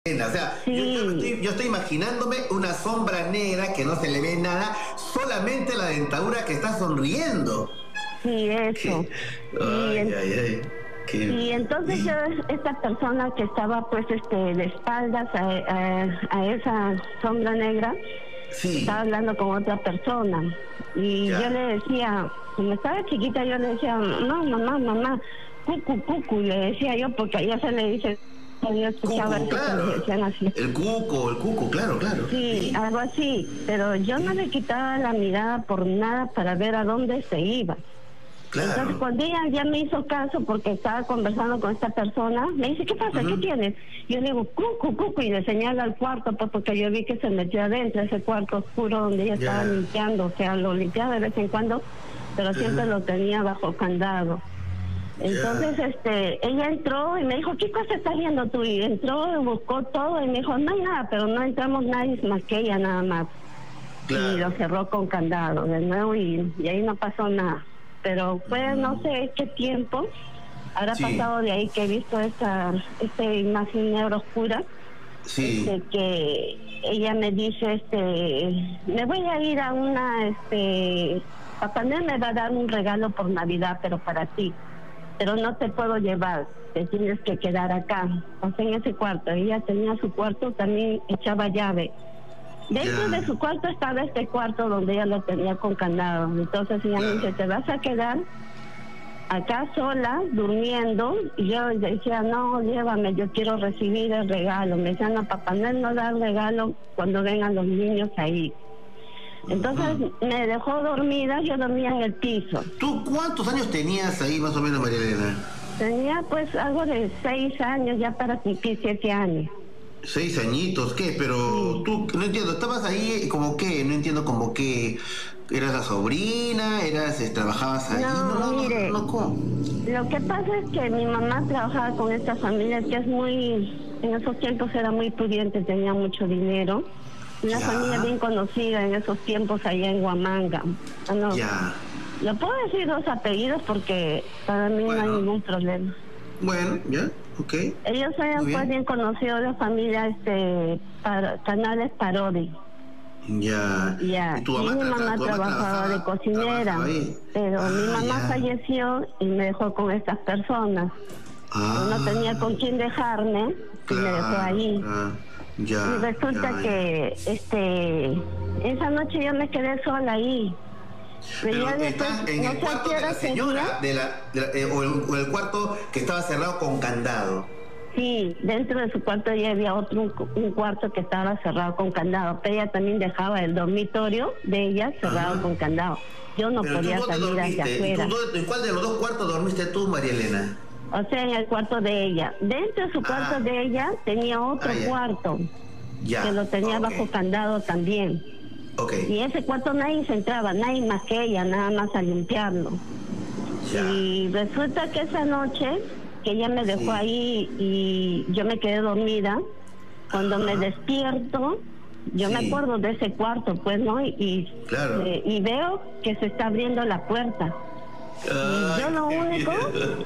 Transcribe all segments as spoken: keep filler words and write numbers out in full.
O sea, Sí. yo, yo estoy, yo estoy imaginándome una sombra negra que no se le ve nada, solamente la dentadura que está sonriendo. Sí, eso. Ay, Y, en- ay, ay. Qué- y entonces y- yo, esta persona que estaba pues este de espaldas a, a- a esa sombra negra, Sí, estaba hablando con otra persona. Y Ya. yo le decía, como estaba chiquita, yo le decía, mamá, mamá, mamá, cucu, cucu, le decía yo, porque a ella se le dice, yo escuchaba cuco, eso que le claro. decían así. El cuco, el cuco, claro, claro. Sí, algo así, pero yo no le quitaba la mirada por nada para ver a dónde se iba. Entonces, Claro. cuando ella ya me hizo caso porque estaba conversando con esta persona, me dice, ¿qué pasa? Ujú. ¿Qué tienes? Yo le digo, cucu, cucu, y le señalo al cuarto, pues porque yo vi que se metió adentro, ese cuarto oscuro donde ella Ya. estaba limpiando, o sea, lo limpiaba de vez en cuando, pero siempre lo tenía bajo candado. Entonces, este, ella entró y me dijo, ¿qué cosa estás viendo tú? Y entró y buscó todo y me dijo, no hay nada, pero no entramos nadie más que ella nada más. Claro. Y lo cerró con candado de nuevo y, y ahí no pasó nada. Pero fue no sé qué tiempo, habrá Sí. pasado de ahí que he visto esta, esta imagen negra oscura, Sí. de que ella me dice, este, me voy a ir a una, este, Papá Noel me va a dar un regalo por Navidad, pero para ti, pero no te puedo llevar, te tienes que quedar acá, o sea, en ese cuarto. Ella tenía su cuarto, también echaba llave. Dentro Ya. de su cuarto estaba este cuarto donde ella lo tenía con candado. Entonces ella me dice, te vas a quedar acá sola, durmiendo. Y yo decía, no, llévame, yo quiero recibir el regalo. Me decían, no, Papá Noel no da el regalo cuando vengan los niños ahí. Entonces me dejó dormida, yo dormía en el piso. ¿Tú cuántos años tenías ahí más o menos, María Elena? Tenía pues algo de seis años ya para cumplir siete años. Seis añitos, ¿qué? Pero tú, no entiendo, ¿estabas ahí como qué? No entiendo como que eras la sobrina, eras, eh, trabajabas ahí. No, mire. no, ¿cómo? Lo que pasa es que mi mamá trabajaba con esta familia que es muy, en esos tiempos era muy pudiente, tenía mucho dinero. Una Ya. familia bien conocida en esos tiempos allá en Huamanga. Ah, no. Ya. Le puedo decir dos apellidos porque para mí no Bueno. hay ningún problema. Bueno, ya, ok. Ellos eran Muy bien. pues bien conocidos de familia, este, para, Canales Parodi. Ya. Ya, ¿Y tu y mamá, mi tra- mamá tu trabajaba de cocinera, trabajaba ahí? pero Ah, mi mamá ya. falleció y me dejó con estas personas. Ah, No tenía con quién dejarme y me dejó ahí. claro, ya. Y resulta ya, ya. que este esa noche yo me quedé sola ahí. Pero ya después, estás en no el sé a cuarto qué de la hora señora, sería. de la, de la- eh, o, el, o el cuarto que estaba cerrado con candado. Sí, dentro de su cuarto ya había otro, un, un cuarto que estaba cerrado con candado, pero ella también dejaba el dormitorio de ella cerrado Ajá. con candado. Yo no Pero podía tú dónde salir hacia dormiste? ¿Y afuera. tú dónde- ¿En cuál de los dos cuartos dormiste tú, María Elena? O sea, en el cuarto de ella. Dentro de su cuarto Ah. de ella tenía otro Ah, ya. cuarto Ya. que lo tenía ok, bajo candado también. Ok. Y ese cuarto nadie se entraba, nadie más que ella, nada más a limpiarlo. Ya. Y resulta que esa noche, que ella me dejó Sí. ahí y yo me quedé dormida, cuando me despierto, yo Sí. me acuerdo de ese cuarto, pues, ¿no? Y, y, Claro. eh, y veo que se está abriendo la puerta. Ay, yo lo qué único- miedo.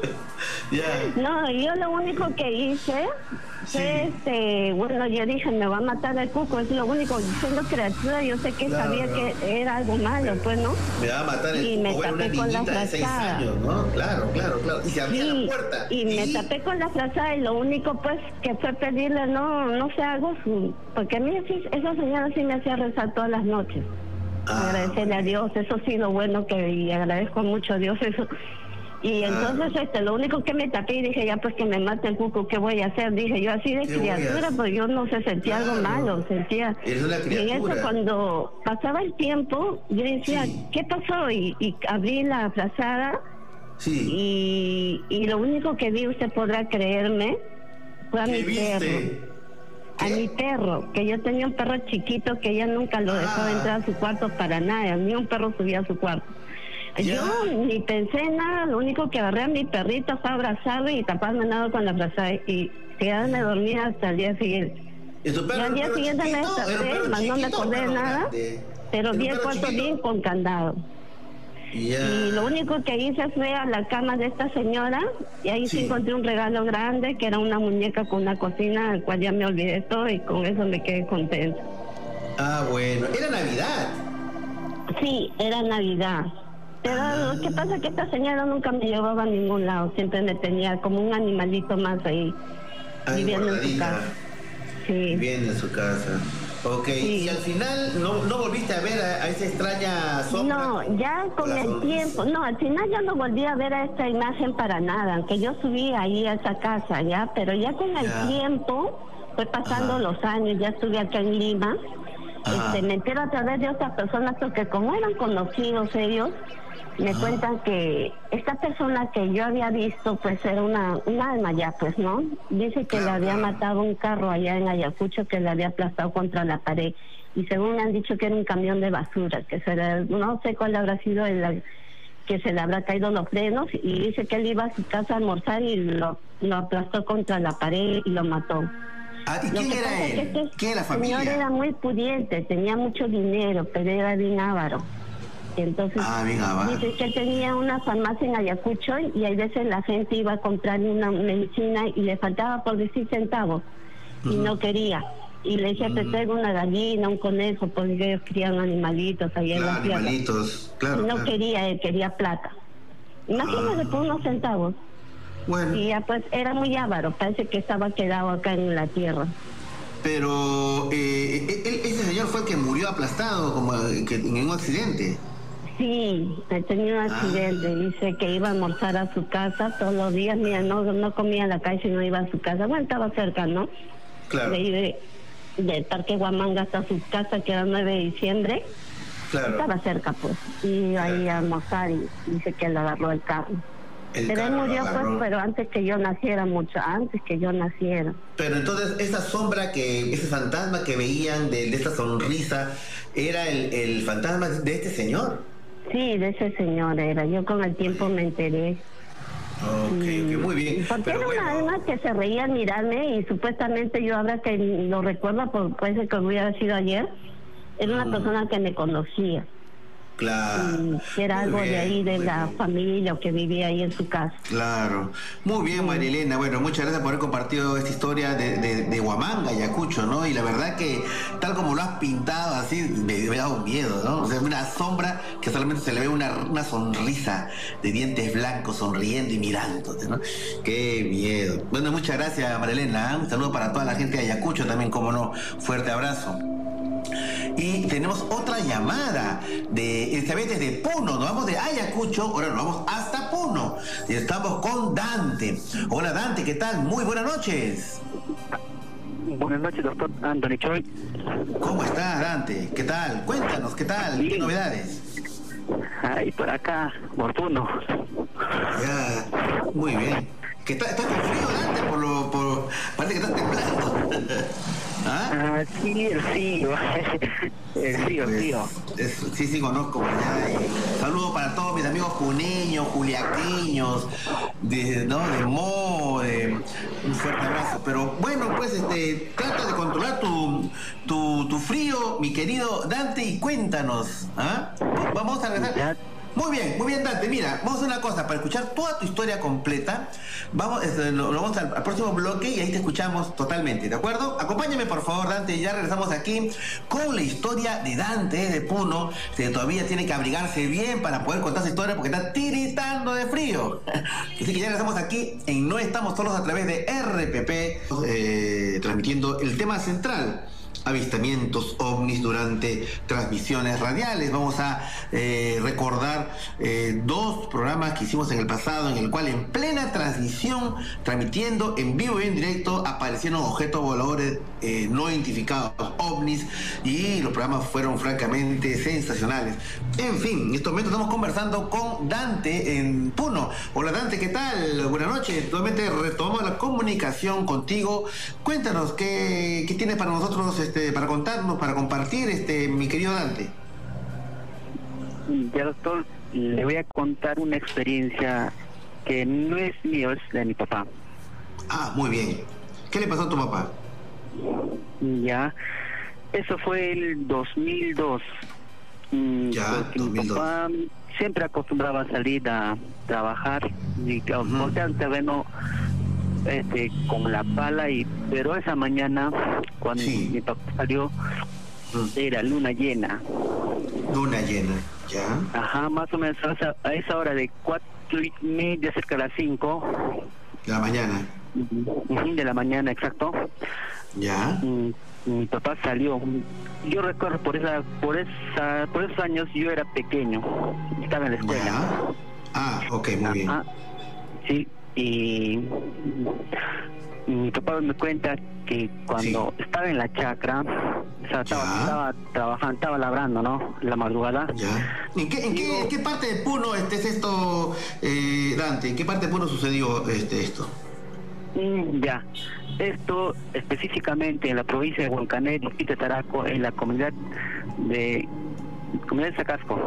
Ya. No, yo lo único que hice Sí. fue, este, bueno, yo dije, me va a matar el cuco, es lo único, siendo criatura, yo sé que Claro, sabía claro. que era algo malo, pues, ¿no? Me va a matar el Y me cuco, era una tapé con la niñita de seis frazada. años, ¿no? Claro, claro, claro. Y se abría Sí, la puerta. y me tapé con la frazada y lo único pues que fue pedirle, no, no sé, algo, su- porque a mí sí, esa señora sí me hacía rezar todas las noches. Ah, Agradecerle a Dios, eso sí lo bueno que, y agradezco mucho a Dios eso. Y Ah. entonces este lo único que me tapé y dije, ya pues que me mate el cuco, ¿qué voy a hacer? Dije yo así de ¿Qué voy a criatura, hacer? pues yo no sé, sentía algo Claro. malo, sentía... Eres una Y en eso criatura. cuando pasaba el tiempo, yo decía, Sí. ¿qué pasó? Y, y abrí la frazada Sí. y, y lo único que vi, usted podrá creerme, fue a ¿Qué mi perro. viste? A ¿Qué? mi perro, que yo tenía un perro chiquito que ella nunca lo dejó Ah. entrar a su cuarto para nada, ni un perro subía a su cuarto. Ya. Yo ni pensé en nada, lo único que agarré a mi perrito fue abrazarlo y taparme nada con la frazada y quedarme dormida hasta el día siguiente. ¿Y tu perro Y al día era un perro siguiente me chiquito? ¿Era un desperté, perro más no me chiquito o acordé de perro nada, grande? pero ¿Era un vi el perro cuarto chiquito? bien con candado. Ya. Y lo único que hice fue a la cama de esta señora y ahí sí Sí. encontré un regalo grande que era una muñeca con una cocina, al cual ya me olvidé todo y con eso me quedé contenta. Ah, bueno. Era Navidad. Sí, era Navidad. Pero Ah. lo que pasa es que esta señora nunca me llevaba a ningún lado, siempre me tenía como un animalito más ahí, Ahí viviendo en su guardadita. casa. Sí. Viviendo en su casa. Ok. Sí. Y al final no, no volviste a ver a, a esa extraña sombra. No, ya con La el sonrisa. tiempo, no, al final ya no volví a ver a esta imagen para nada, aunque yo subí ahí a esa casa, ya, pero ya con el Ya. tiempo, fue pasando Ajá. los años, ya estuve acá en Lima, Ajá. este, me entero a través de otras personas, porque como eran conocidos ellos, me Ajá. cuentan que esta persona que yo había visto, pues era una, un alma ya, pues, ¿no? Dice que Claro, le había claro. matado un carro allá en Ayacucho, que le había aplastado contra la pared. Y según me han dicho que era un camión de basura, que se le- no sé cuál habrá sido el que se le habrá caído los frenos, y dice que él iba a su casa a almorzar y lo, lo aplastó contra la pared y lo mató. Ah, ¿y Lo quién que era pasa es que él? este ¿Quién era la señor familia? era muy pudiente, tenía mucho dinero, pero era bien avaro. Y entonces Ah, bien avaro. dice que él tenía una farmacia en Ayacucho y hay veces la gente iba a comprar una medicina y le faltaba por decir centavos y Ujú. no quería. Y le dije, te Ujú. traigo una gallina, un conejo, porque ellos crían animalitos allá en Claro, la tierra. animalitos. Claro, Y no claro. quería, él quería plata. Imagínate Ah. por unos centavos. Bueno, Y ya pues era muy avaro, parece que estaba quedado acá en la tierra. pero eh, él- ese señor fue el que murió aplastado como eh, que en un accidente. Sí, he tenido un Ah. accidente. Dice que iba a almorzar a su casa todos los días. Mira, no, no comía en la calle, sino iba a su casa. Bueno, estaba cerca, ¿no? Claro, De ahí de, del Parque Huamanga hasta su casa, que era nueve de diciembre. claro. Estaba cerca, pues. Y ahí a almorzar y dice que le agarró el carro. El Pero él carro lo murió, pues, agarró. pero antes que yo naciera, mucho antes que yo naciera. Pero entonces esa sombra que, ese fantasma que veían de, de esta sonrisa, ¿era el, el fantasma de este señor? Sí, de ese señor era. Yo con el tiempo me enteré. Ok, ok, muy bien. Porque Pero era una bueno, alma que se reía al mirarme y supuestamente yo ahora que lo recuerdo, por- puede ser que hubiera sido ayer, era una Mm. persona que me conocía. claro. Y que era Muy algo de bien, ahí, de muy la bien. familia o que vivía ahí en su casa. Claro. Muy bien, María Elena. Bueno, muchas gracias por haber compartido esta historia de, de, de Huamanga, Ayacucho, ¿no? Y la verdad que tal como lo has pintado así, me, me ha dado miedo, ¿no? O sea, una sombra que solamente se le ve una, una sonrisa de dientes blancos sonriendo y mirándote, ¿no? Qué miedo. Bueno, muchas gracias, María Elena. ¿eh? Un saludo para toda la gente de Ayacucho también, como no. Fuerte abrazo. Y tenemos otra llamada de esta vez desde Puno. Nos vamos de Ayacucho, ahora nos vamos hasta Puno. Y estamos con Dante. Hola Dante, ¿qué tal? Muy buenas noches. Buenas noches, doctor Anthony Choi. ¿Cómo estás, Dante? ¿Qué tal? Cuéntanos, ¿qué tal? ¿Qué Bien. novedades? Ahí por acá, oportuno. Ya, muy bien. ¿Qué está, ¿Estás con frío, Dante? Por lo, por, parece que estás temblando. ¿Ah? Ah, sí, el frío. El frío, el Pues, frío. es- sí, sí, conozco. Ya, y saludos para todos mis amigos puneños, juliaqueños, de, ¿no? de Mo, de, un fuerte abrazo. Pero bueno, pues este, trata de controlar tu, tu, tu frío, mi querido Dante, y cuéntanos. ¿Ah? Vamos a regresar. Ya. Muy bien, muy bien, Dante. Mira, vamos a hacer una cosa, para escuchar toda tu historia completa, vamos, este, lo, lo vamos al, al próximo bloque y ahí te escuchamos totalmente, ¿de acuerdo? Acompáñame, por favor, Dante, ya regresamos aquí con la historia de Dante de Puno, que todavía tiene que abrigarse bien para poder contar su historia porque está tiritando de frío. Así que ya regresamos aquí en No Estamos Solos a través de R P P, eh, transmitiendo el tema central. Avistamientos ovnis durante transmisiones radiales. Vamos a eh, recordar eh, dos programas que hicimos en el pasado, en el cual en plena transmisión, transmitiendo en vivo y en directo, aparecieron objetos voladores eh, no identificados, ovnis, y los programas fueron francamente sensacionales. En fin, en estos momentos estamos conversando con Dante en Puno. Hola Dante, ¿qué tal? Buenas noches. Nuevamente retomamos la comunicación contigo. Cuéntanos, ¿qué, qué tienes para nosotros, este, para contarnos, para compartir, este, mi querido Dante? Ya, doctor, le voy a contar una experiencia que no es mío, es de mi papá. Ah, muy bien. ¿Qué le pasó a tu papá? Ya, eso fue el dos mil dos. Mm, Ya, porque dos mil mi dos. papá, siempre acostumbraba a salir a trabajar y a Ujú. voltear el terreno este, con la pala, y pero esa mañana, cuando Sí. mi papá salió, era luna llena. Luna llena, ¿ya? Ajá, más o menos a esa, a esa hora de cuatro y media, cerca de las cinco La mañana, de la mañana, exacto. ¿ya? Mm, mi papá salió. Yo recuerdo por esa, por esa, por esos años yo era pequeño, estaba en la escuela. ¿Ya? Ah, ok, muy bien. Ajá, sí, y mi papá me cuenta que cuando Sí. estaba en la chacra, o sea, estaba, Ya. estaba trabajando, estaba labrando, ¿no? La madrugada. ¿Ya? ¿En qué, en qué, Digo- en qué parte de Puno este, es esto, eh, Dante? ¿En qué parte de Puno sucedió este, esto? Mm, ya. Esto específicamente en la provincia de Huancané, distrito de Taraco, en la comunidad de comunidad de Zacasco.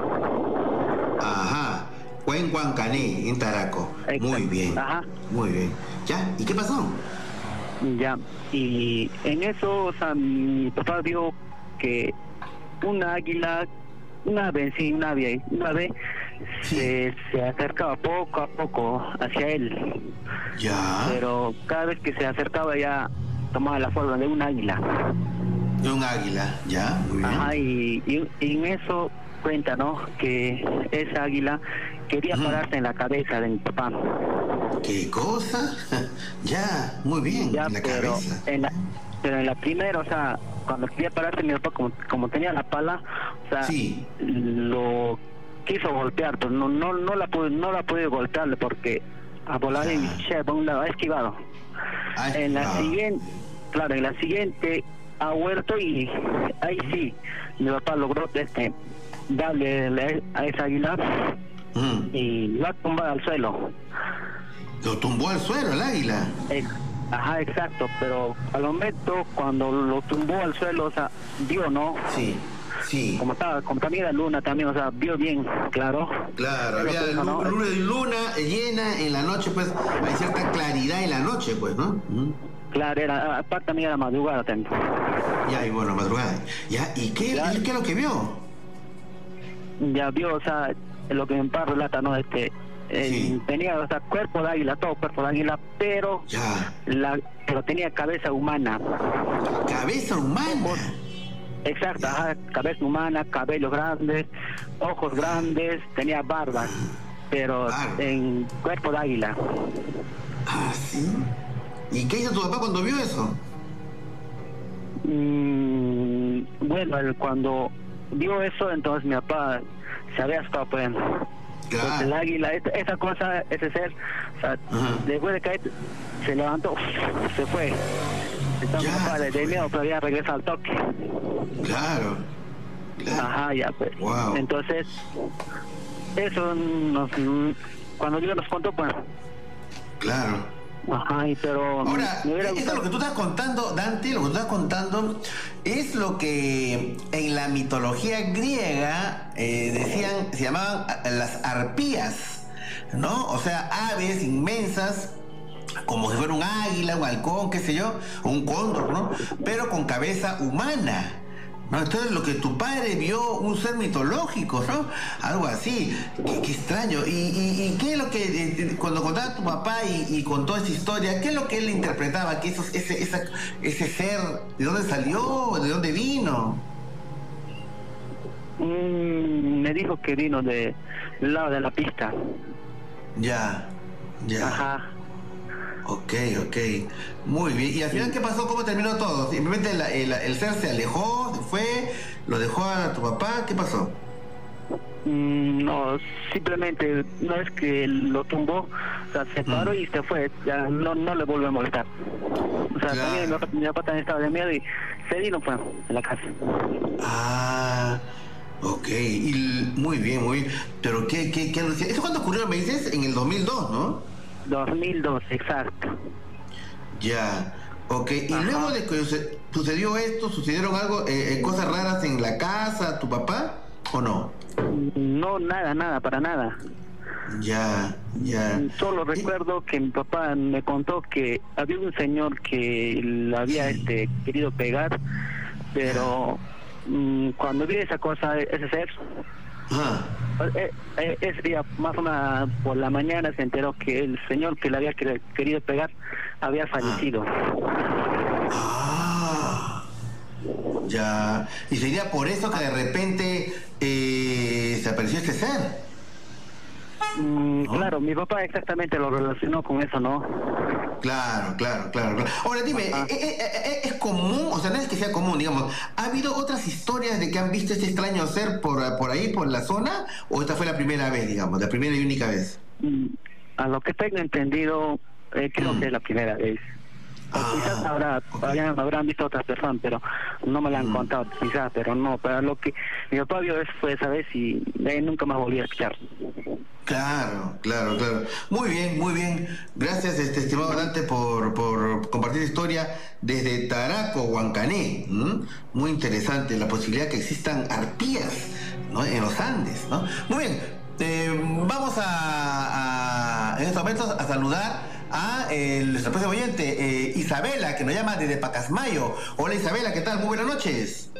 Ajá. Huenhuancané, en Taraco. Exacto. Muy bien. Ajá. Muy bien. ¿Ya? ¿Y qué pasó? Ya. Y en eso, o sea, mi papá vio que una águila, una ave en sí, una ave, una ave Sí. se, se acercaba poco a poco hacia él, ¿Ya? pero cada vez que se acercaba ya tomaba la forma de un águila. De un águila. ¿Ya? Muy bien. Ajá, y, y, y en eso cuenta, ¿no? Que esa águila quería Ujú. pararse en la cabeza de mi papá. ¿Qué cosa? Ya, muy bien. Ya, en la pero cabeza. en la, pero en la primera, o sea, cuando quería pararse mi papá, como, como tenía la pala, o sea, Sí. lo quiso golpear, pero no no no la pude, no la pude golpearle porque a volar Ya. y che, por un lado, ha esquivado. Ah, En la ah, siguiente, claro, en la siguiente ha huerto y ahí sí, mi papá logró este darle le- a esa águila mm. y lo ha tumbado al suelo. Lo tumbó al suelo el águila. Ex- Ajá, exacto, pero al momento cuando lo tumbó al suelo, o sea, vio, ¿no? Sí, sí. Como estaba, como también era luna también, o sea, vio bien, claro. Claro, Pero había pues, lu- ¿no? luna, luna llena en la noche, pues hay cierta claridad en la noche, pues, ¿no? Mm. Claro, era, aparte también era madrugada también. Ya, y bueno, madrugada. Ya, ¿y qué, Ya. ¿y qué es lo que vio? Ya vio, o sea, lo que mi papá relata, ¿no? Este, eh, Sí. tenía, o sea, cuerpo de águila, todo cuerpo de águila, pero Ya, la, pero tenía cabeza humana. cabeza humana. Exacto, ajá, cabeza humana, cabellos grandes, ojos grandes, tenía barba, pero Barba. en cuerpo de águila. Ah, sí. ¿Y qué hizo tu papá cuando vio eso? Mm, bueno, él cuando vio eso, entonces mi papá se había estado pues. Entonces el Claro. águila, esa, esa cosa, ese ser, o sea, Ajá. después de caer, se levantó, se fue. Entonces Ya, mi papá se le dio fue. miedo, pero ya regresa al toque. Claro. Claro. Ajá, ya pues. Wow. Entonces, eso nos, cuando Dios nos contó, pues, Claro. ajá, y pero Ahora, me hubiera esto gustado. lo que tú estás contando, Dante, lo que tú estás contando es lo que en la mitología griega eh, decían, se llamaban a- las arpías, ¿no? O sea, aves inmensas, como si fuera un águila, un halcón, qué sé yo, o un cóndor, ¿no? Pero con cabeza humana. ¿No? Entonces lo que tu padre vio, un ser mitológico, ¿no? Algo así. Qué, qué extraño. ¿Y, y, y qué es lo que, eh, cuando contaba tu papá y, y contó esta historia, qué es lo que él interpretaba? Que esos, ese, esa, ese ser, ¿de dónde salió? ¿De dónde vino? Mm, me dijo que vino de, del lado de la pista. Ya, ya. Ajá. Ok, ok. Muy bien. ¿Y al final qué pasó? ¿Cómo terminó todo? Simplemente la- el, el ser se alejó, se fue, lo dejó a tu papá. ¿Qué pasó? Mm, no, simplemente no es que lo tumbó, o sea, se paró y se fue, ya no no le volvió a molestar. O sea, Claro. también mi papá, mi papá también estaba de miedo y se vino pues en la casa. Ah, ok. Y, muy bien, muy bien. Pero qué, qué, qué alucina- ¿Eso cuándo ocurrió? Me dices en el dos mil dos, ¿no? dos mil dos, exacto. Ya. Ok. Y Ajá. luego de que se- sucedió esto, ¿sucedieron algo, eh, eh, cosas raras en la casa, tu papá? ¿O no? No, nada, nada, para nada. Ya, ya. Solo Y- recuerdo que mi papá me contó que había un señor que le había Sí. este querido pegar, pero mm, cuando vi esa cosa, ese ser, Ah, eh, eh, ese día, más una por la mañana, se enteró que el señor que le había quer- querido pegar había fallecido. Ah, ya. ¿Y sería por eso que de repente eh, se apareció este ser? Mm, ¿No? Claro, mi papá exactamente lo relacionó con eso, ¿no? Claro, claro, claro, claro. Ahora dime, ¿eh, eh, eh, ¿es común? O sea, no es que sea común, digamos. ¿Ha habido otras historias de que han visto este extraño ser por, por ahí, por la zona? ¿O esta fue la primera vez, digamos, la primera y única vez? Mm, A lo que tengo entendido, eh, creo Mm. que es la primera vez. O Ah, quizás habrá, ok. habrán, habrán visto otras personas, pero no me la han Mm. contado, quizás, pero no. Pero lo que mi papá vio eso fue esa vez y de ahí nunca más volví a escuchar. Claro, claro, claro. Muy bien, muy bien. Gracias, este estimado Dante, por, por compartir historia desde Taraco, Huancané. ¿m? Muy interesante la posibilidad que existan arpías, ¿no? En los Andes, ¿no? Muy bien. Eh, vamos a, a, en estos momentos a saludar a eh, nuestra próxima oyente, eh, Isabela, que nos llama desde Pacasmayo. Hola Isabela, ¿qué tal? Muy buenas noches.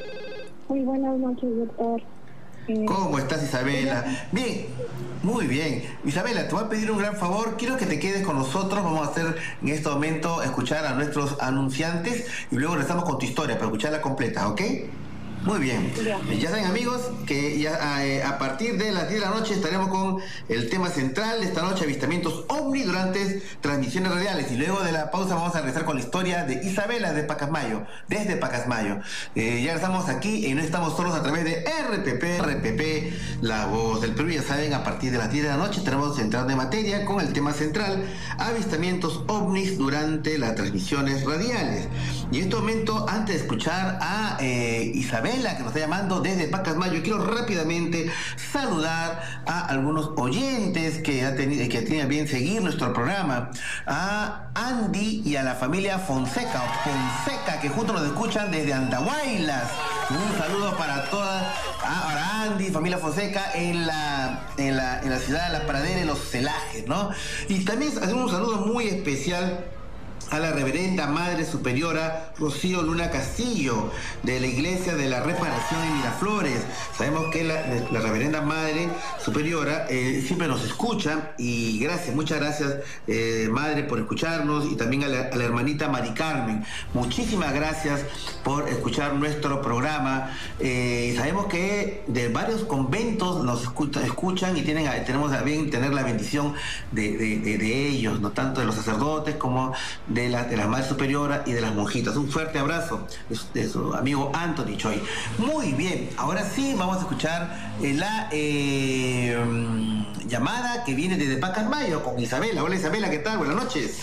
Muy buenas noches, doctor. Eh, ¿Cómo estás, Isabela? Bien, muy bien. Isabela, te voy a pedir un gran favor. Quiero que te quedes con nosotros. Vamos a hacer en este momento escuchar a nuestros anunciantes y luego regresamos con tu historia para escucharla completa, ¿ok? Muy bien. Ya. Ya saben, amigos, que ya eh, a partir de las diez de la noche estaremos con el tema central de esta noche, avistamientos ovni durante transmisiones radiales. Y luego de la pausa vamos a regresar con la historia de Isabela de Pacasmayo, desde Pacasmayo. Eh, ya estamos aquí y no estamos solos a través de R P P, R P P, La Voz del Perú. Ya saben, a partir de las diez de la noche estaremos entrando en materia con el tema central, avistamientos ovnis durante las transmisiones radiales. Y en este momento, antes de escuchar a eh, Isabela, que nos está llamando desde Pacasmayo, quiero rápidamente saludar a algunos oyentes que ha tenido, que tenían bien seguir nuestro programa, a Andy y a la familia Fonseca, Fonseca, que juntos nos escuchan desde Andahuaylas. Un saludo para todas, a, para Andy, familia Fonseca, en la, en la, en la ciudad de La Pradera, en los Celajes, ¿no? Y también hacemos un saludo muy especial a la reverenda Madre Superiora Rocío Luna Castillo, de la Iglesia de la Reparación en Miraflores. Sabemos que la, la reverenda Madre Superiora eh, siempre nos escucha, y gracias, muchas gracias, eh, Madre, por escucharnos, y también a la, a la hermanita Mari Carmen. Muchísimas gracias por escuchar nuestro programa. Eh, sabemos que de varios conventos nos escucha, escuchan y tienen, tenemos a bien tener la bendición de, de, de, de ellos, no tanto de los sacerdotes como de de la, de la Madre Superiora y de las monjitas. Un fuerte abrazo de su, de su amigo Anthony Choi. Muy bien, ahora sí vamos a escuchar eh, la eh, llamada que viene desde Pacasmayo con Isabela. Hola Isabela, ¿qué tal? Buenas noches.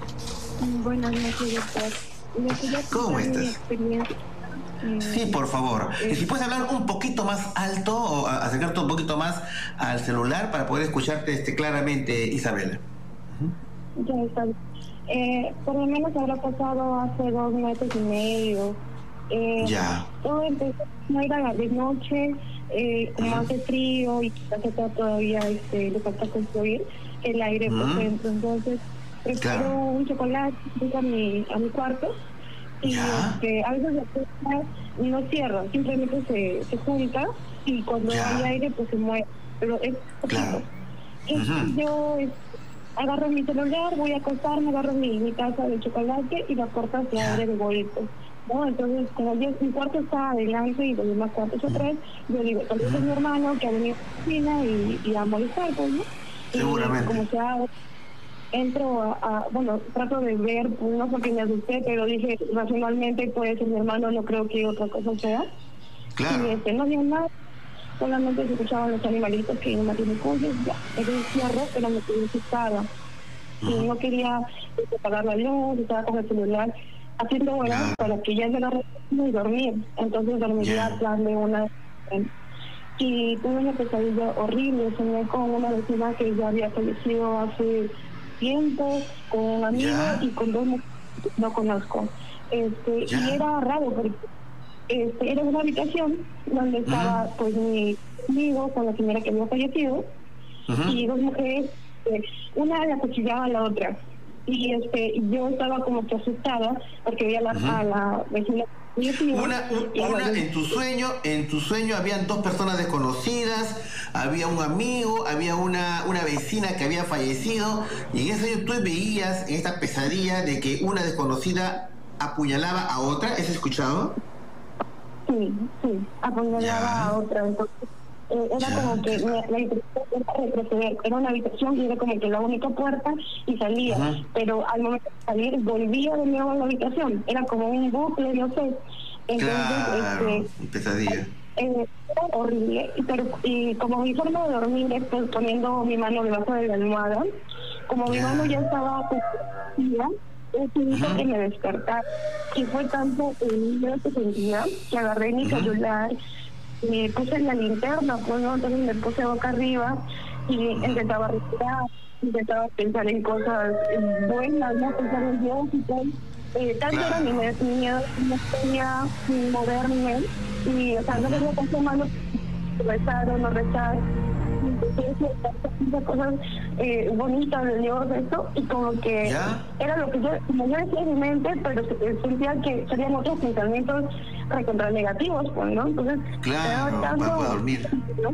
Buenas noches, doctor. Le quería ¿Cómo contar mi estás? experiencia. Eh, Sí, por favor. eh, Y si puedes hablar un poquito más alto o a- acercarte un poquito más al celular para poder escucharte este, claramente, Isabela. Ya está. Eh, por lo menos habrá pasado hace dos meses y medio. Eh, Ya. Todo empezó, no era de noche, eh, como Ujú. hace frío y quizás está todavía, este, le falta construir el aire por Ujú. dentro. Entonces, preparo Claro. un chocolate, voy a mi, a mi cuarto y Ya. este, a veces la puerta no cierra, simplemente se, se junta y cuando Ya. hay aire pues se mueve, pero es poquito. Claro. Entonces Ujú. yo este, agarro mi celular, voy a acostarme, agarro mi, mi taza de chocolate y la puerta se Ya. abre de golpe, ¿no? Entonces, como yo, mi cuarto está adelante y los demás cuartos atrás, yo digo, tal vez es mi hermano que ha venido a la cocina y, y a molestar, pues, ¿no? Seguramente. Y como se abre, entro a, a- bueno, trato de ver, pues, no porque me asusté, pero dije, racionalmente puede ser mi hermano, no creo que otra cosa sea. Y Claro. este, no había nada, solamente se escuchaban los animalitos que no tienen cuyos, ya, era un cierre, pero me quedé asustada. Y Ujú. no quería este, apagar la luz, estaba con el celular haciendo horas Ya. para que ya se la y dormir. Entonces dormiría Ya. a plan de una... Y tuve una pesadilla horrible, soñé con una vecina que ya había fallecido hace tiempo, con un amigo Ya. y con dos mujeres que no conozco. Este, Ya. y era raro porque este, era una habitación donde estaba Ujú. pues mi amigo con la señora que había fallecido Ujú. y dos mujeres, eh, una la cuchillaba a la otra. y este yo estaba como que asustada porque veía la, uh-huh. a la vecina. Una, un, una en tu sueño, en tu sueño habían dos personas desconocidas, había un amigo, había una, una vecina que había fallecido, y en ese sueño tú veías en esta pesadilla de que una desconocida apuñalaba a otra. ¿Has escuchado? Sí, sí, apuñalaba ya. a otra. Entonces, eh, era ya. como que la, la habitación era retroceder, era una habitación y era como que la única puerta y salía, uh-huh. pero al momento de salir volvía de nuevo a la habitación, era como un bucle, no sé. Entonces, claro, este, pesadilla. Eh, era horrible, pero y como mi forma de dormir es pues, poniendo mi mano debajo de la almohada, como yeah. mi mano ya estaba pesadilla, es uh-huh. que me despertara, y fue tanto el miedo que sentía que agarré mi uh-huh. celular, me puse en la linterna, pues no, entonces me puse boca arriba y uh-huh. intentaba respirar, intentaba pensar en cosas buenas, no pensar en Dios y tal. Eh, tanto claro. era mi miedo, no podía moverme y, o sea, no tenía tanto malo rezar o no rezar. Entonces, cosas eh, bonitas de Dios, esto, y como que ¿ya? era lo que yo, como yo decía en mi mente, pero sentía que serían otros pensamientos recontra negativos, pues, ¿no? Entonces, claro, tanto, para dormir. ¿no?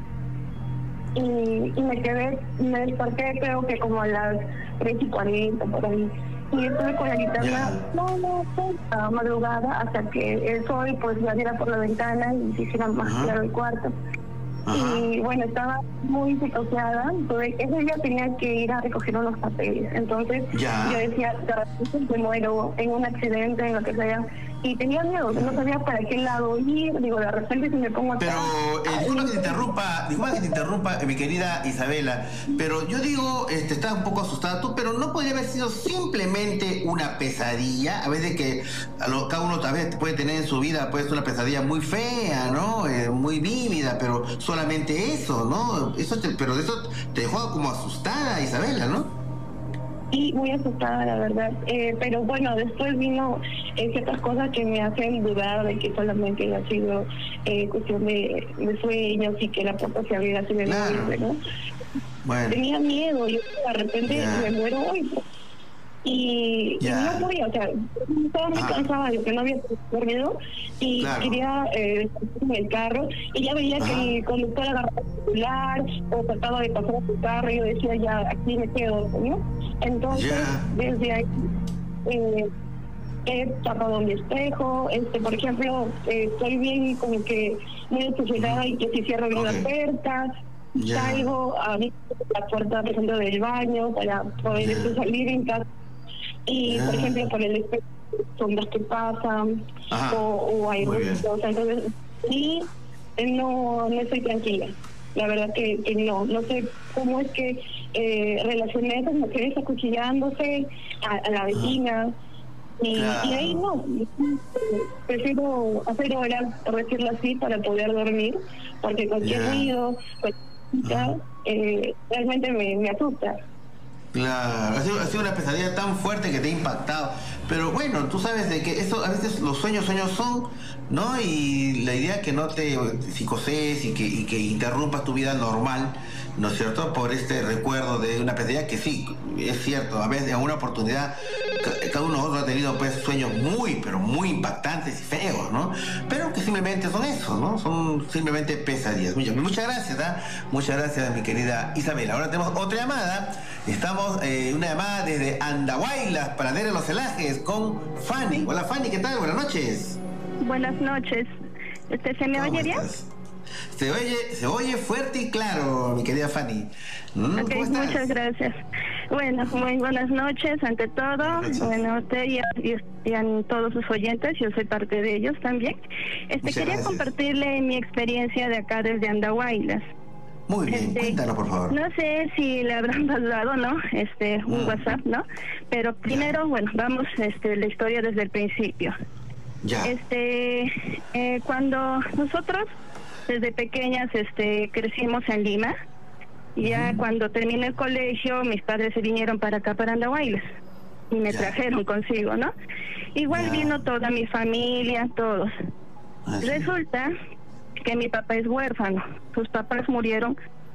Y, y me quedé, me desperté creo que como a las tres y cuarenta, por ahí. Y estuve con la guitarra, no, no, a madrugada, hasta que el sol pues ya viera por la ventana y se hiciera más uh-huh. claro el cuarto. Uh-huh. Y bueno, estaba muy psicoseada, entonces ese día tenía que ir a recoger unos papeles. Entonces ya. yo decía, de repente me muero en un accidente, en lo que sea. Y tenía miedo, no sabía para qué lado ir, digo, de repente si me pongo acá... Pero, eh, disculpa que te interrumpa, disculpa que te interrumpa, mi querida Isabela, pero yo digo, este, estás un poco asustada tú, pero no podría haber sido simplemente una pesadilla, a veces que a lo, cada uno tal vez puede tener en su vida, pues una pesadilla muy fea, ¿no? Eh, muy vívida, pero solamente eso, ¿no? Eso te, pero eso te dejó como asustada, Isabela, ¿no? Sí, muy asustada, la verdad. Eh, pero bueno, después vino eh, ciertas cosas que me hacen dudar de que solamente ha sido eh, cuestión de, de sueños y que la puerta se abriera así de claro. noche, ¿no? Bueno. Tenía miedo, yo de repente yeah. me muero hoy. Y, yeah. y no podía, o sea, estaba muy ah. cansada de que no había dormido y claro. quería eh, en el carro y ya veía Ajá. que el conductor agarraba el celular o trataba de pasar a su carro y yo decía, ya, aquí me quedo, ¿no? Entonces, yeah. desde ahí eh, he tapado mi espejo, este, por ejemplo, eh, estoy bien como que muy desesperada y que si cierro bien okay. las puertas, yeah. salgo a abrir la puerta, por ejemplo, del baño para poder yeah. salir en casa. Y, yeah. por ejemplo, por el espejo, sombras que pasan, Ajá. o, o hay ruidos. Entonces, sí, no, no estoy tranquila. La verdad que, que no. No sé cómo es que eh, relacioné a esas mujeres acuchillándose a, a la vecina. Y, claro. y ahí no. Prefiero hacer horas, por decirlo así, para poder dormir, porque cualquier yeah. ruido, cualquier eh, realmente me, me asusta. Claro, ha sido, ha sido una pesadilla tan fuerte que te ha impactado. Pero bueno, tú sabes de que eso, a veces los sueños, sueños son, ¿no? Y la idea es que no te psicosees y que, y que interrumpas tu vida normal, ¿no es cierto? Por este recuerdo de una pesadilla que sí, es cierto, a veces en una oportunidad cada uno de nosotros ha tenido pues sueños muy, pero muy impactantes y feos, ¿no? Pero que simplemente son eso, ¿no? Son simplemente pesadillas. Muchas, muchas gracias, ¿eh? Muchas gracias, mi querida Isabela. Ahora tenemos otra llamada. Estamos, eh, una llamada desde Andahuaylas, Pradera de los Celajes, con Fanny. Hola, Fanny, ¿qué tal? Buenas noches. Buenas noches. ¿Este se me oye bien? Se oye, se oye fuerte y claro, mi querida Fanny. ¿Mm? Okay, muchas gracias. Bueno, muy buenas noches ante todo. Bueno, usted y a, y, y a todos sus oyentes, yo soy parte de ellos también. Este muchas quería gracias. compartirle mi experiencia de acá desde Andahuaylas. Muy bien, este, cuéntalo por favor. No sé si le habrán pasado, ¿no? Este, un mm. WhatsApp, ¿no? Pero primero, ya. bueno, vamos, este, la historia desde el principio. Ya. Este, eh, cuando nosotros desde pequeñas, este, crecimos en Lima. Ya uh-huh. cuando terminé el colegio, mis padres se vinieron para acá, para Andahuaylas, y me ya. trajeron consigo, ¿no? Igual ya. vino toda mi familia, todos. Ah, sí. Resulta que mi papá es huérfano. Sus papás murieron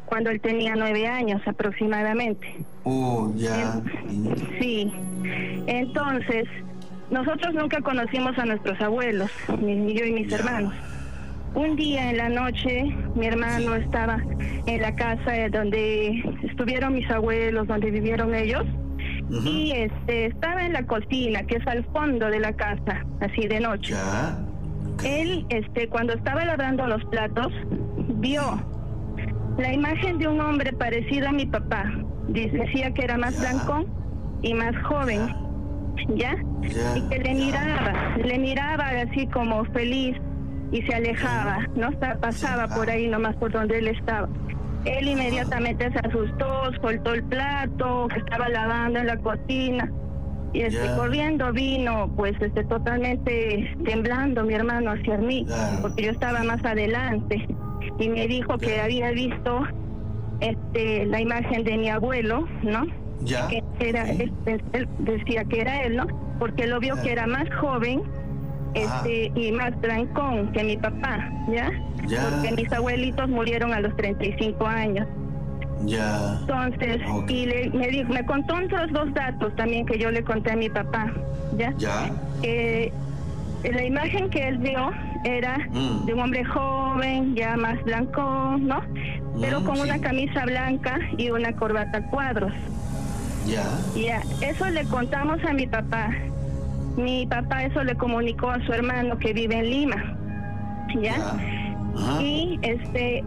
cuando él tenía nueve años aproximadamente. Oh, ya. Sí. Entonces, nosotros nunca conocimos a nuestros abuelos, ni yo y mis ya. hermanos. Un día en la noche, mi hermano sí. estaba en la casa donde estuvieron mis abuelos, donde vivieron ellos, uh-huh. y este estaba en la cocina, que es al fondo de la casa, así de noche. Ya. Él, este, cuando estaba lavando los platos, vio la imagen de un hombre parecido a mi papá. Decía que era más ya. blanco y más joven, ¿ya? ya. Y que le miraba, le miraba así como feliz. Y se alejaba, ¿no? Pasaba por ahí nomás por donde él estaba. Él inmediatamente se asustó, soltó el plato que estaba lavando en la cocina y este, yeah. corriendo vino, pues este totalmente temblando mi hermano hacia mí, claro. porque yo estaba más adelante, y me dijo yeah. que había visto este la imagen de mi abuelo, ¿no? Yeah. Que era, okay. él, él decía que era él, ¿no? Porque lo vio yeah. que era más joven. Este, y más blancón que mi papá, ¿ya? ya. Porque mis abuelitos murieron a los treinta y cinco años. Ya. Entonces, okay. y le, me, dijo, me contó otros dos datos también que yo le conté a mi papá, ¿ya? Ya. Eh, la imagen que él vio era mm. de un hombre joven, ya más blancón, ¿no? Pero mm, con sí. una camisa blanca y una corbata a cuadros. Ya. Ya, eso le contamos a mi papá. Mi papá eso le comunicó a su hermano que vive en Lima, ¿ya? Uh-huh. Y este,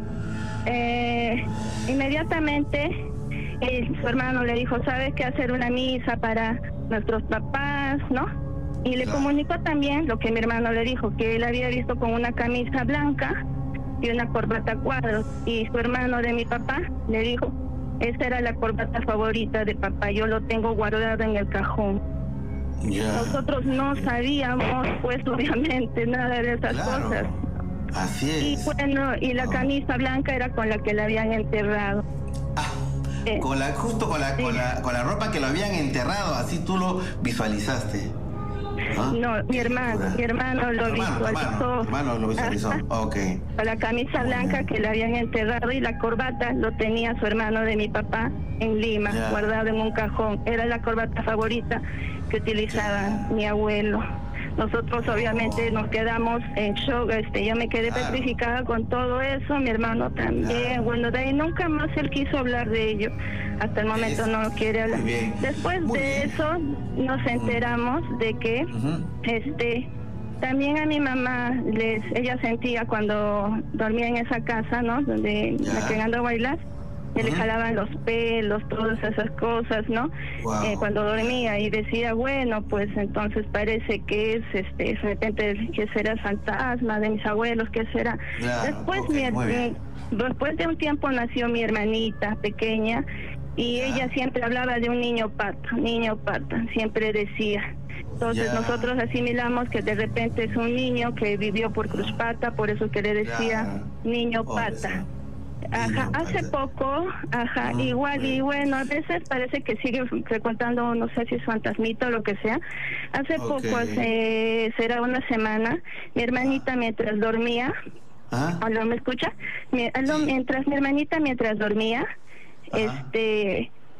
eh, inmediatamente eh, su hermano le dijo, ¿sabes qué? Hacer una misa para nuestros papás, ¿no? Y le uh-huh. comunicó también lo que mi hermano le dijo, que él había visto con una camisa blanca y una corbata a cuadros. Y su hermano de mi papá le dijo, esa era la corbata favorita de papá, yo lo tengo guardado en el cajón. Yeah. Nosotros no sabíamos, pues obviamente, nada de esas claro. cosas. Así es. Y bueno, y la camisa blanca era con la que la habían enterrado. Ah, eh, con la, justo con la, sí. con la con la ropa que lo habían enterrado, así tú lo visualizaste. ¿Ah? No, mi hermano, Pura. mi hermano lo hermano, visualizó. Hermano, hermano lo visualizó, ok. Con la camisa blanca que le habían enterrado y la corbata lo tenía su hermano de mi papá en Lima, yeah. guardado en un cajón. Era la corbata favorita que utilizaba yeah. mi abuelo. Nosotros obviamente oh. nos quedamos en shock, este, yo me quedé claro. petrificada con todo eso, mi hermano también, claro. bueno, de ahí nunca más él quiso hablar de ello, hasta el momento es, no quiere hablar. Después Muy de bien. eso nos enteramos uh-huh. de que uh-huh. este también a mi mamá, les ella sentía cuando dormía en esa casa, ¿no? Donde yeah. la que andó a bailar, que uh-huh. le jalaban los pelos, todas esas cosas, ¿no? Wow. Eh, cuando dormía, y decía, bueno, pues entonces parece que es, este, de repente, que será fantasma de mis abuelos, ¿qué será? Claro. Después, Okay, mi, después de un tiempo nació mi hermanita pequeña, y yeah. ella siempre hablaba de un niño pata, niño pata, siempre decía. Entonces yeah. nosotros asimilamos que de repente es un niño que vivió por Cruzpata, por eso que le decía yeah. niño pata. Ajá, hace poco, ajá, no, igual sí. y bueno, a veces parece que sigue frecuentando, no sé si es fantasmita o lo que sea. Hace okay. poco, hace, será una semana, mi hermanita mientras dormía, ¿Ah? ¿Aló, me escucha? Mi, aló, sí. Mientras mi hermanita mientras dormía, Ajá. este,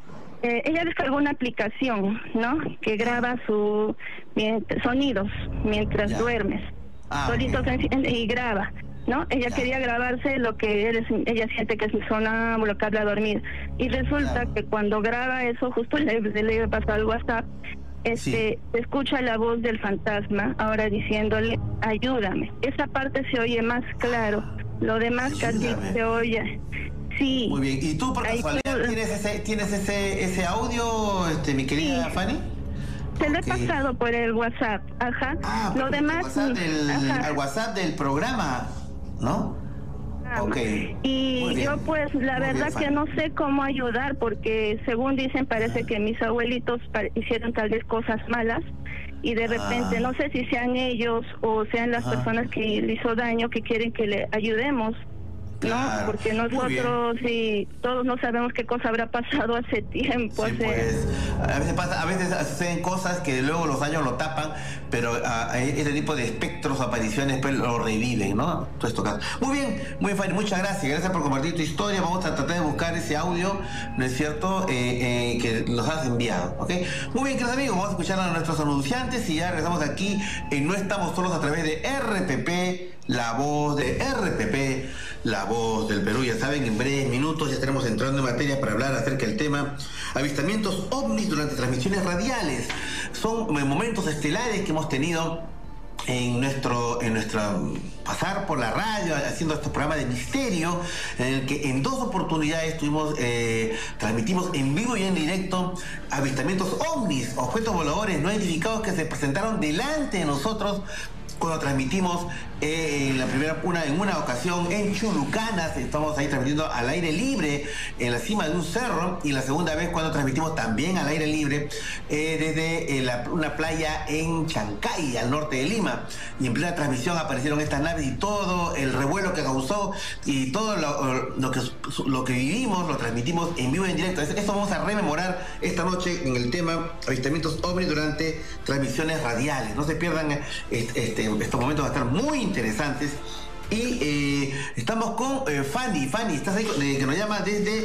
eh, ella descargó una aplicación, ¿no? Que graba su mientras, sonidos mientras ya. duermes, ah, solitos okay. en, y graba. ¿No? Ella ya. quería grabarse lo que él, ella siente que es sonámbulo, que habla a dormir. Y resulta claro. que cuando graba eso, justo le, le pasó al WhatsApp, este, sí. escucha la voz del fantasma, ahora diciéndole, ayúdame. Esa parte se oye más claro, lo demás casi se oye. Sí. Muy bien. ¿Y tú, por casualidad, tú... tienes ese, tienes ese, ese audio, este, mi querida sí. Fanny? Se lo okay. he pasado por el WhatsApp, ajá. Ah, lo demás... WhatsApp del, ajá. al WhatsApp del programa, ¿no? Ah, okay. Y yo pues la Muy verdad bien, que no sé cómo ayudar, porque según dicen parece que mis abuelitos hicieron tal vez cosas malas, y de repente ah. no sé si sean ellos o sean las ah. personas que le hizo daño que quieren que le ayudemos. Claro. ¿No? Porque nosotros sí, todos no sabemos qué cosa habrá pasado hace tiempo. Sí, hace... pues, a veces pasa, a veces suceden cosas que luego los años lo tapan, pero uh, este tipo de espectros o apariciones pues lo reviven, ¿no? Todo esto. Muy bien, muy bien, muchas gracias, gracias por compartir tu historia. Vamos a tratar de buscar ese audio, ¿no es cierto? Eh, eh, que nos has enviado, ¿ok? Muy bien, queridos amigos, vamos a escuchar a nuestros anunciantes y ya regresamos aquí en No Estamos Solos a través de R P P, la voz de R P P, la voz del Perú. Ya saben, en breves minutos ya estaremos entrando en materia para hablar acerca del tema avistamientos ovnis durante transmisiones radiales. Son momentos estelares que hemos tenido en nuestro en nuestro pasar por la radio haciendo estos programas de misterio, en el que en dos oportunidades tuvimos eh, transmitimos en vivo y en directo avistamientos ovnis, objetos voladores no identificados que se presentaron delante de nosotros cuando transmitimos eh, en la primera una en una ocasión en Chulucanas. Estamos ahí transmitiendo al aire libre en la cima de un cerro, y la segunda vez cuando transmitimos también al aire libre eh, desde eh, la, una playa en Chancay, al norte de Lima, y en plena transmisión aparecieron estas naves y todo el revuelo que causó y todo lo, lo que lo que vivimos lo transmitimos en vivo y en directo. Esto vamos a rememorar esta noche en el tema avistamientos ovnis durante transmisiones radiales. No se pierdan este, este estos momentos, van a estar muy interesantes. Y eh, estamos con eh, Fanny. Fanny, ¿estás ahí? Eh, que nos llama desde...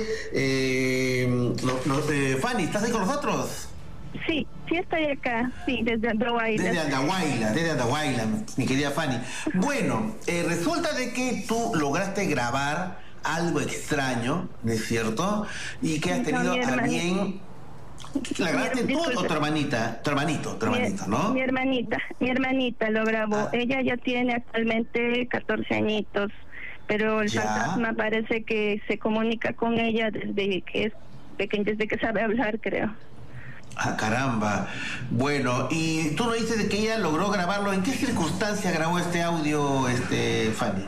Eh, no, no, eh, Fanny, ¿estás ahí con nosotros? Sí, sí estoy acá. Sí, desde Andahuayla. Desde Andahuayla, desde Andahuayla, mi querida Fanny. Bueno, eh, resulta de que tú lograste grabar algo extraño, ¿no es cierto? Y que has tenido no, a bien... ¿La grabaste tú o tu hermanita? Tu hermanito, tu hermanito, mi, ¿no? Mi hermanita, mi hermanita lo grabó. Ah. Ella ya tiene actualmente catorce añitos, pero el ¿Ya? fantasma parece que se comunica con ella desde que es pequeña, desde que sabe hablar, creo. Ah, caramba. Bueno, y tú no dices de que ella logró grabarlo. ¿En qué circunstancias grabó este audio, este Fanny?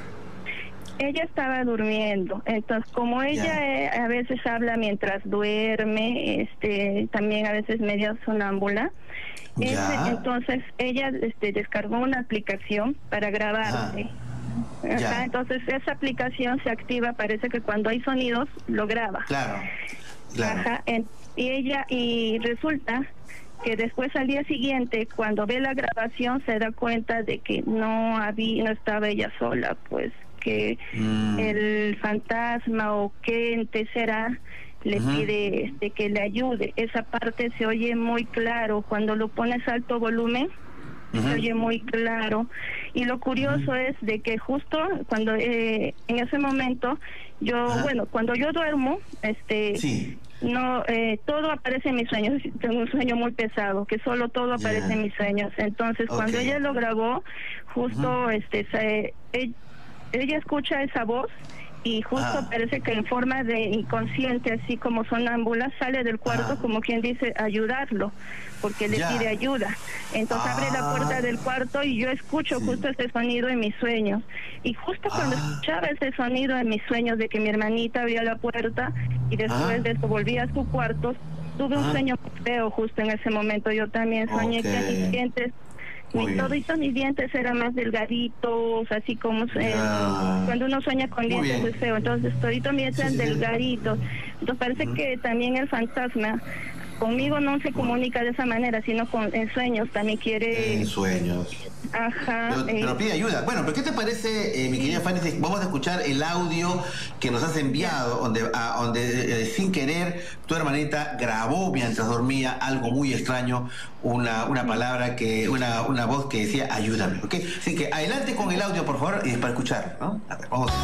Ella estaba durmiendo, entonces como ella eh, a veces habla mientras duerme, este, también a veces media sonámbula, ese, entonces ella este, descargó una aplicación para grabarse. Ajá, entonces esa aplicación se activa, parece que cuando hay sonidos lo graba. Claro, claro. Ajá, en, y ella, y resulta que después al día siguiente, cuando ve la grabación, se da cuenta de que no había, no estaba ella sola, pues que mm. el fantasma o qué ente será le uh-huh. pide este, que le ayude. Esa parte se oye muy claro cuando lo pones a alto volumen. Uh-huh. Se oye muy claro, y lo curioso uh-huh. es de que justo cuando eh, en ese momento yo uh-huh. bueno, cuando yo duermo este sí. no eh, todo aparece en mis sueños. Tengo un sueño muy pesado que solo todo aparece yeah. en mis sueños. Entonces okay. cuando ella lo grabó justo uh-huh. este se, ella, ella escucha esa voz y justo ah. parece que en forma de inconsciente, así como sonámbula, sale del cuarto ah. como quien dice ayudarlo, porque le ya. pide ayuda. Entonces ah. abre la puerta del cuarto y yo escucho sí. justo ese sonido en mis sueños. Y justo cuando ah. escuchaba ese sonido en mis sueños de que mi hermanita abría la puerta y después ah. de eso volvía a su cuarto, tuve un ah. sueño feo justo en ese momento. Yo también soñé okay. que mis dientes... Mi, toditos mis dientes eran más delgaditos, así como eh, cuando uno sueña con Muy dientes bien. es feo. Entonces toditos mis dientes sí, sí, delgaditos. Entonces parece uh-huh. que también el fantasma conmigo no se comunica de esa manera, sino con en sueños también quiere... En sueños. Ajá. Pero, eh, pero pide ayuda. Bueno, pero ¿qué te parece, eh, mi querida Fanny? Vamos a escuchar el audio que nos has enviado, donde, a, donde eh, sin querer tu hermanita grabó mientras dormía algo muy extraño, una, una palabra, que una, una voz que decía ayúdame, ¿ok? Así que adelante con el audio, por favor, y para escuchar, ¿no? A ver, vamos.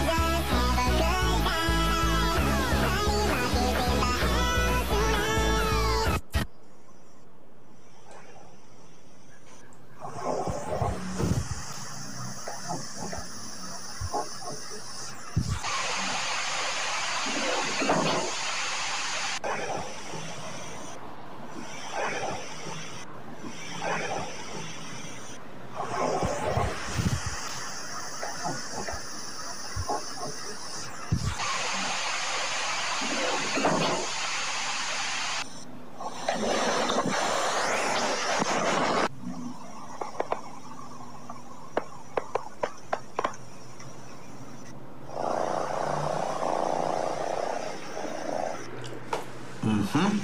Uh-huh.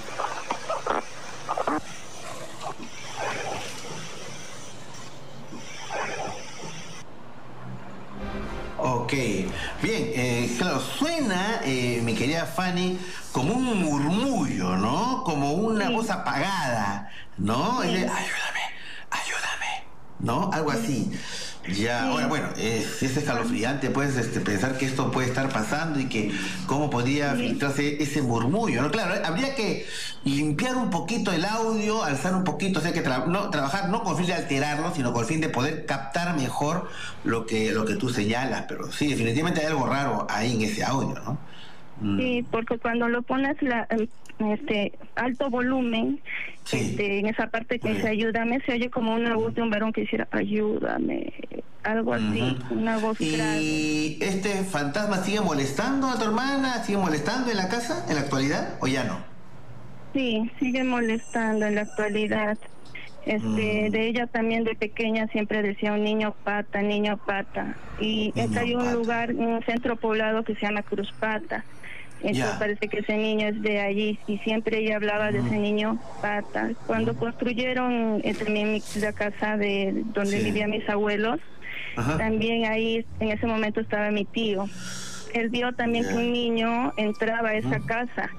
Ok, bien, eh, claro, suena, eh, mi querida Fanny, como un murmullo, ¿no? Como una sí. voz apagada, ¿no? Sí. Es de, ayúdame, ayúdame, ¿no? Algo así. Ya, sí. Ahora, bueno, es, es escalofriante, puedes este, pensar que esto puede estar pasando y que cómo podría sí. filtrarse ese murmullo, ¿no? Claro, habría que limpiar un poquito el audio, alzar un poquito, o sea, que tra no, trabajar no con el fin de alterarlo, sino con el fin de poder captar mejor lo que, lo que tú señalas, pero sí, definitivamente hay algo raro ahí en ese audio, ¿no? Mm. Sí, porque cuando lo pones la, este alto volumen, sí. este, en esa parte que sí. dice ayúdame, se oye como una voz de un varón que hiciera ayúdame, algo así, uh-huh. una voz ¿Y grave. ¿Y este fantasma sigue molestando a tu hermana? ¿Sigue molestando en la casa en la actualidad o ya no? Sí, sigue molestando en la actualidad. Este, mm. De ella también de pequeña siempre decía un niño pata, niño pata. Y niño hay un pata. lugar, un centro poblado que se llama Cruz Pata. Entonces yeah. parece que ese niño es de allí y siempre ella hablaba mm. de ese niño pata. Cuando mm. construyeron eh, también la casa de donde sí. vivían mis abuelos, Ajá. también ahí en ese momento estaba mi tío. Él vio también yeah. que un niño entraba a esa mm. casa.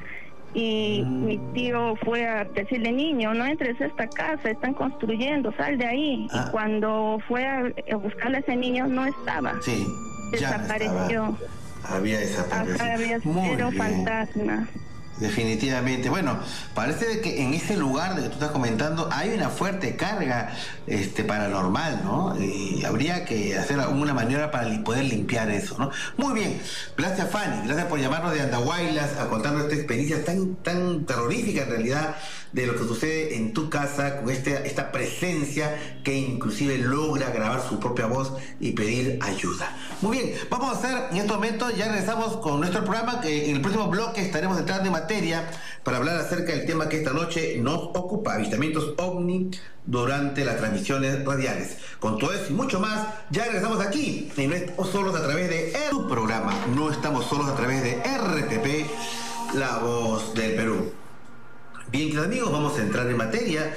Y mm. mi tío fue a decirle, niño, no entres a esta casa, están construyendo, sal de ahí. Ah. Y cuando fue a, a buscarle a ese niño, no estaba. Sí, desapareció. Estaba. Había desaparecido. Acá había cero fantasma. Definitivamente. Bueno, parece que en ese lugar de que tú estás comentando hay una fuerte carga este, paranormal, ¿no? Y habría que hacer alguna manera para poder limpiar eso, ¿no? Muy bien. Gracias, Fanny. Gracias por llamarnos de Andahuaylas a contarnos esta experiencia tan, tan terrorífica en realidad de lo que sucede en tu casa con este, esta presencia que inclusive logra grabar su propia voz y pedir ayuda. Muy bien. Vamos a hacer en este momento, ya regresamos con nuestro programa, que en el próximo bloque estaremos entrando en materia para hablar acerca del tema que esta noche nos ocupa, avistamientos ovni durante las transmisiones radiales. Con todo eso y mucho más, ya regresamos aquí y no estamos solos a través de tu programa, no estamos solos a través de R T P, La Voz del Perú. Bien, queridos amigos, vamos a entrar en materia.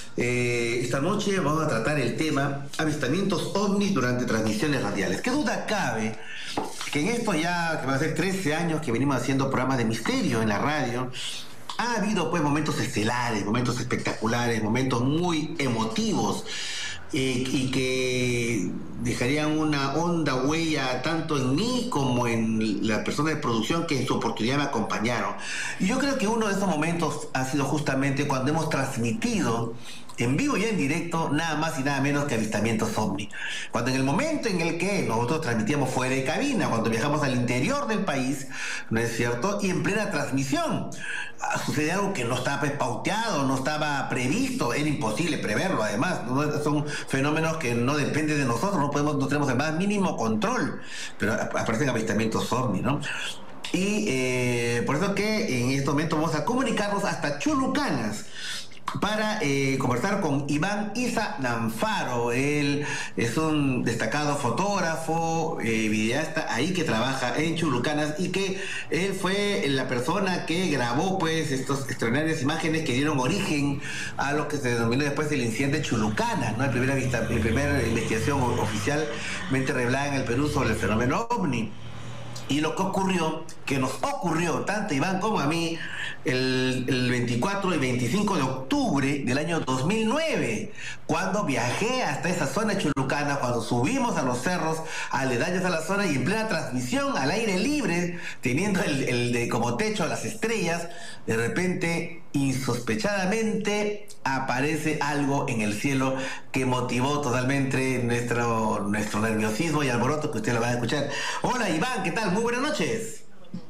Eh, esta noche vamos a tratar el tema avistamientos ovnis durante transmisiones radiales. ¿Qué duda cabe que en esto ya, que van a ser trece años que venimos haciendo programas de misterio en la radio, ha habido pues momentos estelares, momentos espectaculares, momentos muy emotivos eh, y que dejarían una honda huella tanto en mí como en la persona de producción que en su oportunidad me acompañaron. Y yo creo que uno de esos momentos ha sido justamente cuando hemos transmitido en vivo y en directo, nada más y nada menos que avistamientos ovni. Cuando en el momento en el que nosotros transmitíamos fuera de cabina, cuando viajamos al interior del país, ¿no es cierto? Y en plena transmisión, sucede algo que no estaba pauteado, no estaba previsto, era imposible preverlo además, ¿no? Son fenómenos que no dependen de nosotros, no podemos, no tenemos el más mínimo control, pero aparecen avistamientos ovni, ¿no? Y eh, por eso que en este momento vamos a comunicarnos hasta Chulucanas para eh, conversar con Iván Isa Nanfaro. Él es un destacado fotógrafo, eh, videasta ahí que trabaja en Chulucanas y que él fue la persona que grabó pues estas extraordinarias imágenes que dieron origen a lo que se denominó después el incidente Chulucanas, ¿no? La primera, vista, la primera investigación oficialmente revelada en el Perú sobre el fenómeno ovni. Y lo que ocurrió, que nos ocurrió tanto a Iván como a mí, el, el veinticuatro y veinticinco de octubre del año dos mil nueve, cuando viajé hasta esa zona chulucana, cuando subimos a los cerros aledaños a la zona y en plena transmisión al aire libre, teniendo el, el de como techo las estrellas, de repente, insospechadamente, aparece algo en el cielo que motivó totalmente nuestro, nuestro nerviosismo y alboroto, que ustedes lo van a escuchar. Hola Iván, ¿qué tal? Muy buenas noches.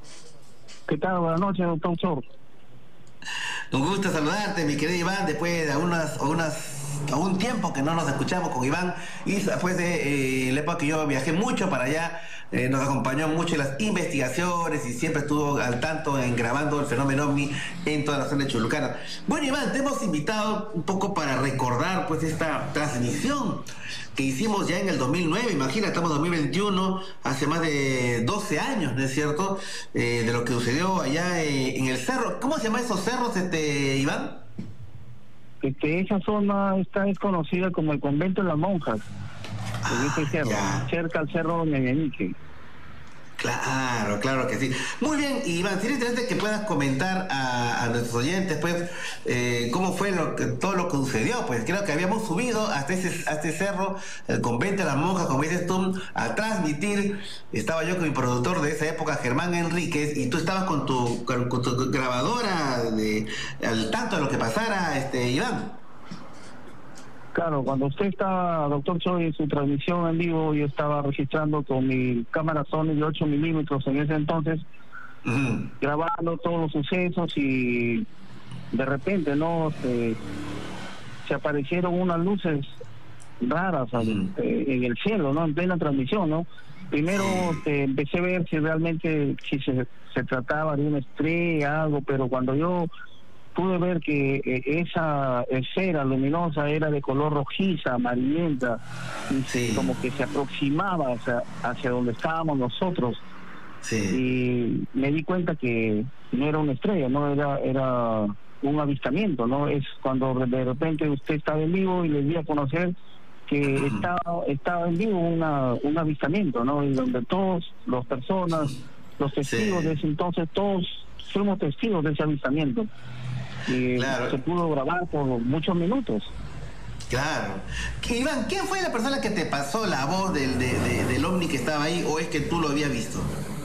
¿Qué tal? Buenas noches, doctor. Un gusto saludarte, mi querido Iván, después de unas, unas, un tiempo que no nos escuchamos con Iván, y después de eh, la época que yo viajé mucho para allá, eh, nos acompañó mucho en las investigaciones y siempre estuvo al tanto en grabando el fenómeno ovni en toda la zona de Chulucana. Bueno, Iván, te hemos invitado un poco para recordar pues esta transmisión que hicimos ya en el dos mil nueve, imagina, estamos en dos mil veintiuno, hace más de doce años, ¿no es cierto?, eh, de lo que sucedió allá eh, en el cerro. ¿Cómo se llaman esos cerros, este Iván? Este, esa zona está es conocida como el Convento de las Monjas, ah, en ese cerro, ya. cerca al cerro Ñañanique. Claro, claro que sí. Muy bien, Iván, sería interesante que puedas comentar a, a nuestros oyentes, pues, eh, cómo fue lo que, todo lo que sucedió. Pues creo que habíamos subido hasta ese, hasta ese cerro, el Convento de las Monjas, como dices tú, a transmitir. Estaba yo con mi productor de esa época, Germán Enríquez, y tú estabas con tu, con, con tu grabadora de, al tanto de lo que pasara, este Iván. Claro, cuando usted estaba, doctor Choi, en su transmisión en vivo, yo estaba registrando con mi cámara Sony de ocho milímetros en ese entonces, uh-huh. grabando todos los sucesos, y de repente, ¿no? Se, se aparecieron unas luces raras uh-huh. eh, en el cielo, ¿no? En plena transmisión, ¿no? Primero eh, empecé a ver si realmente si se, se trataba de una estrella, algo, pero cuando yo pude ver que eh, esa esfera luminosa era de color rojiza, amarillenta, y sí. como que se aproximaba hacia, hacia donde estábamos nosotros. Sí. Y me di cuenta que no era una estrella, no era era un avistamiento, ¿no? Es cuando de repente usted estaba en vivo y le di a conocer que uh-huh. estaba, estaba en vivo una, un avistamiento, ¿no? Y donde todos, las personas, los testigos sí. de ese entonces, todos fuimos testigos de ese avistamiento. Y claro. se pudo grabar por muchos minutos. Claro. Iván, ¿quién fue la persona que te pasó la voz del, de, de, del ovni que estaba ahí, o es que tú lo habías visto?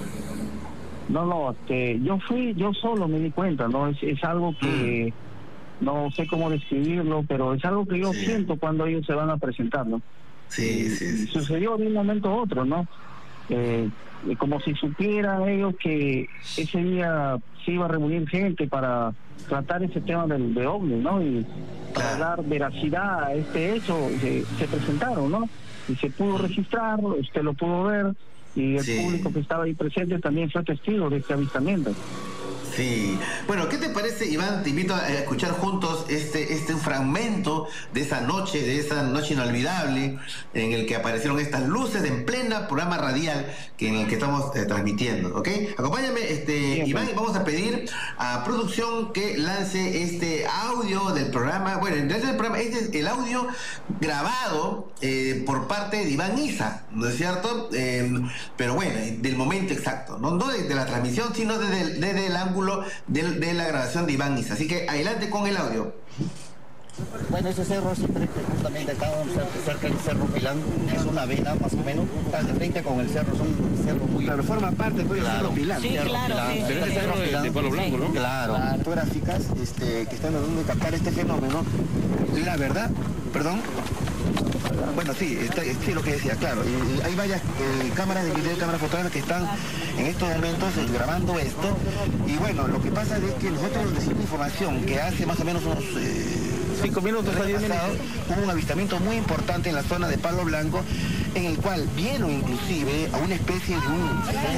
No, no, este, yo fui, yo solo me di cuenta, ¿no? Es, es algo que mm. no sé cómo describirlo, pero es algo que yo sí. siento cuando ellos se van a presentar, ¿no? Sí, sí, sí. Sucedió de un momento a otro, ¿no? Eh, como si supieran ellos que ese día se iba a reunir gente para tratar ese tema del de ovni, ¿no? Y para claro. dar veracidad a este hecho, se, se presentaron, ¿no? Y se pudo registrar, usted lo pudo ver, y el sí. público que estaba ahí presente también fue testigo de este avistamiento. Sí. Bueno, ¿qué te parece, Iván? Te invito a escuchar juntos este, este fragmento de esa noche, de esa noche inolvidable, en el que aparecieron estas luces en plena programa radial que en el que estamos eh, transmitiendo, ¿ok? Acompáñame, este, sí, Iván, y vamos a pedir a producción que lance este audio del programa. Bueno, en realidad el programa, este es el audio grabado eh, por parte de Iván Isa, ¿no es cierto? Eh, pero bueno, del momento exacto, no, no de, de la transmisión, sino desde, desde el ángulo De, de la grabación de Iván Isa. Así que adelante con el audio. Bueno, ese cerro siempre justamente está cerca del Cerro Pilán, es una vena más o menos, está de frente con el cerro, son cerros muy... Pero forma parte del claro. Cerro Pilán. Sí, cerro claro, Pilán. Sí, Pero sí, es el cerro cerro de, de Pueblo Blanco, ¿no? Claro. Las fotográficas este, que están tratando de captar este fenómeno, la verdad, perdón, bueno, sí, está, sí, lo que decía, claro, y, y hay varias eh, cámaras de video, cámaras fotográficas que están en estos momentos eh, grabando esto, y bueno, lo que pasa es que nosotros recibimos información que hace más o menos unos... Eh, cinco minutos a diez minutos, hubo un avistamiento muy importante en la zona de Palo Blanco, en el cual vieron inclusive a una especie de un...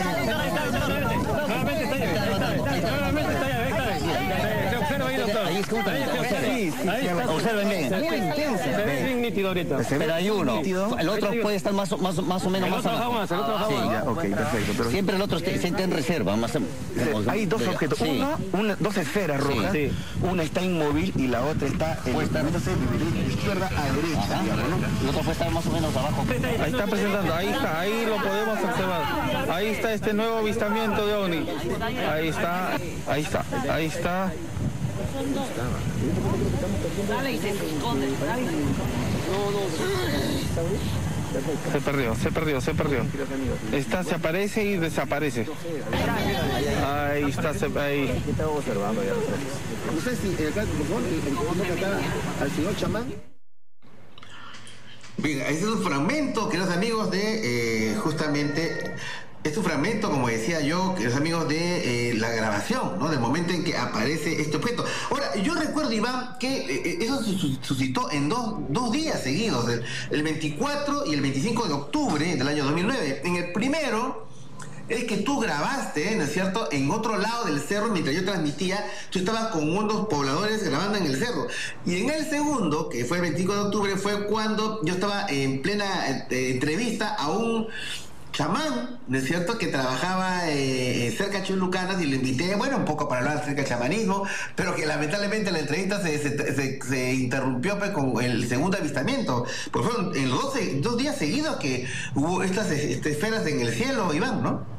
Nuevamente está allá, nuevamente está allá, se observa ahí, doctor. Ahí escucha, sí, sí, observen bien. Se ve intenso. Se ve bien nítido ahorita. Pero hay uno, el otro puede estar más, más, más o menos más abajo. El otro baja más, ok, perfecto. Siempre el otro se está en reserva. Más, hay dos objetos, uno, una, dos esferas rojas, sí. una está inmóvil y la otra está en puede estar de izquierda a derecha, digamos, ¿no? El otro puede estar más o menos abajo. Ahí está presentando, ahí está, ahí lo podemos observar. Ahí está este nuevo avistamiento de ovni. Ahí está, ahí está, ahí está. Se perdió, se perdió, se perdió. Está, se aparece y desaparece. Ahí está, se, ahí. No sé si acá, por favor, el acá al señor chamán. Bien, ese es un fragmento, queridos amigos, de eh, justamente... Es un fragmento, como decía yo, queridos amigos, de eh, la grabación, ¿no? Del momento en que aparece este objeto. Ahora, yo recuerdo, Iván, que eh, eso se suscitó en dos, dos días seguidos, el, el veinticuatro y el veinticinco de octubre del año dos mil nueve, en el primero es que tú grabaste, ¿no es cierto?, en otro lado del cerro, mientras yo transmitía, tú estabas con unos pobladores grabando en el cerro. Y en el segundo, que fue el veinticinco de octubre, fue cuando yo estaba en plena eh, entrevista a un chamán, ¿no es cierto?, que trabajaba eh, cerca de Chulucanas, y lo invité, bueno, un poco para hablar acerca del chamanismo, pero que lamentablemente la entrevista se, se, se, se interrumpió pues, con el segundo avistamiento. Pues fueron en los dos, dos días seguidos que hubo estas este, esferas en el cielo, Iván, ¿no?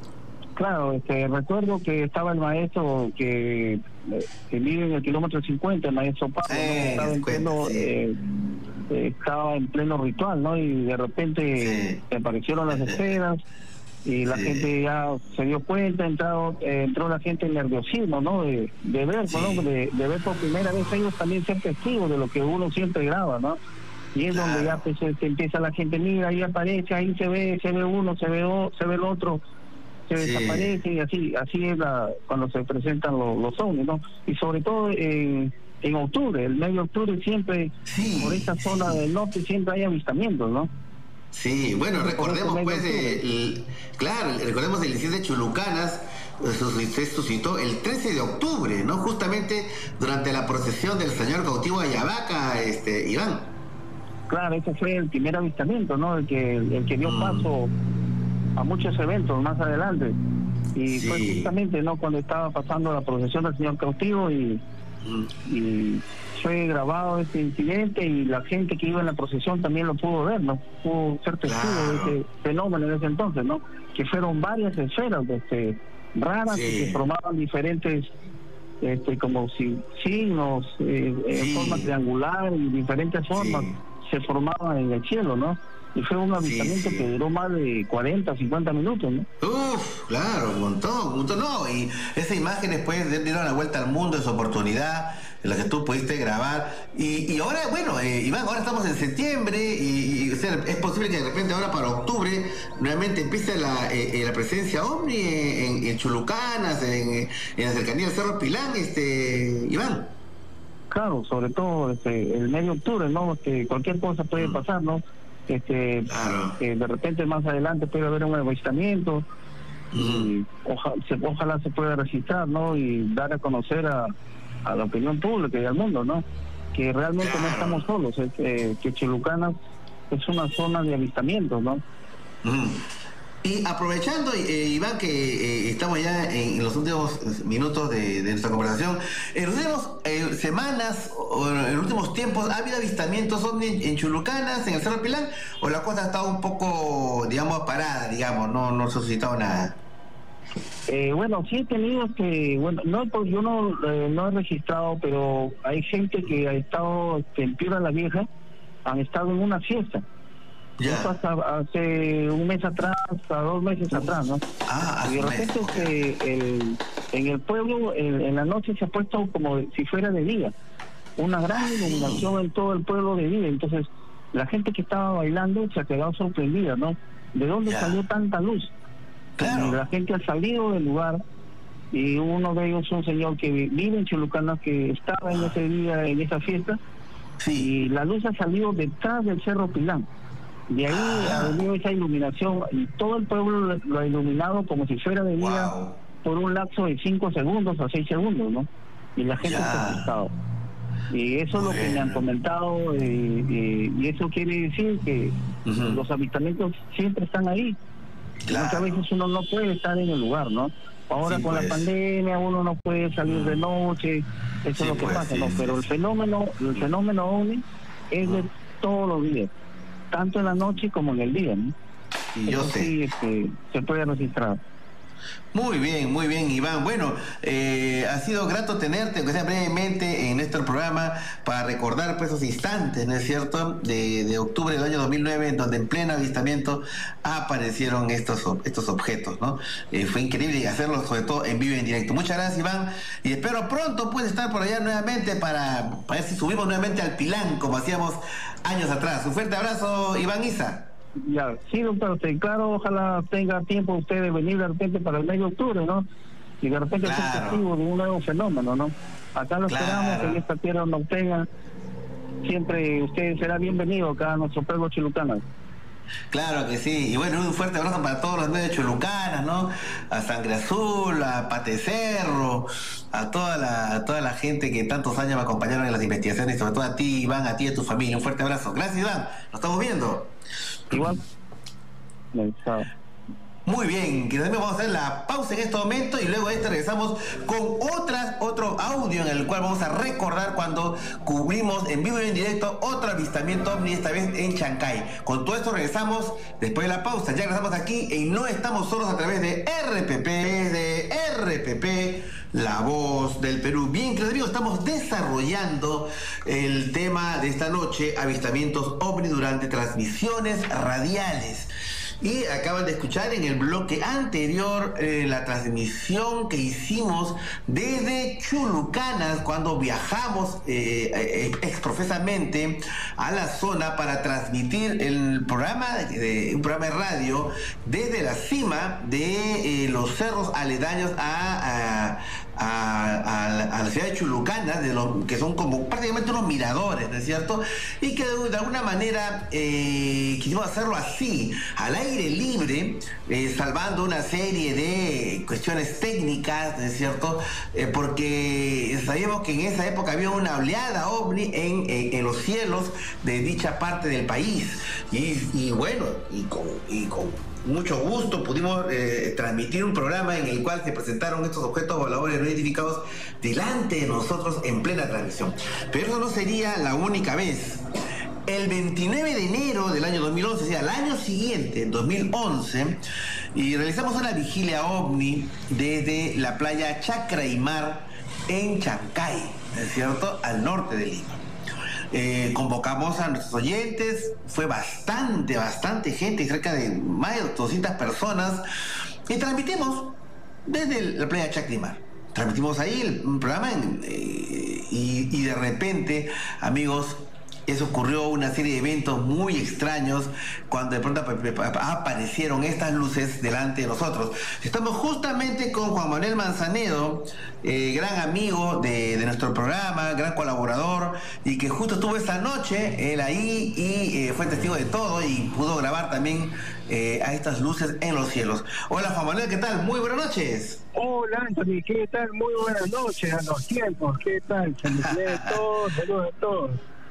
Claro, este, recuerdo que estaba el maestro que, que vive en el kilómetro cincuenta, el maestro Pablo, eh, estaba, en pleno, sí. eh, eh, estaba en pleno ritual, ¿no? Y de repente sí. aparecieron las esferas y la sí. gente ya se dio cuenta, entró, eh, entró la gente en nerviosismo, ¿no? De, de ver, sí. ¿no? De, de ver por primera vez ellos también ser testigos de lo que uno siempre graba, ¿no? Y es claro. donde ya pues, se empieza la gente, mira, ahí aparece, ahí se ve, se ve uno, se ve, o, se ve el otro, se sí. desaparece, y así así es la, cuando se presentan los, los ovnis, ¿no? Y sobre todo en, en octubre, el mes de octubre siempre, sí, por esta zona sí. del norte siempre hay avistamientos, ¿no? Sí, bueno, recordemos pues, eh, el, claro, recordemos el incidente de Chulucanas, se suscitó el trece de octubre, ¿no? Justamente durante la procesión del señor cautivo de Ayabaca, este, Iván. Claro, ese fue el primer avistamiento, ¿no? El que, el que dio mm. paso a muchos eventos más adelante, y sí. fue justamente no cuando estaba pasando la procesión del señor cautivo y, mm. y fue grabado este incidente, y la gente que iba en la procesión también lo pudo ver, no pudo ser testigo claro. de ese fenómeno en ese entonces, no que fueron varias esferas este, raras sí. que formaban diferentes este como si signos eh, sí. en forma triangular y diferentes formas sí. se formaban en el cielo, ¿no? Y fue un avistamiento sí, sí. que duró más de cuarenta, cincuenta minutos, ¿no? Uf, claro, un montón, un montón, no, y esas imágenes pues dieron la vuelta al mundo, esa oportunidad, en la que tú pudiste grabar, y, y ahora, bueno, eh, Iván, ahora estamos en septiembre, y, y o sea, es posible que de repente ahora para octubre nuevamente empiece la, eh, la presencia ovni en, en Chulucanas, en, en la cercanía del Cerro Pilán, este, Iván. Claro, sobre todo este, el mes de octubre, ¿no? Que cualquier cosa puede pasar, ¿no? Este, claro. eh, de repente más adelante puede haber un avistamiento mm. y oja, se, ojalá se pueda registrar, ¿no? Y dar a conocer a, a la opinión pública y al mundo, ¿no? Que realmente claro. no estamos solos, es que, que Chulucanas es una zona de avistamientos, ¿no? Mm. Y aprovechando, eh, Iván, que eh, estamos ya en los últimos minutos de, de nuestra conversación, en las últimas eh, semanas o en los últimos tiempos, ¿ha habido avistamientos ovni en Chulucanas, en el Cerro Pilán, o la cosa ha estado un poco, digamos, parada, digamos, no, no se ha suscitado nada? Eh, bueno, sí he tenido que, bueno, no, pues yo no, eh, no he registrado, pero hay gente que ha estado este, en Piedra la Vieja, han estado en una fiesta. Ya. Hasta hace un mes atrás, hasta dos meses uh. atrás, ¿no? Ah, y de repente okay. que el, en el pueblo, el, en la noche se ha puesto como si fuera de día, una gran ah, iluminación sí. en todo el pueblo de día. Entonces, la gente que estaba bailando se ha quedado sorprendida, ¿no? ¿De dónde ya. salió tanta luz? Claro. Y la gente ha salido del lugar, y uno de ellos, un señor que vive en Chulucanas, que estaba en ese día, en esa fiesta, sí. y la luz ha salido detrás del Cerro Pilán. De ahí ah. ha venido esa iluminación, y todo el pueblo lo ha iluminado como si fuera de día wow. por un lapso de cinco segundos a seis segundos, ¿no? Y la gente se ha asustado. Y eso bueno. es lo que me han comentado, eh, eh, y eso quiere decir que uh-huh. los avistamientos siempre están ahí. Claro. Muchas veces uno no puede estar en el lugar, ¿no? Ahora sí, con pues. la pandemia uno no puede salir uh-huh. de noche, eso sí, es lo que pues, pasa, sí, ¿no? Sí, Pero sí. el fenómeno, el fenómeno ovni es uh-huh. de todos los días, tanto en la noche como en el día, ¿no? Y yo sé. Sí, este, se puede registrar. Muy bien, muy bien, Iván. Bueno, eh, ha sido grato tenerte, aunque sea brevemente, en nuestro programa para recordar pues, esos instantes, ¿no es cierto?, de, de octubre del año dos mil nueve, en donde en pleno avistamiento aparecieron estos, estos objetos, ¿no? Eh, fue increíble hacerlo, sobre todo en vivo y en directo. Muchas gracias, Iván, y espero pronto pues estar por allá nuevamente para, para ver si subimos nuevamente al Pilán, como hacíamos años atrás. Un fuerte abrazo, Iván Isa. Ya, sí, doctor, claro, ojalá tenga tiempo usted de venir de repente para el mes de octubre, ¿no? Y de repente claro. ser testigo de un nuevo fenómeno, ¿no? Acá lo claro. esperamos, en esta tierra norteña. Siempre usted será bienvenido acá a nuestro pueblo Chulucanas. Claro que sí, y bueno, un fuerte abrazo para todos los medios chulucanas, ¿no? A Sangre Azul, a Pate Cerro, a toda la, a toda la gente que tantos años me acompañaron en las investigaciones, sobre todo a ti, Iván, a ti y a tu familia. Un fuerte abrazo. Gracias, Iván. Nos estamos viendo. Igual. Muy bien, que también vamos a hacer la pausa en este momento y luego de este regresamos con otras, otro audio en el cual vamos a recordar cuando cubrimos en vivo y en directo otro avistamiento ovni, esta vez en Chancay. Con todo esto regresamos después de la pausa. Ya regresamos aquí y no estamos solos a través de R P P, de R P P, La Voz del Perú. Bien, queridos amigos, estamos desarrollando el tema de esta noche, avistamientos ovni durante transmisiones radiales. Y acaban de escuchar en el bloque anterior eh, la transmisión que hicimos desde Chulucanas cuando viajamos eh, eh, exprofesamente a la zona para transmitir el programa, de, un programa de radio desde la cima de eh, los cerros aledaños a, a A, a, a la ciudad de Chulucanas, de lo, que son como prácticamente unos miradores, ¿no es cierto? Y que de, de alguna manera eh, quisimos hacerlo así, al aire libre, eh, salvando una serie de cuestiones técnicas, ¿no es cierto? Eh, porque sabíamos que en esa época había una oleada ovni en, en, en los cielos de dicha parte del país. Y, y bueno, y con, y con mucho gusto pudimos eh, transmitir un programa en el cual se presentaron estos objetos voladores no identificados delante de nosotros en plena transmisión. Pero eso no sería la única vez. El veintinueve de enero del año dos mil once, o sea, al año siguiente, dos mil once, y realizamos una vigilia ovni desde la playa Chacraymar en Chancay, ¿no es cierto?, al norte de Lima. Eh, convocamos a nuestros oyentes, fue bastante, bastante gente, cerca de más de doscientas personas, y transmitimos desde la playa Chacraymar. Transmitimos ahí el, un programa en, eh, y, y de repente, amigos, eso ocurrió una serie de eventos muy extraños cuando de pronto aparecieron estas luces delante de nosotros. Estamos justamente con Juan Manuel Manzanedo, eh, gran amigo de, de nuestro programa, gran colaborador, y que justo estuvo esta noche él ahí y eh, fue testigo de todo y pudo grabar también eh, a estas luces en los cielos. Hola Juan Manuel, ¿qué tal? Muy buenas noches. Hola Anthony, ¿qué tal? Muy buenas noches a los tiempos, ¿qué tal? Saludos a todos, saludos a todos.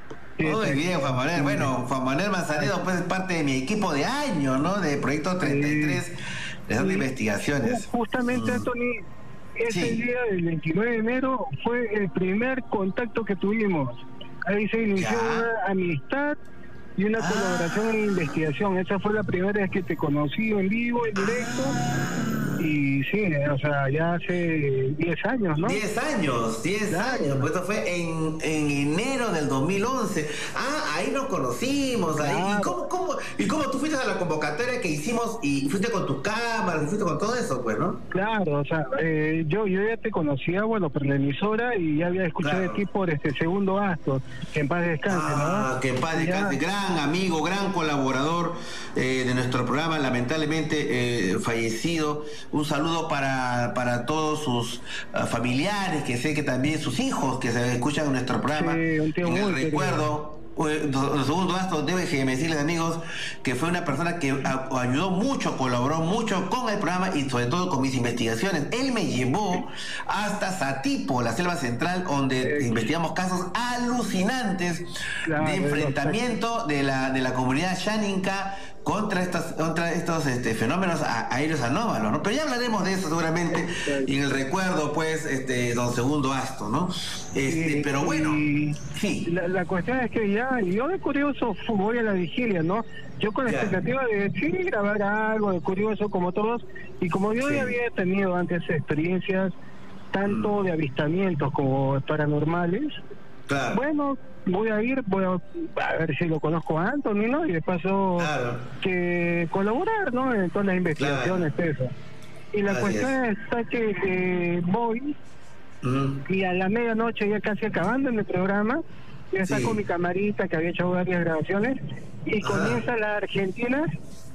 Muy bien, Juan Manuel. Bueno, Juan Manuel Manzanedo pues es parte de mi equipo de años, ¿no? De Proyecto treinta y tres, de esas investigaciones. Justamente, mm. Anthony, ese sí. día del veintinueve de enero fue el primer contacto que tuvimos. Ahí se inició ya. una amistad y una ah. colaboración en investigación. Esa fue la primera vez que te conocí en vivo, en directo. Ah. Y sí, o sea, ya hace diez años, ¿no? diez años, diez claro. años, pues esto fue en, en enero del dos mil once. Ah, ahí nos conocimos, ahí. Claro. ¿Y cómo, cómo, y cómo tú fuiste a la convocatoria que hicimos y fuiste con tus cámaras, y fuiste con todo eso, pues, ¿no? Claro, o sea, eh, yo, yo ya te conocía, bueno, por la emisora y ya había escuchado claro. de ti por este segundo acto, que en paz descanse, ah, ¿no? Que en paz descanse, ya. Gran amigo, gran colaborador eh, de nuestro programa, lamentablemente eh, fallecido. Un saludo para, para todos sus uh, familiares, que sé que también sus hijos que se escuchan en nuestro programa. Sí, un tío en el recuerdo, el segundo acto, debe decirles, amigos, que fue una persona que a, ayudó mucho, colaboró mucho con el programa y sobre todo con mis investigaciones. Él me llevó hasta Satipo, la selva central, donde sí. investigamos casos alucinantes claro, de enfrentamiento de la, de la comunidad Xaninca contra estos, contra estos este, fenómenos aéreos anómalos, ¿no? Pero ya hablaremos de eso seguramente y en el recuerdo, pues, este, don Segundo Acto, ¿no? Este, sí, pero bueno, sí. La, la cuestión es que ya, yo de curioso voy a la vigilia, ¿no? Yo con la ya. expectativa de, sí, grabar algo de curioso como todos, y como yo sí. ya había tenido antes experiencias, tanto mm. de avistamientos como paranormales, claro. bueno, voy a ir, voy a, a ver si lo conozco a Anthony, ¿no? Y de paso claro. que colaborar, ¿no? En todas las investigaciones, claro. eso. Y la Así cuestión es. está que, que voy mm. y a la medianoche, ya casi acabando en el programa, ya sí. saco mi camarita que había hecho varias grabaciones y Ajá. comienza la Argentina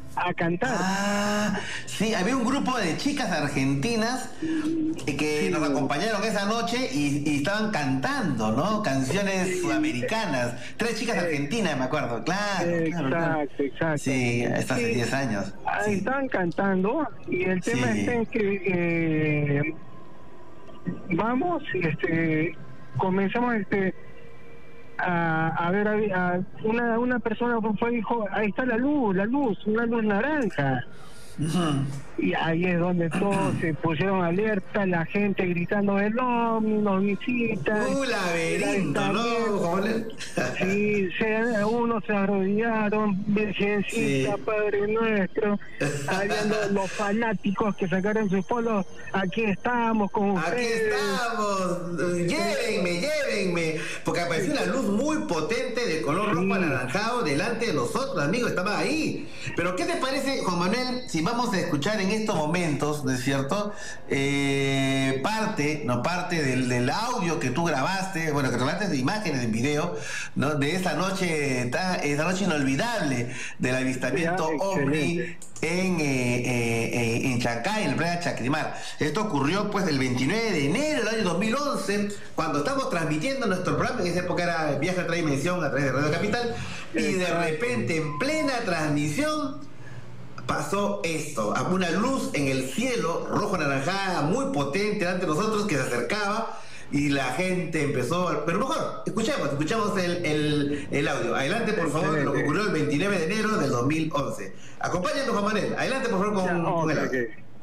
a cantar. Ah, sí, había un grupo de chicas argentinas que sí. nos acompañaron esa noche y, y estaban cantando, ¿no? Canciones sí. sudamericanas. Tres chicas eh, argentinas, me acuerdo, claro. Exacto, claro, claro. exacto. Sí, esto hace diez años. Sí. Estaban cantando y el tema sí. está en que eh, vamos, este, comenzamos este A, a ver, a, a una una persona fue y dijo, ahí está la luz, la luz, una luz naranja. Uh-huh. Y ahí es donde todos se pusieron alerta, la gente gritando el ovni, nos visitan. ¡Uh, laberinto, no! Sí, se, unos se arrodillaron, Virgencita, sí. Padre Nuestro, habían los, los fanáticos que sacaron sus polos, aquí estamos con ustedes. Aquí estamos, llévenme, llévenme, porque apareció una luz muy potente de color rojo anaranjado delante de nosotros, amigos, estaba ahí. Pero ¿qué te parece, Juan Manuel, si vamos a escuchar en estos momentos, ¿no es cierto? Eh, parte, no parte del, del audio que tú grabaste, bueno, que grabaste de imágenes, de video, ¿no? De esa noche, esa noche inolvidable del avistamiento ya, ovni en, eh, eh, en Chancay, en la playa Chacrimar. Esto ocurrió pues el veintinueve de enero del año dos mil once, cuando estamos transmitiendo nuestro programa, en esa época era Viaje a otra dimensión a través de Radio Capital, y de repente en plena transmisión pasó esto, una luz en el cielo, rojo anaranjada, muy potente ante nosotros, que se acercaba y la gente empezó, pero mejor, escuchemos, escuchamos el, el, el audio. Adelante, por favor, lo que ocurrió el veintinueve de enero del dos mil once. Acompáñanos, Juan Manuel. Adelante, por favor, con, ya, con el audio.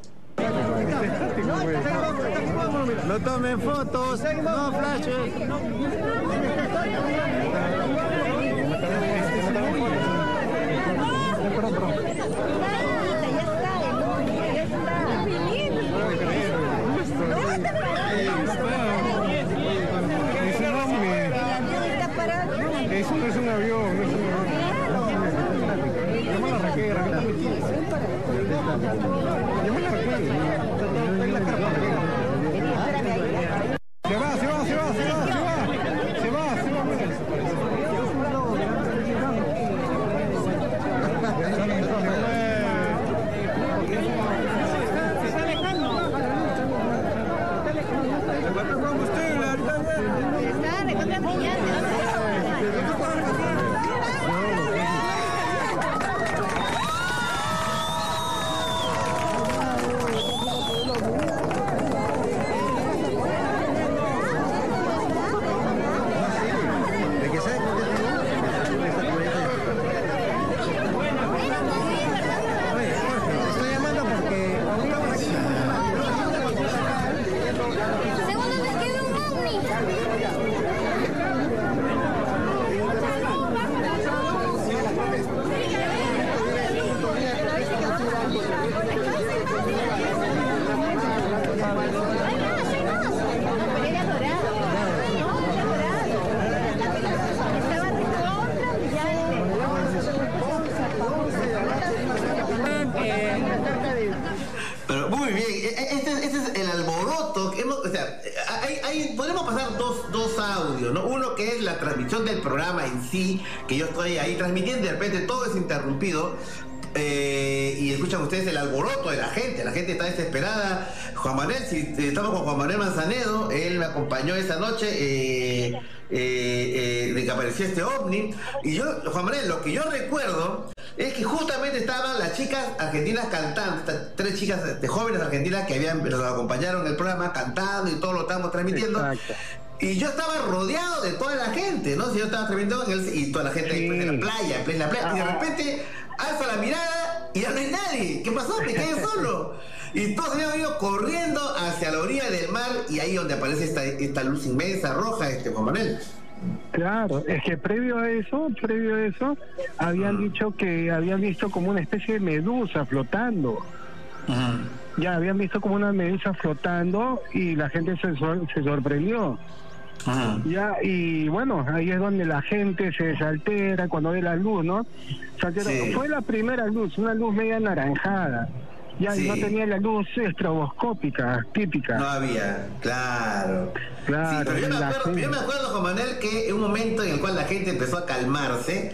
No tomen fotos, no flashes. Eso no es un avión, no es un avión. Llama a la Raquel, Raquel está metida. Llama a la Raquel. Se va, se va, se va, se va, se va. Se va, se va. Se está alejando. Está recontra brillante. Pero muy bien, este, este es el alboroto. Hemos, o sea, hay, hay, podemos pasar dos, dos audios, ¿no? Uno que es la transmisión del programa en sí, que yo estoy ahí transmitiendo y de repente todo es interrumpido. Eh, y escuchan ustedes el alboroto de la gente, la gente está desesperada. Juan Manuel, si estamos con Juan Manuel Manzanedo, él me acompañó esa noche eh, eh, eh, de que apareció este ovni. Y yo, Juan Manuel, lo que yo recuerdo es que justamente estaban las chicas argentinas cantando, estas tres chicas de jóvenes argentinas que habían, nos acompañaron en el programa cantando y todo lo estábamos transmitiendo. Exacto. Y yo estaba rodeado de toda la gente, ¿no? Si yo estaba transmitiendo en el, y toda la gente sí. después de la playa, en la playa, y de repente alzo la mirada y ya no hay nadie. ¿Qué pasó? Me quedé solo. Y todos habían ido corriendo hacia la orilla del mar y ahí donde aparece esta, esta luz inmensa, roja, este Juan Manuel. Claro, es que previo a eso, previo a eso, habían uh-huh. dicho que habían visto como una especie de medusa flotando. Uh-huh. Ya habían visto como una medusa flotando y la gente se, se sorprendió. Ajá. Ya, y bueno, ahí es donde la gente se desaltera cuando ve la luz, ¿no? Sí. Fue la primera luz, una luz media anaranjada. Ya, sí. Y no tenía la luz estroboscópica, típica. No había, claro. Claro. Sí, pero yo me, acuerdo, yo me acuerdo, Juan Manuel, que en un momento en el cual la gente empezó a calmarse,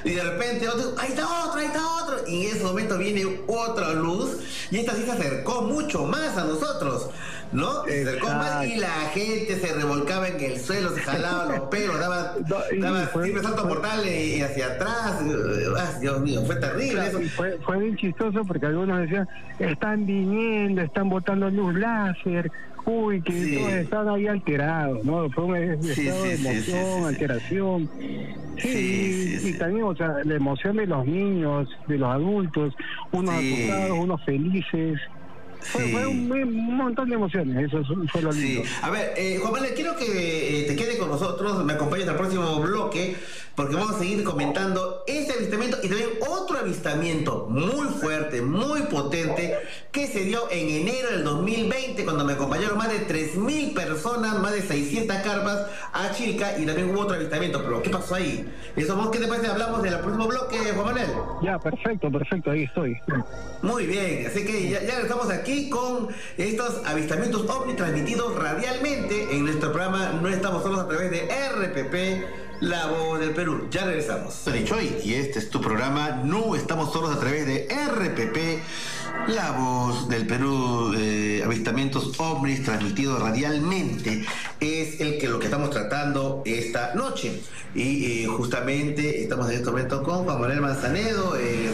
y de repente otro, ahí está otro, ahí está otro, y en ese momento viene otra luz, y esta sí se acercó mucho más a nosotros, ¿no? Se acercó más y la gente se revolcaba en el suelo, se jalaba los pelos, daba, daba simple salto mortal y hacia atrás. Ay, Dios mío, fue terrible. Claro, eso. Fue, fue bien chistoso porque algunos decían, están viniendo, están botando luz láser, uy, que Sí. todos están ahí alterados, ¿no? Fue un estado Sí, de sí, sí, emoción, sí, sí, sí. alteración. Sí, Sí, sí, y, sí. y también, o sea, la emoción de los niños, de los adultos, unos Sí. asustados, unos felices. Fue, Sí. fue un, un montón de emociones, eso fue lo lindo. Sí, a ver, eh, Juan Manuel, quiero que eh, te quede con nosotros, me acompañes al próximo bloque, porque vamos a seguir comentando ese avistamiento y también otro avistamiento muy fuerte, muy potente, que se dio en enero del dos mil veinte, cuando me acompañaron más de tres mil personas, más de seiscientas carpas a Chilca, y también hubo otro avistamiento. Pero, ¿qué pasó ahí? Eso, ¿qué te parece? Hablamos del próximo bloque, Juan Manuel. Ya, perfecto, perfecto, ahí estoy. Muy bien, así que ya, ya estamos aquí con estos avistamientos ovni transmitidos radialmente en nuestro programa No Estamos Solos, a través de R P P, La Voz del Perú. Ya regresamos. Soy Choi y este es tu programa No Estamos Solos, a través de R P P, La Voz del Perú. Eh, avistamientos ovnis transmitidos radialmente es el que lo que estamos tratando esta noche. Y eh, justamente estamos en este momento con Juan Manuel Manzanedo, eh,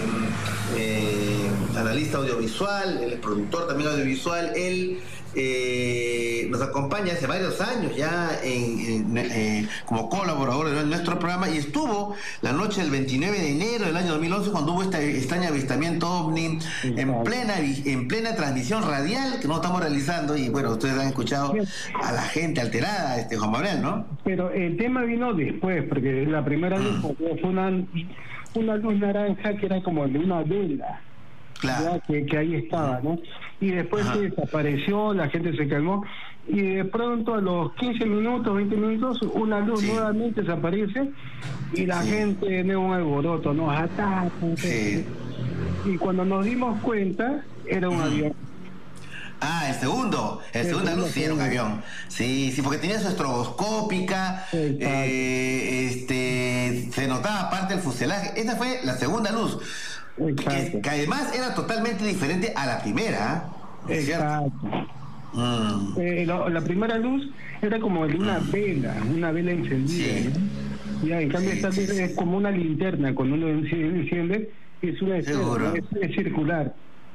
eh, analista audiovisual, el productor también audiovisual. Él eh, nos acompaña hace varios años ya en, en, eh, como colaborador en nuestro programa, y estuvo la noche del veintinueve de enero del año dos mil once cuando hubo este extraño avistamiento ovni en plena en plena transmisión radial que no estamos realizando. Y bueno, ustedes han escuchado a la gente alterada, este Juan Manuel, ¿no? Pero el tema vino después, porque la primera luz fue una, una luz naranja que era como de una vela. Claro. Que, que ahí estaba, ¿no? Y después Ajá. se desapareció, la gente se calmó, y de pronto a los quince minutos, veinte minutos, una luz Sí. nuevamente desaparece, y la Sí. gente de un alboroto, nos atacan. Sí. Y cuando nos dimos cuenta, era un Ujú. avión. Ah, el segundo, el El segundo segundo, luz sí era un sí. avión. Sí, sí, porque tenía su estroboscópica, Exacto. eh, este, se notaba parte del fuselaje. Esa fue la segunda luz, que, Exacto. que además era totalmente diferente a la primera, ¿no? ¿Es cierto? Exacto. Mm, Eh, lo- la primera luz era como de una vela, una vela encendida. Sí. ¿no? Ya, en cambio, Sí, esta sí, luz sí. es como una linterna, cuando uno enciende, enciende, es una esfera, Seguro. ¿no? es, es circular.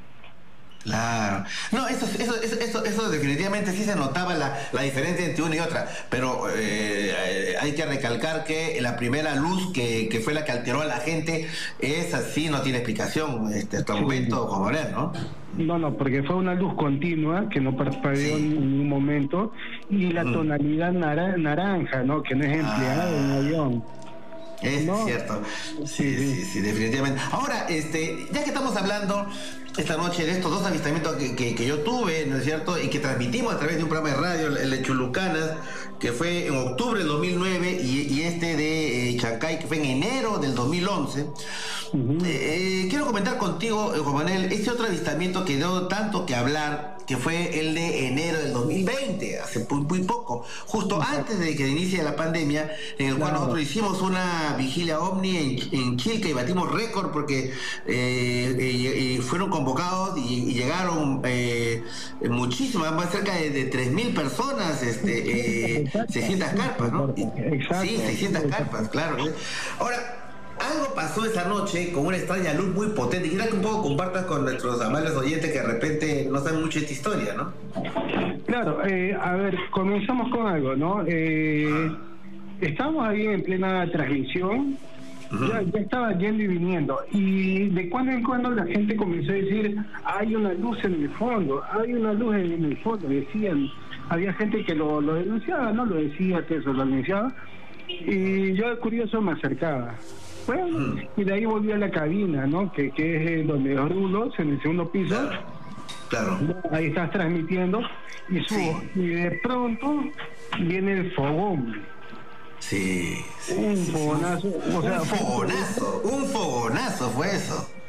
Claro. No, eso, eso, eso, eso, eso definitivamente sí se notaba la, la diferencia entre una y otra, pero eh, hay que recalcar que la primera luz que, que fue la que alteró a la gente, esa sí no tiene explicación este, hasta el Sí. momento, Juan Manuel, ¿no? No, no, porque fue una luz continua que no parpadeó Sí. en ningún momento, y la Mm. tonalidad nara- naranja, ¿no? Que no es empleada Ah. en un avión. Es No. cierto. Sí, sí, sí, definitivamente. Ahora, este, ya que estamos hablando esta noche de estos dos avistamientos que, que, que yo tuve, ¿no es cierto? Y que transmitimos a través de un programa de radio, el de Chulucanas, que fue en octubre del dos mil nueve, y, y este de eh, Chancay, que fue en enero del dos mil once. Ujú. Eh, quiero comentar contigo, eh, Juan Manuel, este otro avistamiento que dio tanto que hablar, que fue el de enero del dos mil veinte, hace muy, muy poco, justo antes de que inicie la pandemia, en el cual Claro. nosotros hicimos una vigilia ovni en, en Chilca y batimos récord porque eh, eh, eh, fueron convocados y, y llegaron eh, muchísimas, más cerca de, de tres mil personas, este, eh, seiscientas carpas, ¿no? Exacto. Sí, seiscientas carpas, claro. Ahora, algo pasó esa noche con una extraña luz muy potente. Quisiera que un poco compartas con nuestros amables oyentes que de repente no saben mucho de esta historia, ¿no? Claro, eh, a ver, comenzamos con algo, ¿no? Eh, estamos ahí en plena transmisión, Ujú. ya, ya estaba yendo y viniendo, y de cuando en cuando la gente comenzó a decir, hay una luz en el fondo, hay una luz en el fondo, decían, había gente que lo, lo denunciaba, ¿no? Lo decía, que eso lo denunciaba, y yo de curioso me acercaba. Bueno, y de ahí volví a la cabina, ¿no? Que, que es eh, donde los rulos, en el segundo piso. Claro. Ahí estás transmitiendo y subo. Sí. Y de pronto viene el fogón. Sí. sí, Un sí, sí. fogonazo. O sea, un fogonazo, un fogonazo fue eso.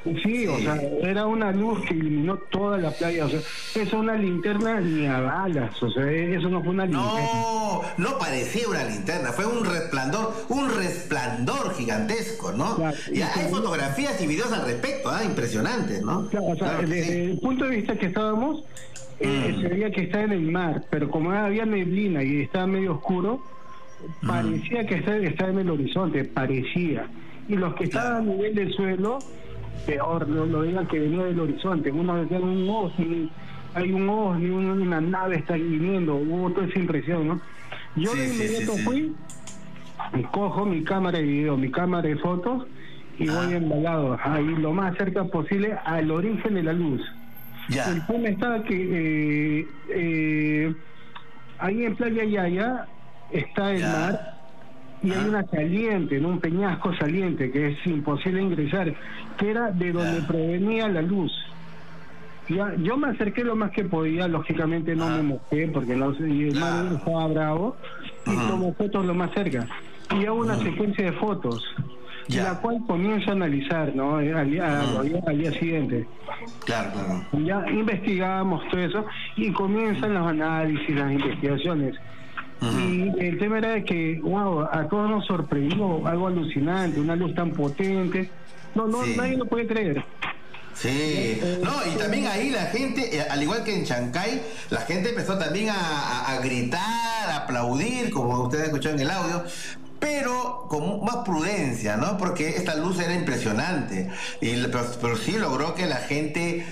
Sí, o sea, era una luz que iluminó toda la playa, o sea, eso es una linterna ni a balas, o sea, eso no fue una linterna. No, no parecía una linterna, fue un resplandor, un resplandor gigantesco, ¿no? Claro, y, y hay fotografías y videos al respecto, ¿ah? Impresionantes, ¿no? Claro, o sea, claro, desde sí. el punto de vista que estábamos, eh, mm. se veía que estaba en el mar, pero como había neblina y estaba medio oscuro, mm. parecía que estaba, estaba en el horizonte, parecía. Y los que estaban claro. a nivel del suelo, peor, lo, lo digan que venía del horizonte. Una vez era un ovni, hay un ovni, una, una nave está viniendo, hubo toda esa impresión, ¿no? Yo sí, de inmediato sí, sí, fui, sí. cojo mi cámara de video, mi cámara de fotos y ah. voy embalado ahí lo más cerca posible al origen de la luz. Ya. El tema estaba que eh, eh, ahí en Playa Yaya está el ya. mar. Y hay una saliente, ¿no? Un peñasco saliente que es imposible ingresar, que era de donde yeah. provenía la luz. Ya, yo me acerqué lo más que podía, lógicamente no ah. me mojé porque no, y el mar yeah. estaba bravo, y uh-huh. tomo fotos lo más cerca. Y hago una uh-huh. secuencia de fotos, yeah. la cual comienzo a analizar, ¿no? Al día, uh-huh. al día, al día siguiente. Claro, claro. Ya investigamos todo eso y comienzan los análisis, las investigaciones. Uh-huh. Y el tema era de que, wow, a todos nos sorprendió, algo alucinante, una luz tan potente. No, no, sí. nadie lo puede creer. Sí, no, y también ahí la gente, al igual que en Chancay, la gente empezó también a, a, a gritar, a aplaudir, como ustedes escucharon en el audio, pero con más prudencia, ¿no? Porque esta luz era impresionante, y, pero, pero sí logró que la gente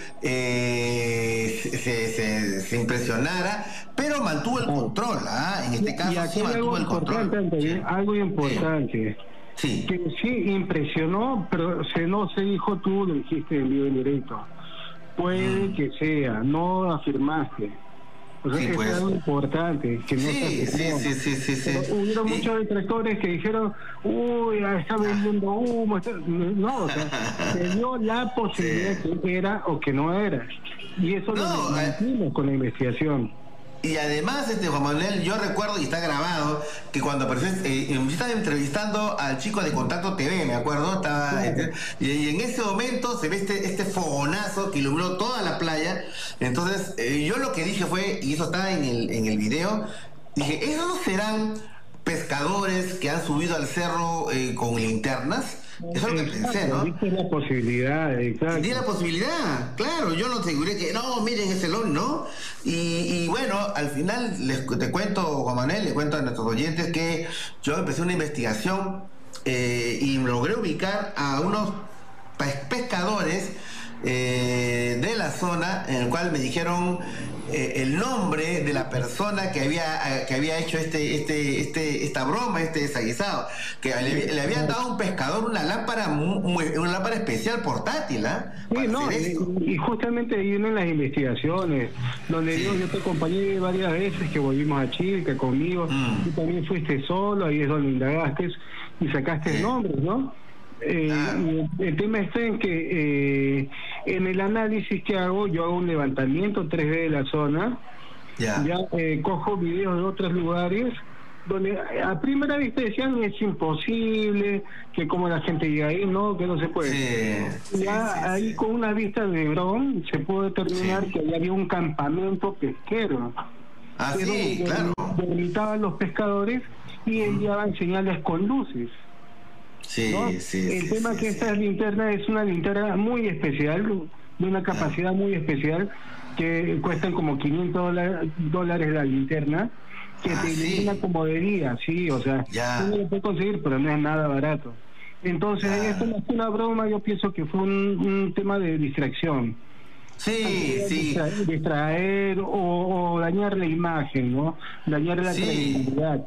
eh, se, se, se impresionara, pero mantuvo el control, ¿ah? En este caso sí mantuvo el control. Sí. Algo importante, sí. que sí impresionó, pero se, no se dijo, tú lo dijiste en vivo en directo, puede mm. que sea, no afirmaste. O sea, sí, que pues. Es algo importante. Que no sí, sí, sí, sí, sí, sí. Hubieron sí. muchos detractores que dijeron, uy, está vendiendo humo. Está... No, o sea, se dio la posibilidad sí. que era o que no era. Y eso no, lo mentimos eh... con la investigación. Y además, este Juan Manuel, yo recuerdo, y está grabado, que cuando apareció, eh, yo estaba entrevistando al chico de Contacto T V, me acuerdo, estaba, este, y, y en ese momento se ve este, este fogonazo que iluminó toda la playa. Entonces, eh, yo lo que dije fue, y eso está en el, en el video, dije, ¿esos no serán pescadores que han subido al cerro eh, con linternas? Eso es lo que pensé, ¿no? Diste la posibilidad, exacto. Di la posibilidad, claro, yo no aseguré que, no, miren ese lon, ¿no? Y, y bueno, al final les, te cuento, Juan Manuel, le cuento a nuestros oyentes que yo empecé una investigación eh, y logré ubicar a unos pescadores eh, de la zona, en el cual me dijeron eh, el nombre de la persona que había que había hecho este este este esta broma, este desaguisado, que le, le habían dado a un pescador una lámpara muy, una lámpara especial portátil, ¿ah? ¿eh? Sí, no, y, y justamente ahí vienen las investigaciones, donde sí. yo, yo te acompañé varias veces que volvimos a Chilca conmigo, mm. tú también fuiste solo, ahí es donde indagaste y sacaste sí. nombres, ¿no? Eh, ah. el, el tema está en que eh, en el análisis que hago, yo hago un levantamiento tres D de la zona, yeah. ya eh, cojo videos de otros lugares donde a primera vista decían es imposible, que como la gente llega ahí, no, que no se puede. Sí, ya sí, sí, ahí sí. con una vista de dron se puede determinar sí. que ahí había un campamento pesquero. Ah, sí, claro. Limitaban los pescadores y enviaban señales con luces. Sí, ¿no? sí, el sí, tema sí, es que sí. esta linterna es una linterna muy especial, de una capacidad ah. muy especial, que cuestan como quinientos dólares la linterna, que ah, te ilumina sí. como de día, sí, o sea, ya. uno lo puede conseguir, pero no es nada barato. Entonces, ah. esto no es una broma, yo pienso que fue un, un tema de distracción. Sí, sí. Distraer, distraer o, o dañar la imagen, ¿no? Dañar la sí. credibilidad.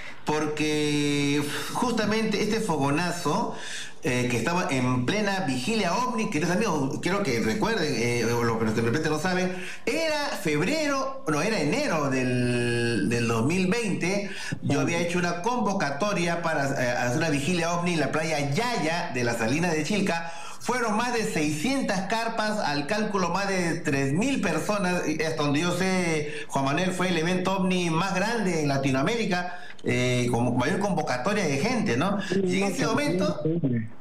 Porque justamente este fogonazo eh, que estaba en plena vigilia ovni, queridos amigos, quiero que recuerden, eh, lo que de repente no saben, era febrero, no, era enero del, del dos mil veinte, yo había hecho una convocatoria para eh, hacer una vigilia ovni en la playa Yaya de la Salina de Chilca. Fueron más de seiscientas carpas, al cálculo más de tres mil personas, hasta donde yo sé, Juan Manuel, fue el evento ovni más grande en Latinoamérica, eh, con mayor convocatoria de gente, ¿no? Y en ese momento,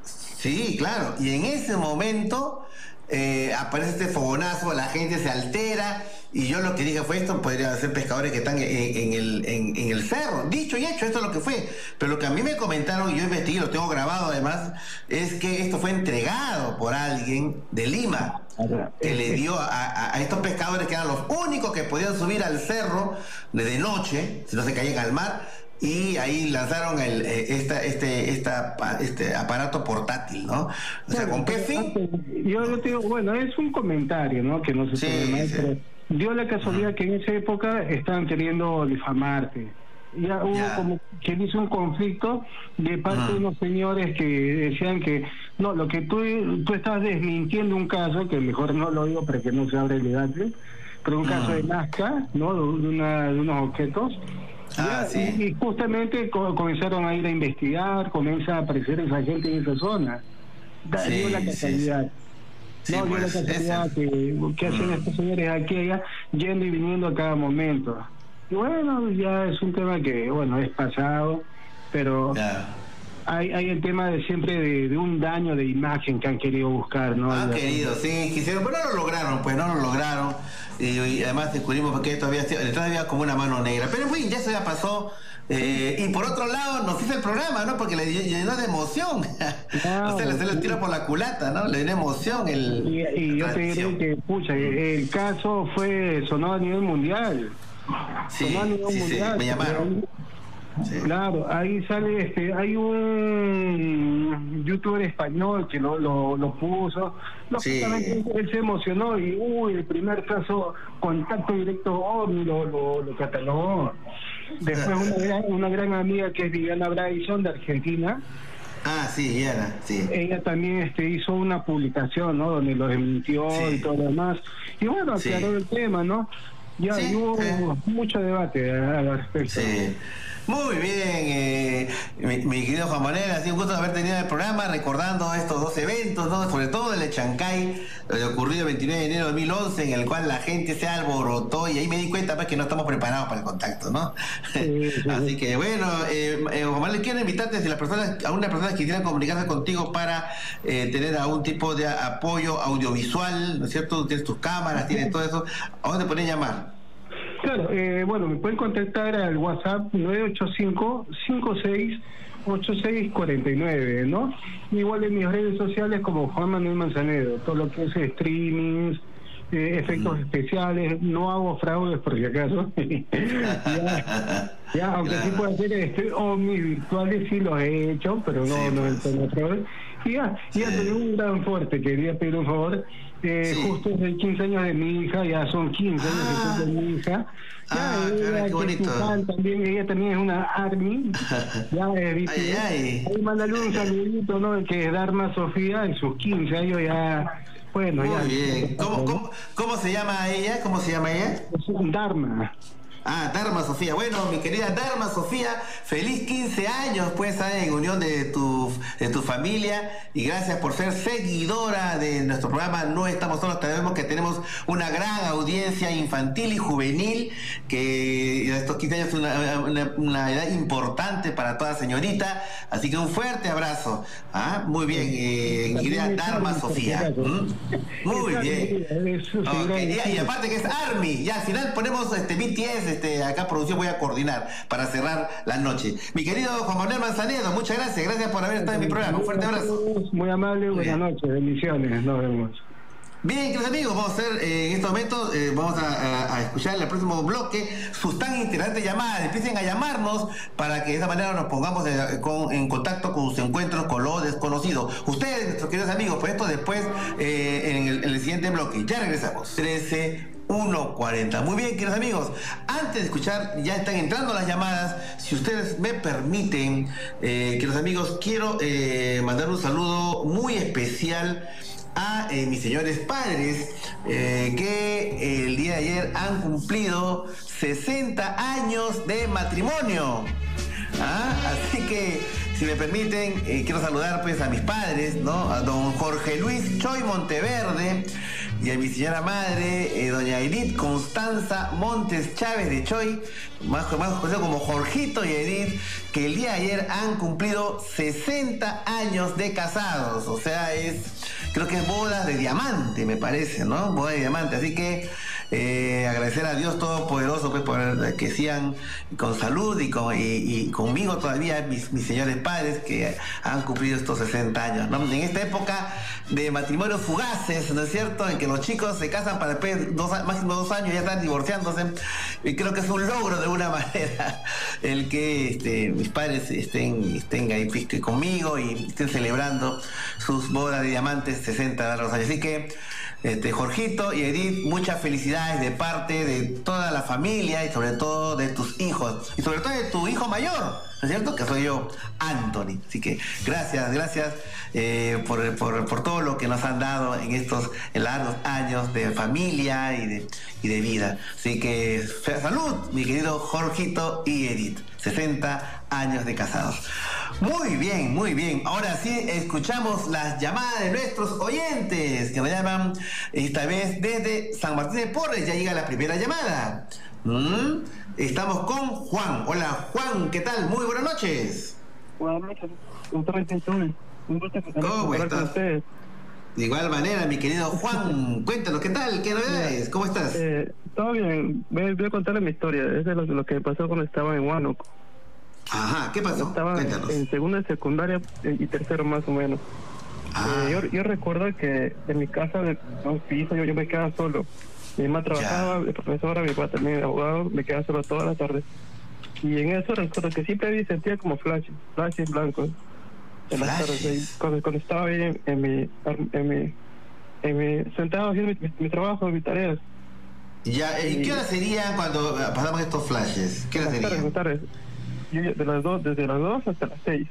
Sí, claro. Y en ese momento eh, aparece este fogonazo, la gente se altera. Y yo lo que dije fue esto, podrían ser pescadores que están en, en, el, en, en el cerro. Dicho y hecho, esto es lo que fue. Pero lo que a mí me comentaron, y yo investigué, lo tengo grabado además, es que esto fue entregado por alguien de Lima, que le dio a, a, a estos pescadores que eran los únicos que podían subir al cerro de noche, si no se caían al mar, y ahí lanzaron el, esta, este, esta, este aparato portátil, ¿no? O sea, ¿con qué fin? Yo te digo, bueno, es un comentario, ¿no? Que no se sí, puede más, sí. pero dio la casualidad uh-huh. que en esa época estaban queriendo difamarte. Ya hubo yeah. como que hizo un conflicto de parte uh-huh. de unos señores que decían que no, lo que tú, tú estás desmintiendo un caso, que mejor no lo digo para que no se abra el debate, pero un uh-huh. caso de Nazca, ¿no? De, una, de unos objetos. Ah, ya, sí. y, y justamente co- comenzaron a ir a investigar, comienza a aparecer esa gente en esa zona. Da, sí, dio la casualidad. Sí, sí. Sí, no, pues, dio la casualidad que, que hacen mm. estos señores aquí allá, yendo y viniendo a cada momento. Y bueno, ya es un tema que, bueno, es pasado, pero yeah. hay, hay el tema de siempre de, de un daño de imagen que han querido buscar, ¿no? Han querido, sí, quisieron, pero no lo lograron, pues no lo lograron. Y, y además descubrimos que todavía detrás había como una mano negra. Pero en fin, ya eso ya pasó. Eh, y por otro lado nos hizo el programa, ¿no? Porque le llenó de emoción. No, o sea, le, se le tiró por la culata, ¿no? Le dio emoción el... Y, y yo te diré que, pucha, el caso fue sonado a nivel mundial. Sí, sonado a nivel sí, mundial, sí, me llamaron. Sí. Claro, ahí sale, este, hay un youtuber español que lo, lo, lo puso, lógicamente sí. él se emocionó y uy, el primer caso, contacto directo OVNI, lo, lo, lo catalogó. Después una gran, una gran amiga que es Viviana Bryson de Argentina. Ah, sí, Viviana, sí. Ella también este, hizo una publicación, ¿no? Donde lo desmintió sí. y todo lo demás. Y bueno, aclaró sí. el tema, ¿no? Ya sí, hubo sí. mucho debate al respecto. Sí. Muy bien, eh, mi, mi querido Juan Manuel, ha sido un gusto haber tenido el programa recordando estos dos eventos, ¿no? Sobre todo el de Chancay, lo que ocurrió el veintinueve de enero de dos mil once, en el cual la gente se alborotó y ahí me di cuenta pues, que no estamos preparados para el contacto, ¿no? Sí, sí, Así sí. que bueno, eh, eh, Juan Manuel, quiero invitarte si las personas, a una persona que quisiera comunicarse contigo para eh, tener algún tipo de apoyo audiovisual, ¿no es cierto? Tienes tus cámaras, tienes todo eso, ¿a dónde pueden llamar? Claro, eh, bueno, me pueden contactar al WhatsApp nueve ocho cinco, cinco seis ocho seis cuatro nueve, ¿no? Igual en mis redes sociales como Juan Manuel Manzanedo, todo lo que es streamings, eh, efectos mm. especiales, no hago fraudes por si acaso. ya, ya, aunque claro. sí puedo hacer este, ovnis virtuales, sí los he hecho, pero no, sí, no pues. no fraudes. Y ya, sí. ya tengo un gran fuerte, quería pedir un favor. Eh, sí. Justo es el quince años de mi hija, ya son quince años ah. de mi hija. Ya, ah, ella, claro, qué bonito. Fan, también, ella también es una ARMY. Ya, eh, ay, ay. Ahí mándale un saludito, ¿no? Que es Dharma Sofía, en sus quince años ya. Bueno, muy ya. bien. ¿Cómo, cómo, ¿Cómo se llama ella? ¿Cómo se llama ella? Es un Dharma. Ah, Dharma Sofía. Bueno, mi querida Dharma Sofía, feliz quince años, pues, en unión de tu, de tu familia, y gracias por ser seguidora de nuestro programa No Estamos Solos. Sabemos que tenemos una gran audiencia infantil y juvenil, que estos quince años es una, una, una edad importante para toda señorita, así que un fuerte abrazo. ¿Ah? Muy bien, eh, mi querida Dharma Sofía. ¿Mm? Muy bien. Okay. Y, y aparte que es ARMY, ya al final ponemos este B T S. Este, acá producción voy a coordinar para cerrar la noche. Mi querido Juan Manuel Manzanedo, muchas gracias, gracias por haber estado en mi programa. Un fuerte abrazo. Muy amable, buenas noches, bendiciones, nos vemos. Bien, queridos amigos, vamos a hacer eh, en estos momentos, eh, vamos a, a, a escuchar en el próximo bloque sus tan interesantes llamadas. Empiecen a llamarnos para que de esa manera nos pongamos de, con, en contacto con sus encuentros con lo desconocido. Ustedes, nuestros queridos amigos, pues esto después eh, en, el, en el siguiente bloque. Ya regresamos. trece uno cuarenta. Muy bien, queridos amigos, antes de escuchar, ya están entrando las llamadas. Si ustedes me permiten, eh, queridos amigos, quiero eh, mandar un saludo muy especial a eh, mis señores padres, eh, que el día de ayer han cumplido sesenta años de matrimonio. ¿Ah? Así que, si me permiten, eh, quiero saludar pues a mis padres, ¿no? A don Jorge Luis Choy Monteverde y a mi señora madre, eh, doña Edith Constanza Montes Chávez de Choy, más, más conocido como Jorgito y Edith, que el día de ayer han cumplido sesenta años de casados. O sea, es, creo que es boda de diamante, me parece, ¿no? Boda de diamante. Así que eh, agradecer a Dios Todopoderoso pues, por que sigan con salud y, con, y, y conmigo todavía mis, mis señores padres que han cumplido estos sesenta años, ¿no? En esta época de matrimonios fugaces, ¿no es cierto?, en que los chicos se casan para después dos, máximo dos años ya están divorciándose, y creo que es un logro de alguna manera el que este, mis padres estén, estén ahí conmigo y estén celebrando sus bodas de diamantes sesenta años. Así que Este, Jorgito y Edith, muchas felicidades de parte de toda la familia y sobre todo de tus hijos y sobre todo de tu hijo mayor, ¿no es cierto?, que soy yo, Anthony. Así que gracias, gracias eh, por, por, por todo lo que nos han dado en estos largos años de familia y de, y de vida. Así que salud, mi querido Jorgito y Edith, sesenta años de casados. Muy bien, muy bien. Ahora sí, escuchamos las llamadas de nuestros oyentes que nos llaman esta vez desde San Martín de Porres. Ya llega la primera llamada. ¿Mm? Estamos con Juan. Hola, Juan, ¿qué tal? Muy buenas noches. Buenas noches. Un gusto ¿Cómo estás? De igual manera, mi querido Juan, cuéntanos, ¿qué tal? ¿Qué novedades? ¿Cómo estás? Eh, todo bien. Voy, voy a contarle mi historia. Es de lo, lo que pasó cuando estaba en Huánuco. Ajá, ¿qué pasó? Estaba Cuéntanos. En segunda de secundaria y tercero más o menos. Ah. Eh, yo, yo recuerdo que en mi casa de un piso yo, yo me quedaba solo. Mi mamá trabajaba, de profesora, mi papá también abogado, me quedaba solo toda la tarde. Y en eso recuerdo que siempre sentía como flashes, flashes blancos. En las tardes, cuando, cuando estaba ahí en, en mi, en mi, en mi, sentado haciendo mi, mi, mi trabajo, mis tareas. Ya, ¿y qué hora sería cuando pasamos estos flashes? ¿Qué hora sería? Tardes, tardes. De las dos, desde las dos hasta las seis.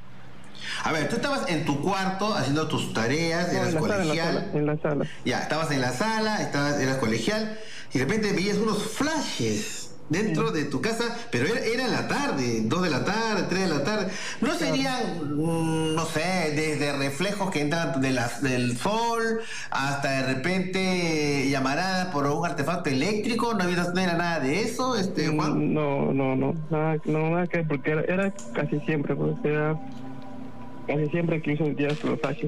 A ver, tú estabas en tu cuarto haciendo tus tareas, no, eras en colegial. Sala, en, la sala, en la sala. Ya, estabas en la sala, estabas, eras colegial, y de repente veías unos flashes dentro sí. de tu casa, pero era, era en la tarde, dos de la tarde, tres de la tarde. ¿No claro. serían, mmm, no sé, desde reflejos que entran de las, del sol hasta de repente llamarada por un artefacto eléctrico? ¿No, había, no era nada de eso, este Juan? No, no, no, nada, no, nada que, porque era, era casi siempre, pues era casi siempre que yo sentía los flashes.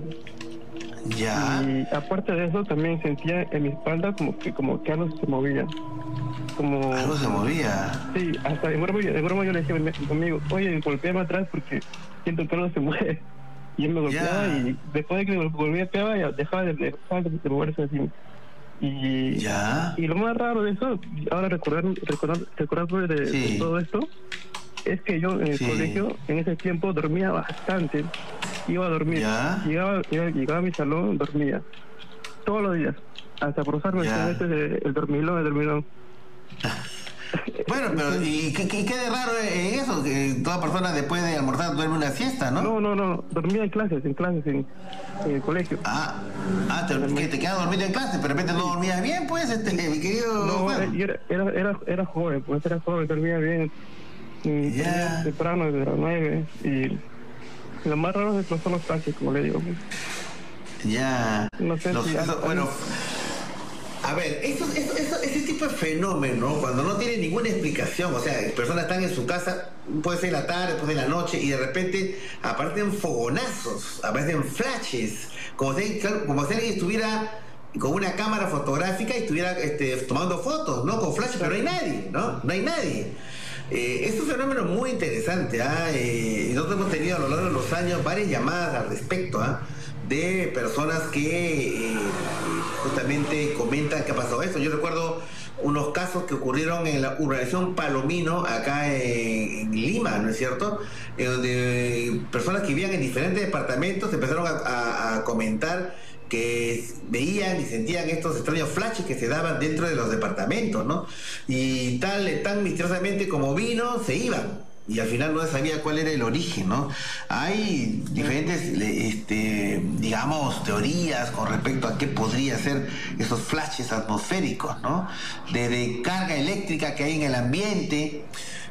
Ya. Y aparte de eso también sentía en mi espalda como que como que algo se movía. Como algo se movía. Sí, hasta de broma, de broma yo le decía a mi amigo, oye, golpéame atrás porque siento que algo se mueve. Y él me golpeaba yeah. y después de que me golpeaba ya dejaba de, de, de, de moverse así. Y, yeah. y lo más raro de eso, ahora recordar recordar, recordar de, sí. de todo esto, es que yo en el sí. colegio en ese tiempo dormía bastante. Iba a dormir, yeah. llegaba, llegaba, llegaba a mi salón, dormía todos los días, hasta forzarme yeah. el, el dormilón, el dormilón. Bueno, pero ¿y qué, qué, qué de raro en eso? Que toda persona después de almorzar duerme una siesta, ¿no? No, no, no, dormía en clases, en clases, en, en el colegio. Ah, ah te, que te quedas dormido en clase, pero de repente no dormías bien, pues, este, mi querido. No, era, era, era, era joven, pues era joven, dormía bien, yeah. temprano, desde las nueve, y lo más raro es que son los flashes, como le digo. Ya. No sé los, si eso, bueno. A ver, eso, eso, eso, ese tipo de fenómeno, cuando no tiene ninguna explicación, o sea, personas están en su casa, puede ser en la tarde, puede ser en la noche, y de repente aparecen fogonazos, aparecen flashes, como si, como si alguien estuviera con una cámara fotográfica y estuviera este, tomando fotos, ¿no? Con flashes, pero no hay nadie, ¿no? No hay nadie. Eh, es un fenómeno muy interesante, ¿ah? ¿eh? Nosotros hemos tenido a lo largo de los años varias llamadas al respecto, ¿ah? ¿eh? de personas que eh, justamente comentan que ha pasado esto. Yo recuerdo unos casos que ocurrieron en la urbanización Palomino, acá en, en Lima, ¿no es cierto? En donde personas que vivían en diferentes departamentos empezaron a, a, a comentar que veían y sentían estos extraños flashes que se daban dentro de los departamentos, ¿no? Y tal, tan misteriosamente como vino, se iban. Y al final no se sabía cuál era el origen, ¿no? Hay diferentes, este, digamos, teorías con respecto a qué podría ser esos flashes atmosféricos, ¿no? Desde carga eléctrica que hay en el ambiente,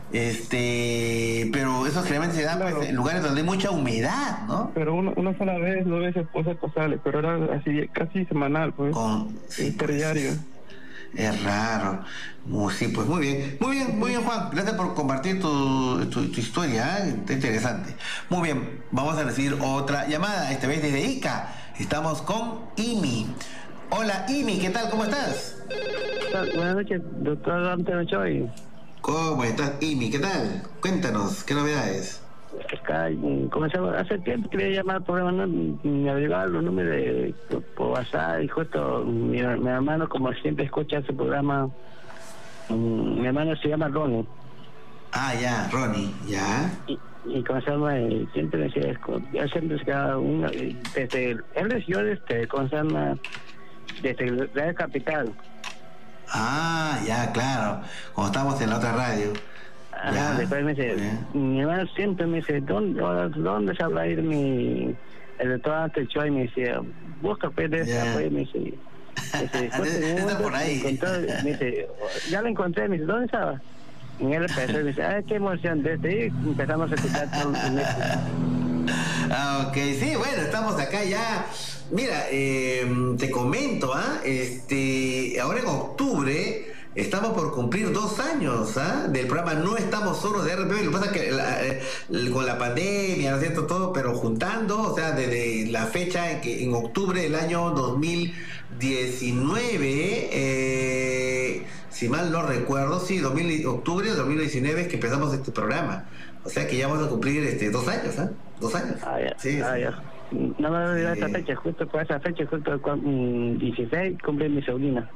Este, pero eso generalmente se da claro. pues, en lugares donde hay mucha humedad, ¿no? Pero una, una sola vez, dos veces cosas pasales, pero era así casi semanal, pues. Con, sí, interdiario. Pues, es raro. Uh, sí, pues muy bien. Muy bien, muy bien, Juan. Gracias por compartir tu, tu, tu historia, ¿eh? Está interesante. Muy bien, vamos a recibir otra llamada, esta vez desde Ica. Estamos con Imi. Hola, Imi, ¿qué tal? ¿Cómo estás? Buenas noches, doctor Antonio Choi. ¿Cómo estás, Imi? ¿Qué tal? Cuéntanos, ¿qué novedades? Acá, como se llama, hace tiempo quería llamar al programa, ¿no? Me averiguaba los números de, por WhatsApp y justo mi, mi hermano, como siempre escucha ese programa, um, mi hermano se llama Ronnie. Ah, ya, Ronnie, ya. Y, y como se llama, siempre me decía, yo siempre cada uno, desde, él es yo desde, como se llama, desde la capital. Ah, ya, claro, como estamos en la otra radio. Ajá, después me dice, mi hermano siempre me dice, ¿dónde, dónde se va a ir mi, el doctor Antonio Choi? Me dice, busca P D F, yeah. Pues, me dice, está por ahí. Me, encontró, me dice, ya lo encontré, me dice, ¿dónde estaba? Y él empezó, me dice, ay, qué emoción, desde ahí empezamos a escuchar todo el mes. Ah, ok, sí, bueno, estamos acá ya. Mira, eh, te comento, ¿ah? Este, ahora en octubre estamos por cumplir dos años ¿ah? del programa No Estamos Solos de R P P. Lo que pasa es que la, eh, con la pandemia, ¿no es cierto? Todo, pero juntando, o sea, desde la fecha en que en octubre del año dos mil diecinueve, eh, si mal no recuerdo, sí, dos mil, octubre de dos mil diecinueve es que empezamos este programa. O sea que ya vamos a cumplir este dos años, ¿ah? ¿eh? Dos años. Ah, ya. Sí, ah, sí. ya. No me olvidé esa fecha, justo por esa fecha, justo con dieciséis cumple mi sobrina.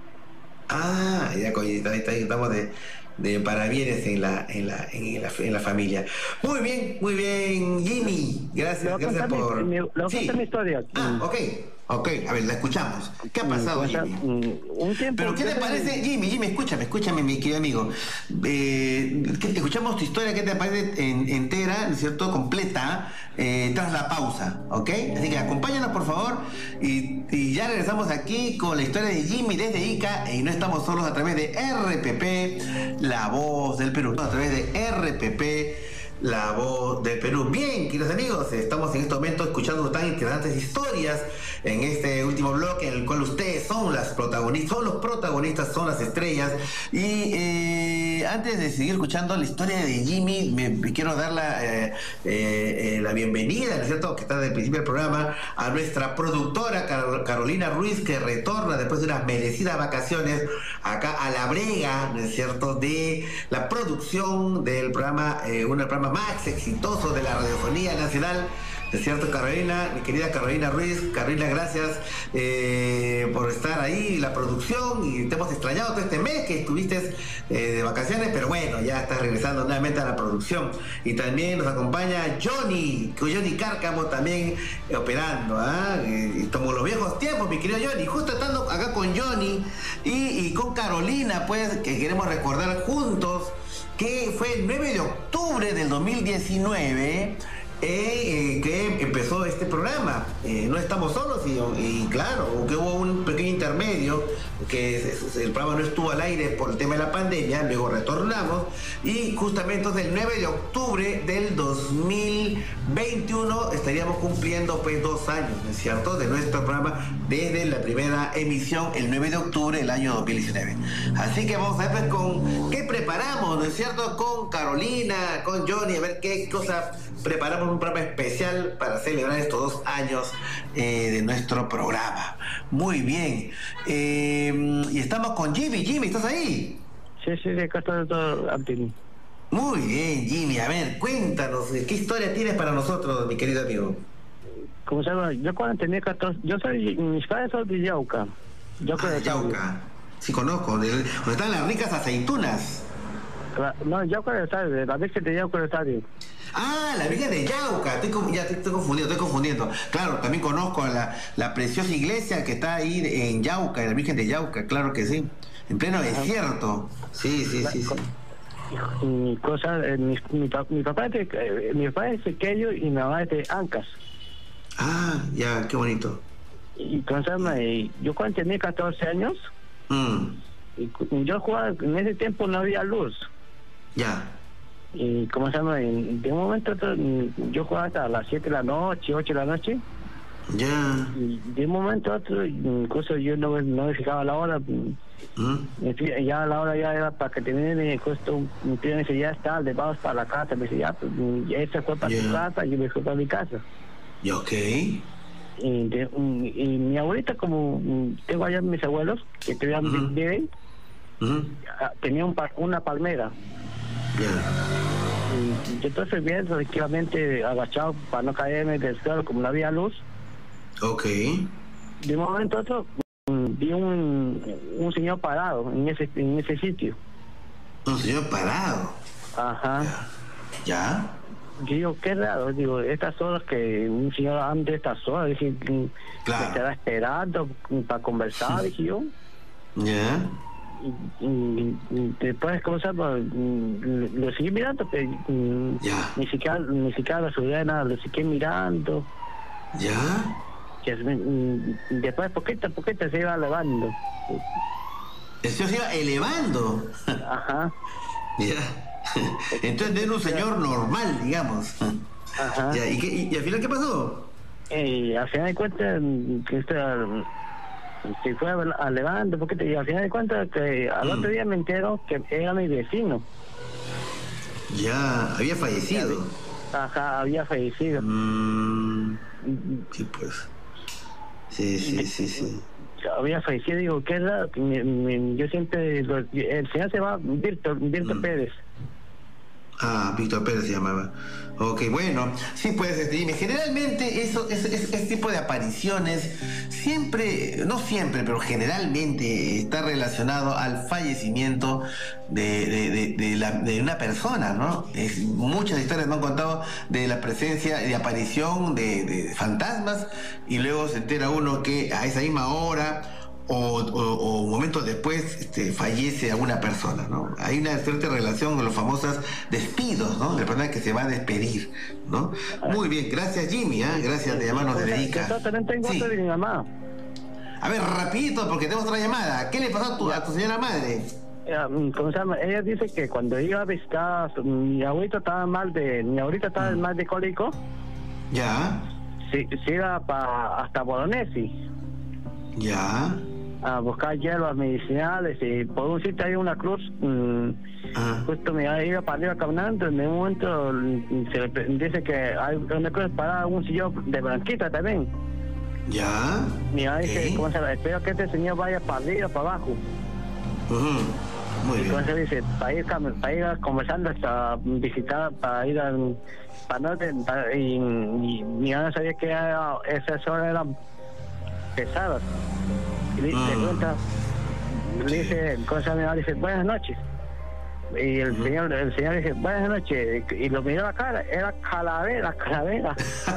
Ah, ya, ahí estamos de, de parabienes en la, en la, en la, en la familia. Muy bien, muy bien, Jimmy. Gracias, gracias por. Mi, mi, sí. mi historia. Ah, ok, ok, a ver, la escuchamos. ¿Qué ha pasado, Jimmy? Un tiempo. Pero ¿qué te parece, Jimmy? Jimmy, escúchame, escúchame, mi querido amigo. Eh, escuchamos tu historia, ¿qué te parece en, entera, ¿no es cierto? Completa, eh, tras la pausa, ¿ok? Así que acompáñanos, por favor, y, y ya regresamos aquí con la historia de Jimmy desde Ica, y no estamos solos a través de R P P, la voz del Perú, a través de R P P, la voz del Perú. Bien, queridos amigos, estamos en este momento escuchando tan interesantes historias en este último bloque en el cual ustedes son las protagonistas, son los protagonistas, son las estrellas. Y eh, antes de seguir escuchando la historia de Jimmy, me, me quiero dar la, eh, eh, la bienvenida, ¿no es cierto?, que está desde el principio del programa, a nuestra productora Car- Carolina Ruiz, que retorna después de unas merecidas vacaciones acá a la brega, ¿no es cierto?, de la producción del programa, eh, un programa más exitoso de la radiofonía nacional. ¿Es cierto, Carolina? Mi querida Carolina Ruiz. Carolina, gracias eh, por estar ahí, la producción, y te hemos extrañado todo este mes que estuviste eh, de vacaciones, pero bueno, ya estás regresando nuevamente a la producción. Y también nos acompaña Johnny, Johnny Cárcamo también eh, operando, ¿ah? ¿eh? Como los viejos tiempos, mi querido Johnny. Justo estando acá con Johnny y, y con Carolina, pues, que queremos recordar juntos que fue el nueve de octubre del dos mil diecinueve eh, eh, que empezó este programa. Eh, no estamos solos y, y claro, que hubo un pequeño intermedio, que el programa no estuvo al aire por el tema de la pandemia, luego retornamos y justamente entonces el nueve de octubre del dos mil veintiuno estaríamos cumpliendo pues dos años, ¿no es cierto?, de nuestro programa desde la primera emisión el nueve de octubre del año dos mil diecinueve. Así que vamos a ver pues con qué preparamos, ¿no es cierto?, con Carolina, con Johnny, a ver qué cosa preparamos, un programa especial para celebrar estos dos años eh, de nuestro programa. Muy bien. Eh, y estamos con Jimmy. Jimmy, ¿estás ahí? Sí, sí, acá está todo Anthony. Muy bien, Jimmy. A ver, cuéntanos, ¿qué historia tienes para nosotros, mi querido amigo? ¿Cómo se llama? Yo cuando tenía catorce... Yo soy... Mis padres son de Yauca. Yauca ah, de Yauca. Sí, conozco. De, donde están las ricas aceitunas. No, Yauca del Estadio, de la Virgen de Yauca del Estadio. Ah, la Virgen de Yauca, estoy, ya estoy confundiendo, estoy confundiendo. Claro, también conozco la, la preciosa iglesia que está ahí en Yauca, la Virgen de Yauca, claro que sí. En pleno desierto. Sí, sí, sí, sí. Mi cosa, eh, mi, mi, mi papá es de, eh, mi papá es pequeño y mi mamá es de Ancas. Ah, ya, qué bonito. Y entonces, eh, yo cuando tenía catorce años, mm. y, yo jugaba, en ese tiempo no había luz. Ya. Y como se llama, de un momento a otro, yo jugaba hasta las siete de la noche, ocho de la noche. Ya. Y de un momento a otro, incluso yo no, no me fijaba la hora. ¿Mm? Ya la hora ya era para que termine, justo mi tío me dice, ya está, le vamos para la casa. Me dice, ya, pues, ya se fue para yeah. su casa y yo me fui para mi casa. ¿Y ok? Y, de, y mi abuelita, como tengo allá mis abuelos, que todavía uh-huh. viven, uh-huh. tenía un, una palmera. Yeah. Y yo entonces bien tranquilamente agachado para no caerme del suelo, como no había luz. Ok. De un momento a otro vi un, un señor parado en ese en ese sitio. ¿Un señor parado? Ajá. ¿Ya? Yo digo, qué raro, digo, estas horas que un señor ande estas horas, dije, claro. me estará esperando para conversar, dije yo. ¿Ya? Yeah. Y, y, y después comenzar lo, lo seguí mirando, pero yeah. ni siquiera ni siquiera lo subí nada, lo seguí mirando. ¿Ya? Que después poquito a poquito se iba elevando. ¿Eso se iba elevando? Ajá. Ya. Entonces era un señor normal, digamos. Ajá. Ya, ¿y, qué, y, ¿Y al final qué pasó? Y al final de cuentas que este, se fue elevando un poquito y al final de cuentas que al mm. otro día me entero que era mi vecino. Ya, había fallecido. Ajá, había fallecido. Mm, sí, pues. Sí, sí, sí, sí. Había fallecido, digo, ¿qué es la? Mi, mi, yo siempre, lo, el señor se va, Víctor, Víctor mm. Pérez. Ah, Víctor Pérez se llamaba. Ok, bueno, sí, pues, dime, generalmente eso, ese, ese tipo de apariciones siempre, no siempre, pero generalmente está relacionado al fallecimiento de, de, de, de, la, de una persona, ¿no? Es, muchas historias me han contado de la presencia, de aparición de, de fantasmas y luego se entera uno que a esa misma hora O, o, o momentos después este, fallece alguna persona, ¿no? Hay una cierta relación con los famosos despidos, ¿no? De la persona que se va a despedir, ¿no? Muy bien, gracias Jimmy, ¿eh? Gracias de llamarnos de Dedica. Yo también tengo sí. de mi mamá. A ver, rapidito, porque tenemos otra llamada. ¿Qué le pasó a tu, a tu señora madre? ¿Cómo se llama? Ella dice que cuando iba a visitar, mi abuelito estaba mal de, mi abuelita estaba mm. mal de cólico. Ya. Sí, se iba pa, hasta Bolognesi. Ya. A buscar hierbas medicinales y por un sitio hay una cruz. Mmm, ah. Justo me iba para arriba caminando. En un momento se le dice que hay una cruz para un sillón de blanquita también. Ya. Mira, dice, ¿cómo se llama? Espero que este señor vaya para arriba o para abajo. Uh-huh. Muy y bien. Entonces dice, para ir, para ir conversando hasta visitar, para ir a, para no, para, y, y mi mamá sabía que era, esas horas eran pesadas. Y le dice, cuenta, le dice, cosa me dice, buenas noches. Y el uh-huh. señor, el señor dice, buenas noches. Y lo miró la cara, era calavera, calavera.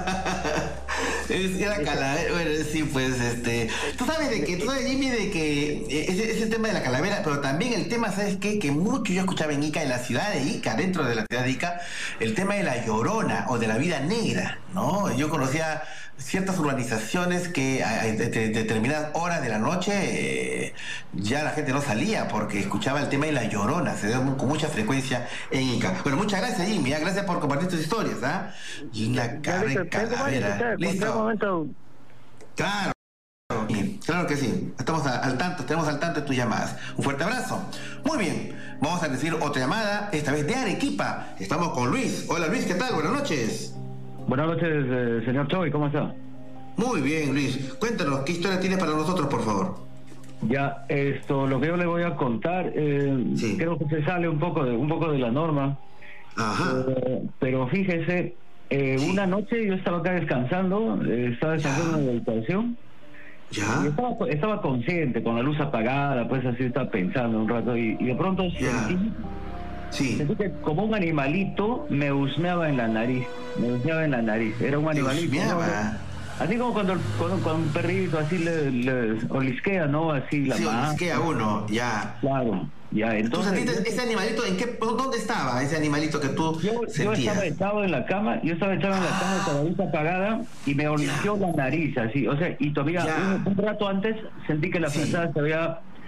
Era calavera, bueno, sí, pues, este... Tú sabes de que, tú sabes, Jimmy, de que ese, ese tema de la calavera, pero también el tema, ¿sabes qué? Que mucho yo escuchaba en Ica, en la ciudad de Ica, dentro de la ciudad de Ica, el tema de la Llorona o de la vida negra, ¿no? Yo conocía ciertas urbanizaciones que a, a, a determinadas horas de la noche eh, ya la gente no salía porque escuchaba el tema de la Llorona, se dio con mucha frecuencia en Ica. Bueno, muchas gracias, Jimmy, ¿eh? Gracias por compartir tus historias, ¿ah? ¿eh? Y una calavera. ¿Listo? Claro, claro que sí. Estamos a, al tanto, tenemos al tanto de tus llamadas. Un fuerte abrazo. Muy bien, vamos a recibir otra llamada, esta vez de Arequipa. Estamos con Luis. Hola Luis, ¿qué tal? Buenas noches. Buenas noches, eh, señor Choy, ¿cómo está? Muy bien, Luis. Cuéntanos, ¿qué historia tienes para nosotros, por favor? Ya, esto, lo que yo le voy a contar, eh, sí. creo que se sale un poco de, un poco de la norma. Ajá. Eh, pero fíjese, eh, sí. una noche yo estaba acá descansando, eh, estaba descansando en la habitación. Ya. Y estaba, estaba consciente, con la luz apagada, pues así estaba pensando un rato, y, y de pronto sentí, sí. sentí que como un animalito me husmeaba en la nariz, me husmeaba en la nariz, era un animalito. ¿No? Así como cuando, cuando, cuando un perrito así le, le olisquea, ¿no? Así la sí, mano. olisquea uno, ya. Claro, ya. Entonces, entonces ese animalito, ¿en qué, dónde estaba ese animalito que tú yo, sentías? Yo estaba echado en la cama, yo estaba echado en la cama con la luz apagada y me olisqueó la nariz, así, o sea, y todavía un, un rato antes sentí que la sí. frazada se había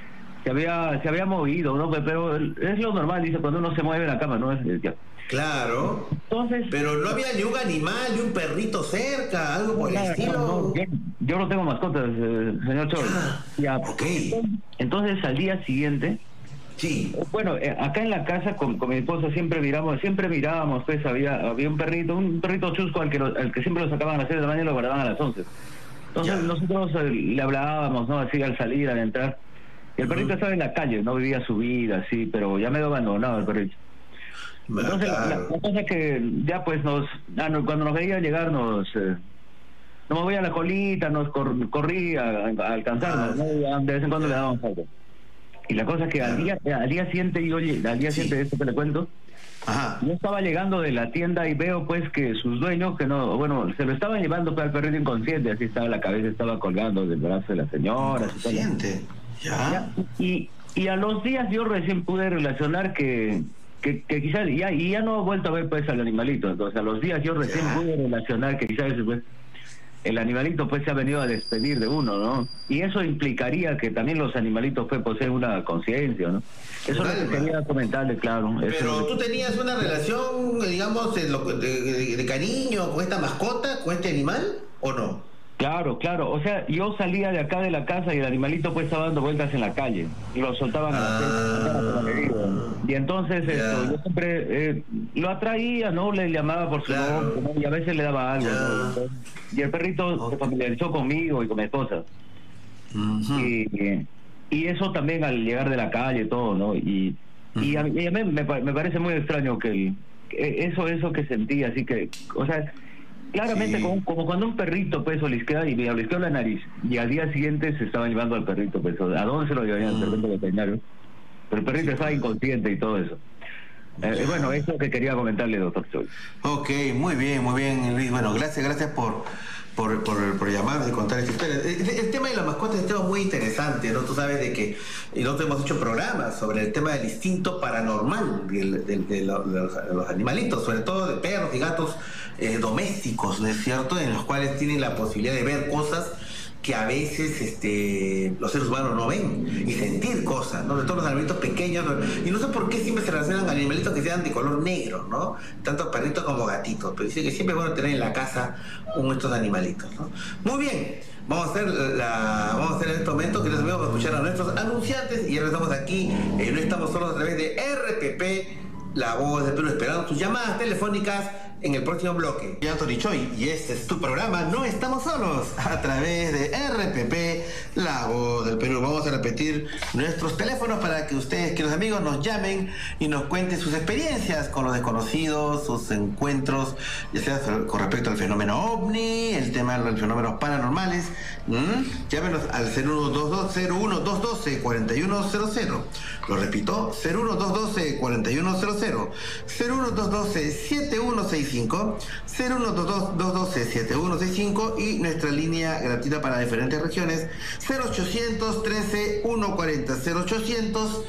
se había se había movido, ¿no? Pero es lo normal, dice, cuando uno se mueve en la cama, ¿no? Es, ya. Claro. Entonces, pero no había ni un animal, ni un perrito cerca, algo por el estilo. No, no, yo, yo no tengo mascotas, eh, señor Choi. Ya. Okay. Entonces, al día siguiente, sí. Bueno, eh, acá en la casa con, con mi esposa siempre miramos, siempre mirábamos, pues había había un perrito, un perrito chusco al que lo, al que siempre lo sacaban a las seis de la mañana y lo guardaban a las once. Entonces, ya. nosotros eh, le hablábamos, ¿no? Así al salir, al entrar. Y el perrito uh-huh. estaba en la calle, no vivía su vida, así, pero ya medio abandonado el perrito. Entonces, claro. la, la cosa es que ya pues nos, ah, no, cuando nos veía llegar nos, eh, nos movía la colita, nos cor, corría a, a alcanzarnos, ¿no? De vez en cuando le dábamos algo. Y la cosa es que al día, al día siguiente, yo, al día sí. siguiente de esto que le cuento, Ajá. yo estaba llegando de la tienda y veo pues que sus dueños, que no, bueno, se lo estaban llevando para el perrito inconsciente, así estaba la cabeza, estaba colgando del brazo de la señora. Inconsciente, ya. ya. Y, y a los días yo recién pude relacionar que Que, que quizás ya y ya no he vuelto a ver pues al animalito. Entonces a los días yo recién yeah. pude relacionar que quizás pues el animalito pues se ha venido a despedir de uno, ¿no? Y eso implicaría que también los animalitos pues poseen una conciencia, ¿no? Eso es lo que quería comentarle, claro. Pero eso tú tenías una relación, digamos, de, de, de cariño con esta mascota, con este animal, ¿o no? Claro, claro, o sea, yo salía de acá de la casa y el animalito pues estaba dando vueltas en la calle y lo soltaban ah, a la calle, y entonces yeah. esto, yo siempre eh, lo atraía, ¿no? Le llamaba por su claro. nombre, ¿no? Y a veces le daba algo, yeah. ¿no? Y el perrito okay. se familiarizó conmigo y con mi esposa. Uh-huh. y, y eso también al llegar de la calle y todo, ¿no? Y, uh-huh. y, a, y a mí me, me parece muy extraño que el, eso, eso que sentí, así que, o sea, claramente, sí. como, como cuando un perrito pues olisquea y me olisqueó la nariz y al día siguiente se estaban llevando al perrito, pues ¿a dónde se lo llevarían? Mm. Al perrito veterinario. Pero el perrito sí. estaba inconsciente y todo eso. Eh, bueno, eso es lo que quería comentarle, doctor Choi. Ok, muy bien, muy bien, Luis. Bueno, gracias, gracias por, por, por, por llamarnos y contar esta historia. El, el tema de la mascota es un tema muy interesante, ¿no? Tú sabes de que y nosotros hemos hecho programas sobre el tema del instinto paranormal de, de, de, de, los, de los animalitos, sobre todo de perros y gatos eh, domésticos, ¿no es cierto? En los cuales tienen la posibilidad de ver cosas que a veces este, los seres humanos no ven, y sentir cosas, ¿no? De todos los animalitos pequeños, y no sé por qué siempre se relacionan animalitos que sean de color negro, ¿no? Tanto perritos como gatitos, pero dice que siempre es bueno tener en la casa uno de estos animalitos, ¿no? Muy bien, vamos a hacer la, vamos a hacer en este momento que les voy a escuchar a nuestros anunciantes, y ya estamos aquí, eh, no estamos solos a través de R P P, La Voz del Perú, esperando tus llamadas telefónicas en el próximo bloque. Soy Anthony Choi y este es tu programa No Estamos Solos, a través de R P P, La Voz del Perú. Vamos a repetir nuestros teléfonos para que ustedes, queridos amigos, nos llamen y nos cuenten sus experiencias con los desconocidos, sus encuentros, ya sea con respecto al fenómeno ovni, el tema de los fenómenos paranormales. ¿Mm? Llámenos al cero uno dos dos cero uno dos uno dos cuatro uno cero cero. Lo repito, cero uno dos dos cuatro uno cero cero, cero uno dos dos siete uno seis cinco, cero uno dos dos dos uno dos siete uno seis cinco y nuestra línea gratuita para diferentes regiones cero ochocientos trece ciento cuarenta, cero ochocientos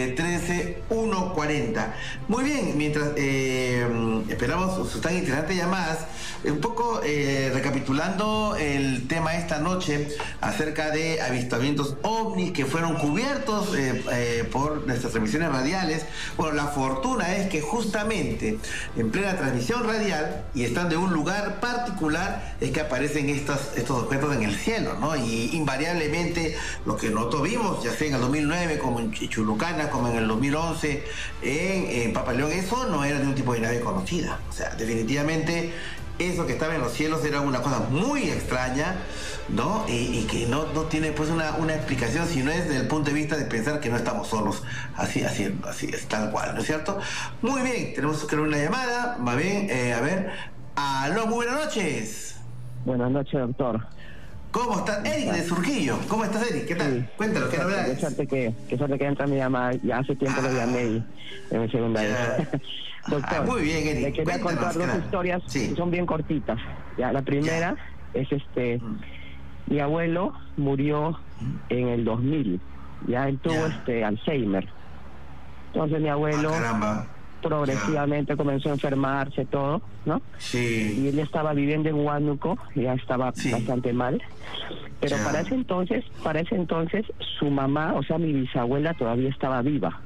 trece ciento cuarenta. Muy bien, mientras eh, esperamos sus tan interesantes llamadas, un poco eh, recapitulando el tema esta noche acerca de avistamientos ovnis que fueron cubiertos eh, eh, por nuestras transmisiones radiales. Bueno, la fortuna es que justamente en plena transmisión radial y están de un lugar particular es que aparecen estas, estos objetos en el cielo, ¿no? Y invariablemente lo que nosotros vimos, ya sea en el dos mil nueve como en Chulucana, como en el dos mil once en, en Papaleón, eso no era de un tipo de nave conocida. O sea, definitivamente eso que estaba en los cielos era una cosa muy extraña, ¿no? Y, y que no, no tiene pues una, una explicación, si no es desde el punto de vista de pensar que no estamos solos. Así, así, así es, tal cual, ¿no es cierto? Muy bien, tenemos que una llamada, va bien, eh, a ver. Aló, muy buenas noches. Buenas noches, doctor. ¿Cómo estás? Eric de Surquillo. ¿Cómo estás, Eric? ¿Qué tal? Sí. Cuéntanos, ¿qué novedades? Qué suerte que, qué suerte que entra mi llamada. Ya hace tiempo ah, lo llamé y en mi segunda vez. Doctor, ah, muy bien, Eric. Le quería Cuéntanos, contar dos historias sí. que son bien cortitas. Ya, la primera ya. es este, mm. mi abuelo murió mm. en el dos mil. Ya él tuvo ya. este Alzheimer. Entonces mi abuelo, ah, progresivamente ya. comenzó a enfermarse, todo, ¿no? Sí. Y él estaba viviendo en Huánuco, ya estaba sí. bastante mal. Pero ya. para ese entonces, para ese entonces, su mamá, o sea, mi bisabuela todavía estaba viva.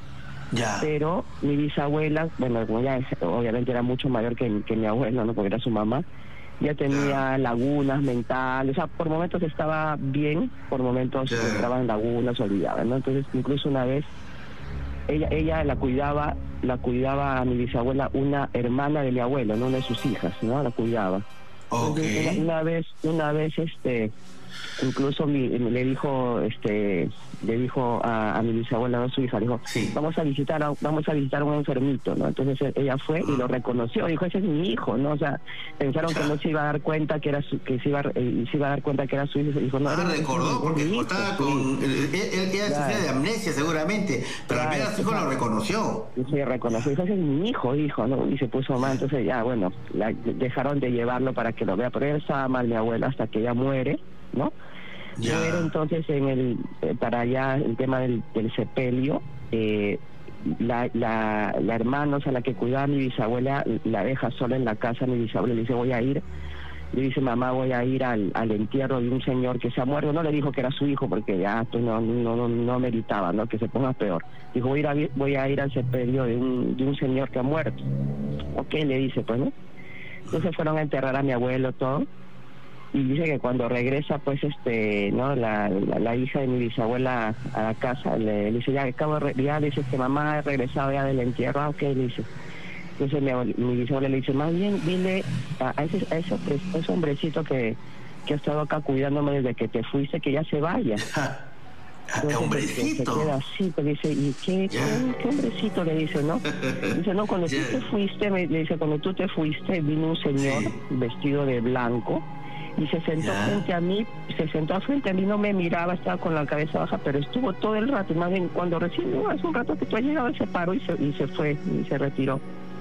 Ya. Pero mi bisabuela, bueno, ya obviamente era mucho mayor que, que mi abuelo, ¿no? Porque era su mamá. Ya tenía ya. lagunas mentales, o sea, por momentos estaba bien, por momentos ya. entraba en lagunas, olvidaba, ¿no? Entonces, incluso una vez, ella ella la cuidaba, la cuidaba a mi bisabuela una hermana de mi abuelo, no una de sus hijas, ¿no? La cuidaba. Okay. Entonces, una, una vez, una vez, este, incluso mi, le dijo, este, le dijo a, a mi bisabuela, no su hija, le dijo, sí. vamos a visitar, a, vamos a visitar a un enfermito, ¿no? Entonces ella fue y lo reconoció, dijo, ese es mi hijo, ¿no? O sea, pensaron que no se iba a dar cuenta que era su, que se iba, eh, se iba a dar cuenta que era su hijo, dijo, no, ah, recordó es, porque es hijo, estaba con, él, él, él sufría de amnesia seguramente, pero al menos su hijo lo reconoció. Sí, reconoció, dijo, ese es mi hijo, hijo, ¿no? Y se puso mal, entonces ya, bueno, la, dejaron de llevarlo para que lo vea, pero él estaba mal, mi abuela, hasta que ella muere, ¿no? Ya. Muere entonces en el, eh, para allá el tema del, del sepelio, eh, la, la, la hermana, o sea, la que cuidaba a mi bisabuela, la deja sola en la casa, mi bisabuela le dice, voy a ir, le dice, mamá, voy a ir al, al entierro de un señor que se ha muerto, no le dijo que era su hijo, porque ya pues, no, no, no, no meritaba, ¿no? Que se ponga peor. Dijo, voy a ir, a, voy a ir al sepelio de un, de un señor que ha muerto. Ok, le dice, pues, ¿no? Entonces fueron a enterrar a mi abuelo, todo. Y dice que cuando regresa, pues, este, ¿no? La, la, la hija de mi bisabuela a la casa, le, le dice, ya acabo de, re, ya dice que mamá ha regresado ya del entierro, ah, ok, le dice. Entonces mi, mi bisabuela le dice, más bien dile a, a, ese, a ese, ese hombrecito que, que ha estado acá cuidándome desde que te fuiste, que ya se vaya. Entonces, hombrecito. Se queda así, pues dice, ¿y qué, yeah. qué, qué hombrecito? Le dice, ¿no? Dice, no, cuando yeah. tú te fuiste, me, le dice, cuando tú te fuiste, vino un señor sí. vestido de blanco, y se sentó yeah. frente a mí, se sentó frente a mí, no me miraba, estaba con la cabeza baja, pero estuvo todo el rato, más bien cuando recién, no, hace un rato que tú has llegado, se paró y se, y se fue, y se retiró.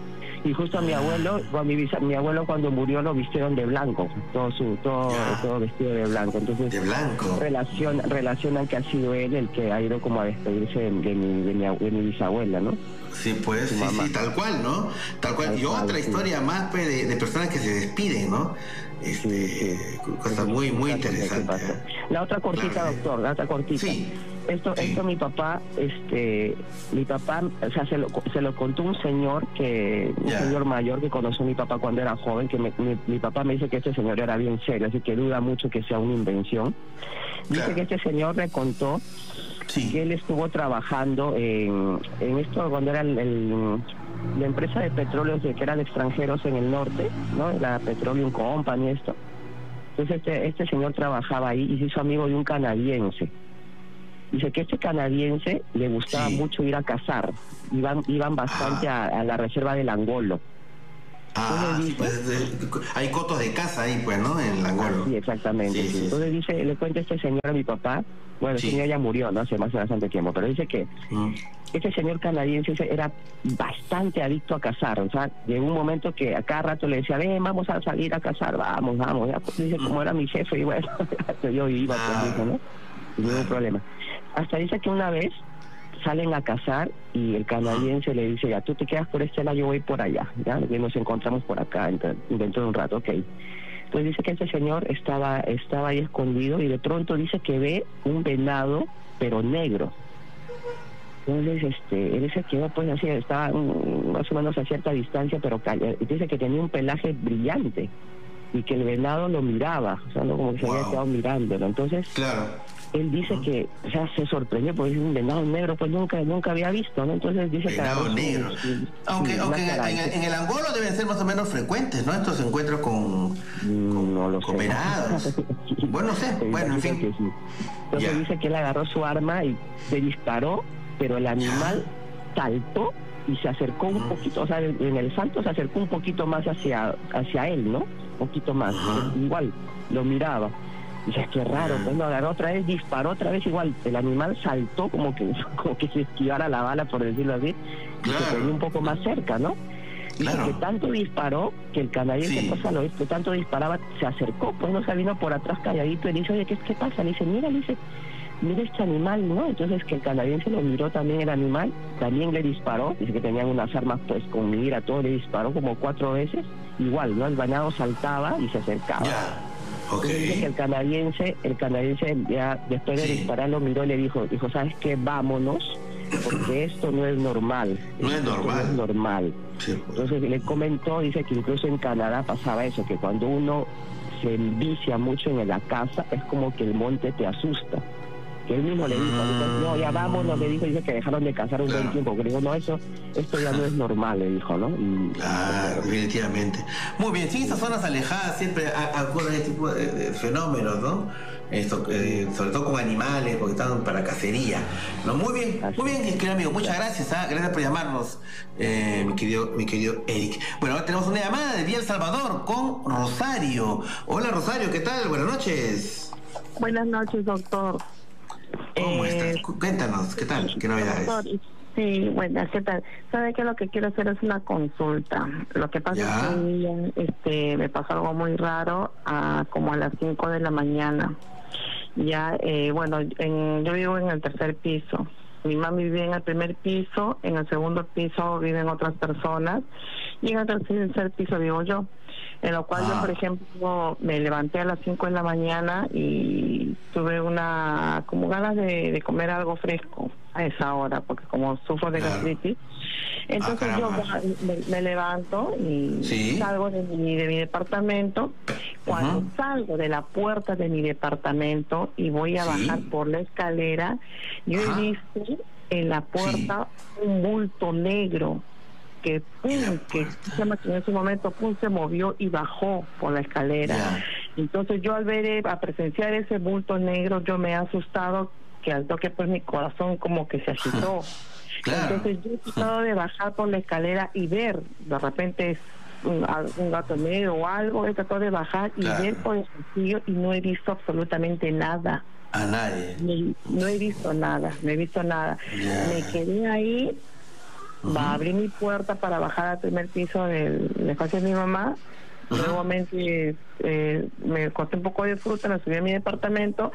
Y justo a mi abuelo, a mi, mi abuelo cuando murió lo vistieron de blanco, todo su todo, yeah. todo vestido de blanco. Entonces, de blanco. Relacion, relacionan que ha sido él el que ha ido como a despedirse de, de, mi, de, mi, de mi bisabuela, ¿no? Sí, pues, sí, sí, tal cual, ¿no? Tal cual. Tal y otra cual, historia sí. más pues, de, de personas que se despiden, ¿no? Este, sí, sí. Cosas muy, muy interesantes. ¿Eh? La otra cortita, claro. doctor, la otra cortita. Sí. Esto, sí. esto mi papá, este, mi papá, o sea, se lo, se lo contó un señor que, un yeah. señor mayor que conoció a mi papá cuando era joven, que me, mi, mi papá me dice que este señor era bien serio, así que duda mucho que sea una invención. Dice claro. que este señor le contó sí. que él estuvo trabajando en, en esto cuando era el, el, la empresa de petróleos que eran extranjeros en el norte, ¿no? La Petroleum Company, esto. Entonces este, este señor trabajaba ahí y se hizo amigo de un canadiense. Dice que este canadiense le gustaba sí. mucho ir a cazar, iban iban bastante ah. a, a la reserva del Angolo. Ah, dice, pues, de, hay cotos de caza ahí, pues, ¿no? En el Angolo. Sí, exactamente. Sí, sí. Entonces dice, le cuenta este señor a mi papá, bueno, sí. el señor ya murió, ¿no? Hace más bastante tiempo, pero dice que mm. este señor canadiense era bastante adicto a cazar, o sea, llegó un momento que a cada rato le decía, ven, vamos a salir a cazar, vamos, vamos. Ya, pues, dice, mm. como era mi jefe, y bueno, yo iba ah. con eso, ¿no? Sin ningún problema. Hasta dice que una vez salen a cazar y el canadiense le dice, ya tú te quedas por este lado, yo voy por allá, ya que nos encontramos por acá dentro, dentro de un rato, ok. Entonces dice que ese señor estaba estaba ahí escondido y de pronto dice que ve un venado, pero negro. Entonces este él se quedó pues así, estaba um, más o menos a cierta distancia, pero dice que tenía un pelaje brillante y que el venado lo miraba, o sea, no como que wow. se había quedado mirándolo. Entonces claro. él dice uh-huh. que, o sea, se sorprendió porque es un venado negro, pues nunca nunca había visto, ¿no? Entonces dice venado que... negro. Sí, aunque sí, aunque en, en, en el Angolo deben ser más o menos frecuentes, ¿no? Estos encuentros con, con, no lo con sé. venados. Bueno, no sé, bueno, en fin. Que sí. Entonces yeah. dice que él agarró su arma y se disparó, pero el animal yeah. saltó y se acercó un uh-huh. poquito, o sea, en el salto se acercó un poquito más hacia hacia él, ¿no? Un poquito más, uh-huh. igual, lo miraba. Dice, qué raro, pues lo agarró otra vez, disparó otra vez igual, el animal saltó como que como que se esquivara la bala, por decirlo así, y claro. se quedó un poco más cerca, ¿no? Dice claro. que tanto disparó que el canadiense, sí. cosa lo que tanto disparaba, se acercó, pues no se vino por atrás calladito, y le dice, oye, ¿qué, qué pasa? Le dice, mira, le dice, mira este animal, ¿no? Entonces que el canadiense lo miró también el animal, también le disparó, dice que tenían unas armas pues con mira, todo, le disparó como cuatro veces, igual, ¿no? El venado saltaba y se acercaba. Ya. Okay. Dice que el canadiense, el canadiense ya después de sí. disparar lo miró y le dijo, dijo, ¿sabes qué? Vámonos, porque esto no es normal. No es normal. No es normal. Sí. Entonces le comentó, dice que incluso en Canadá pasaba eso, que cuando uno se envicia mucho en la casa, es como que el monte te asusta. Que él mismo le dijo, mm. no, ya vámonos, le dijo, dice que dejaron de cazar un claro. buen tiempo, porque dijo, no, eso, esto ya no es normal, le dijo, ¿no? Y, claro, definitivamente. Muy bien, sí, en estas zonas alejadas siempre ocurren este tipo de, de fenómenos, ¿no? Esto, eh, sobre todo con animales, porque están para cacería. ¿No? Muy bien, muy bien, querido amigo, muchas gracias, ¿eh? Gracias por llamarnos, eh, mi querido, mi querido Eric. Bueno, ahora tenemos una llamada de Vía El Salvador con Rosario. Hola Rosario, ¿qué tal? Buenas noches. Buenas noches, doctor. ¿Cómo eh, estás? Cuéntanos, ¿qué tal? ¿Qué novedades? Doctor, sí, bueno, ¿qué tal? ¿Sabe que lo que quiero hacer es una consulta? Lo que pasa ¿Ya? es que este, me pasó algo muy raro a, como a las cinco de la mañana. Ya, eh, bueno, en, yo vivo en el tercer piso. Mi mami vive en el primer piso, en el segundo piso viven otras personas y en el tercer piso vivo yo. En lo cual ah. yo, por ejemplo, me levanté a las cinco de la mañana y tuve una como ganas de, de comer algo fresco a esa hora, porque como sufro de gastritis. Entonces ah, yo me, me levanto y ¿Sí? salgo de mi, de mi departamento. Cuando uh-huh. salgo de la puerta de mi departamento y voy a ¿Sí? bajar por la escalera, yo Ajá. he visto en la puerta sí. un bulto negro que pum, que en ese momento pum, se movió y bajó por la escalera. Yeah. Entonces yo al ver, a presenciar ese bulto negro, yo me he asustado, que al toque pues mi corazón como que se agitó. Claro. Entonces yo he tratado de bajar por la escalera y ver, de repente un, un gato negro o algo, he tratado de bajar y claro. ver por el pasillo y no he visto absolutamente nada. A nadie. No, no he visto nada, no he visto nada. Yeah. Me quedé ahí. Uh-huh. Va a abrir mi puerta para bajar al primer piso del, del espacio de mi mamá. Uh-huh. Nuevamente eh, me corté un poco de fruta, me subí a mi departamento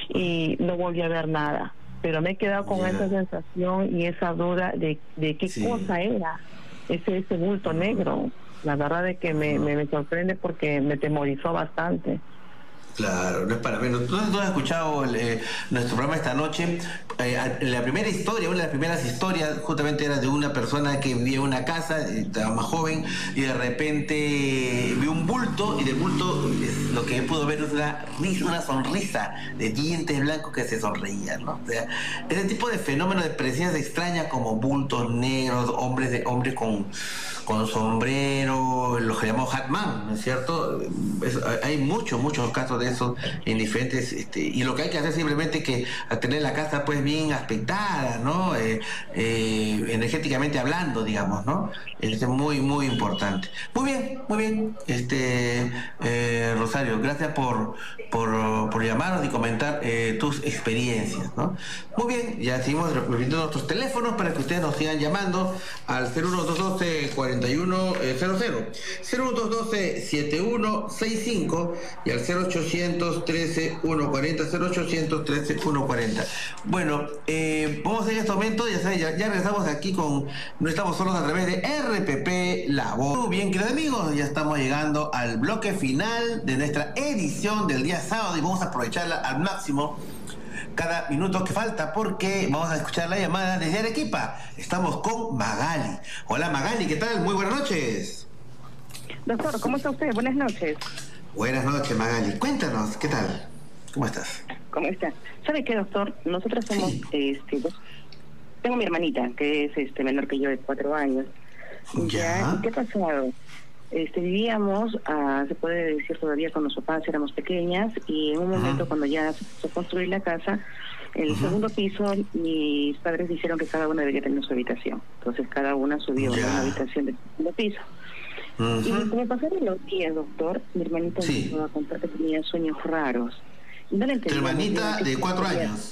y no volví a ver nada. Pero me he quedado con yeah. esa sensación y esa duda de, de qué sí. cosa era ese, ese bulto negro. La verdad es que me, uh-huh. me, me sorprende porque me temorizó bastante. Claro, no es para menos. ¿Tú, tú has escuchado el, eh, nuestro programa esta noche? Eh, la primera historia, una de las primeras historias, justamente era de una persona que vivía en una casa, estaba más joven, y de repente vio un bulto, y del bulto lo que pudo ver es una, una sonrisa de dientes blancos que se sonreían, ¿no? O sea, ese tipo de fenómenos de presencias extrañas como bultos negros, hombres de hombres con, con sombrero, los que llamamos Hatman, ¿no es cierto? Es, hay muchos, muchos casos de eso en diferentes, este, y lo que hay que hacer simplemente que tener la casa pues bien aspectada, ¿no? Eh, eh, energéticamente hablando, digamos, ¿no? Es muy, muy importante. Muy bien, muy bien, este eh, Rosario, gracias por, por, por llamarnos y comentar eh, tus experiencias, ¿no? Muy bien, ya seguimos repitiendo nuestros teléfonos para que ustedes nos sigan llamando al cero uno dos uno dos cuatro uno cero cero, cero uno dos uno dos siete uno seis cinco y al cero ochocientos trece uno cuarenta, cero ochocientos trece uno cuarenta. Bueno, eh, vamos en este momento, ya saben, ya, ya regresamos aquí con No Estamos Solos a través de R P P La Voz. Muy bien, queridos amigos, ya estamos llegando al bloque final de nuestra edición del día sábado y vamos a aprovecharla al máximo cada minuto que falta porque vamos a escuchar la llamada desde Arequipa. Estamos con Magali. Hola Magali, ¿qué tal? Muy buenas noches. Doctor, ¿cómo está usted? Buenas noches. Buenas noches, Magali. Cuéntanos, ¿qué tal? ¿Cómo estás? ¿Cómo está? ¿Sabe qué, doctor? Nosotros somos, sí. este, dos... tengo mi hermanita, que es este menor que yo de cuatro años. ¿Ya? ¿Y qué ha pasado? Este, vivíamos, uh, se puede decir todavía con los papás, éramos pequeñas, y en un momento uh-huh. cuando ya se empezó a construir la casa, el uh-huh. segundo piso, mis padres dijeron que cada una debería tener su habitación. Entonces cada una subió yeah. a una habitación del segundo piso. Uh-huh. Y como pasaron los días, doctor, mi hermanita sí. empezó a contar que tenía sueños raros. Y no le entendí. ¿Tu hermanita de cuatro años?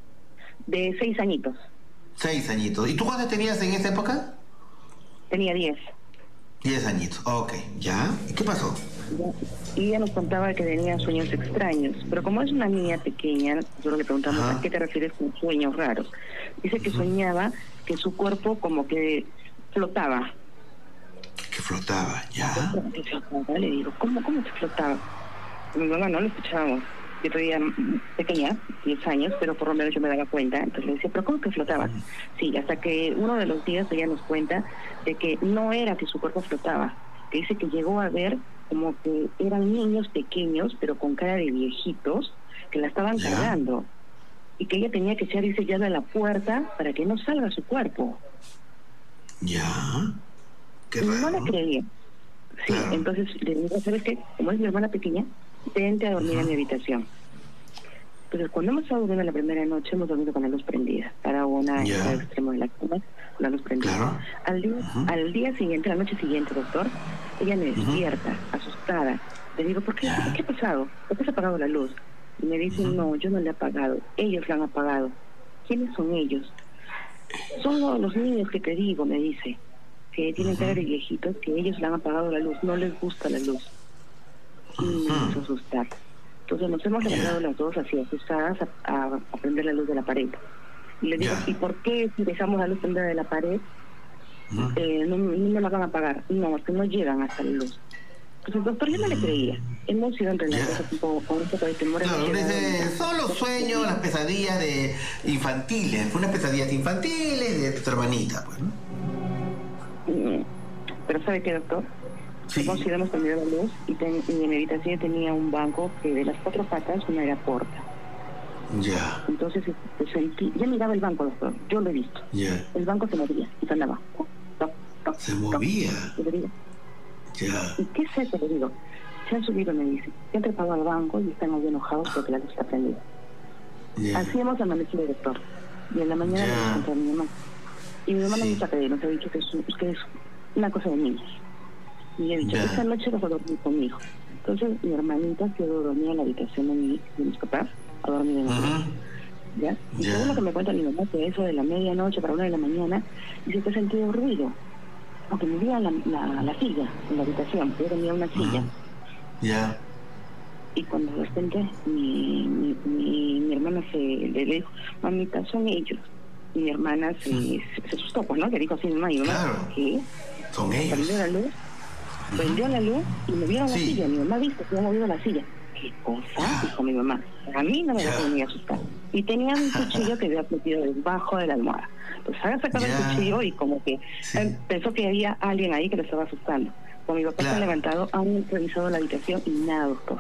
De seis añitos. Seis añitos. ¿Y tú cuántos tenías en esa época? Tenía diez. Diez añitos, ok, ¿ya? ¿Y qué pasó? Y ella nos contaba que tenía sueños extraños, pero como es una niña pequeña, nosotros le preguntamos Ajá. ¿a qué te refieres con sueños raros? Dice que soñaba que su cuerpo como que flotaba. Que flotaba, ya. Que flotaba, le digo, ¿cómo, cómo que flotaba? Mi mamá no lo escuchábamos. Yo todavía pequeña, diez años, pero por lo menos yo me daba cuenta. Entonces le decía, ¿pero cómo que flotaba? Uh-huh. Sí, hasta que uno de los días ella nos cuenta de que no era que su cuerpo flotaba, que dice que llegó a ver como que eran niños pequeños, pero con cara de viejitos, que la estaban ¿Ya? cargando. Y que ella tenía que echar ese llave a la puerta para que no salga su cuerpo. Ya. Qué raro. No le creía. Sí, claro. Entonces le digo, ¿sabes qué? Como es mi hermana pequeña, vente a dormir uh-huh. en mi habitación. Entonces, cuando hemos estado durmiendo la primera noche, hemos dormido con la luz prendida. Cada una yeah. en el extremo de la cama, con la luz prendida. Claro. Al, día, uh-huh. al día siguiente, la noche siguiente, doctor, ella me despierta, uh-huh. asustada. Le digo, ¿por qué? Yeah. ¿Qué ha pasado? ¿Por qué se ha apagado la luz? Y me dice, uh-huh. no, yo no le he apagado. Ellos la han apagado. ¿Quiénes son ellos? Son los niños que te digo, me dice, que tienen cara de viejitos, que ellos le han apagado la luz. No les gusta la luz. Y me hizo asustar. Entonces nos hemos levantado yeah. las dos así asustadas a, a, a prender la luz de la pared. Y le digo, yeah. ¿y por qué si dejamos la luz prendida de la pared uh-huh. eh, no, no la van a apagar? No, es que no llegan hasta la luz. Entonces el doctor yo no le creía. Hemos ido entre las cosas tipo, con un poco de temor. Claro, dice, son los sueños, las pesadillas de infantiles, unas pesadillas infantiles de tu hermanita, pues, ¿no? Pero ¿sabe qué, doctor? Sí. Hemos ido, hemos prendido la luz y, ten, y en mi habitación tenía un banco que de las cuatro patas una era puerta. Ya. Entonces pues, sentí, ya miraba el banco, doctor, yo lo he visto. Ya. El banco se movía y se andaba. Toc, toc, se movía. Toc, ya. ¿Y qué es eso? Le digo, se han subido, me dice, se han trepado al banco y están muy enojados porque la luz está prendida. Ya. Así hemos amanecido, doctor. Y en la mañana le encontré a mi mamá. Y mi mamá sí. no nos ha pedido, nos ha dicho que es, que es una cosa de niños. Y le he dicho, esta noche vas a dormir conmigo. Entonces mi hermanita quedó dormida en la habitación de, mi, de mis papás, a dormir en la uh-huh. ¿Ya? Y según lo que me cuenta mi mamá, que eso de la medianoche para una de la mañana, dice que he sentido ruido. Aunque me movía la, la, la silla en la habitación, yo tenía una silla. Ya. Yeah. Y cuando de repente mi, mi, mi, mi hermana se le dijo, mamita, son ellos. Y mi hermana se, sí. se, se asustó, pues, ¿no? Le dijo así, mamá, y mamá, claro. ¿qué? Son ellos. Prendió la luz, uh-huh. prendió la luz y me vieron sí. la silla. Mi mamá viste que había movido la silla. ¿Qué cosa? Yeah. Dijo mi mamá. A mí no me yeah. dejó ni asustar. Y tenía un cuchillo que había metido debajo de la almohada. Pues había sacado yeah. el cuchillo y como que sí. él pensó que había alguien ahí que lo estaba asustando. Cuando mi papá claro. se ha levantado, han revisado la habitación y nada, doctor.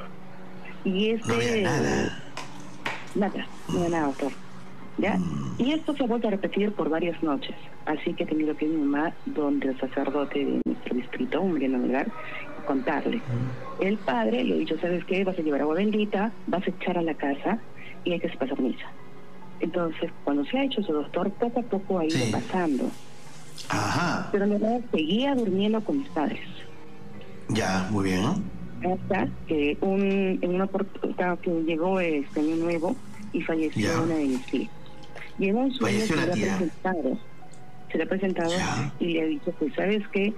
Y este... No había nada. Nada, no había nada, doctor. ¿Ya? Mm. Y esto se ha vuelto a repetir por varias noches. Así que he tenido que ir a mi mamá, donde el sacerdote de nuestro distrito, un Mariano Melgar, y contarle. Mm. El padre le ha dicho, ¿sabes qué? Vas a llevar agua bendita, vas a echar a la casa y hay que pasar misa. Entonces, cuando se ha hecho eso, doctor, poco a poco ha ido sí. pasando. Ajá. Pero mi mamá seguía durmiendo con mis padres. Ya, muy bien. Hasta que un, en una oportunidad que llegó este año nuevo y falleció ya. una de mis hijas. Y en un sueño se le ha presentado, se le ha presentado ya. y le ha dicho, pues, ¿sabes qué?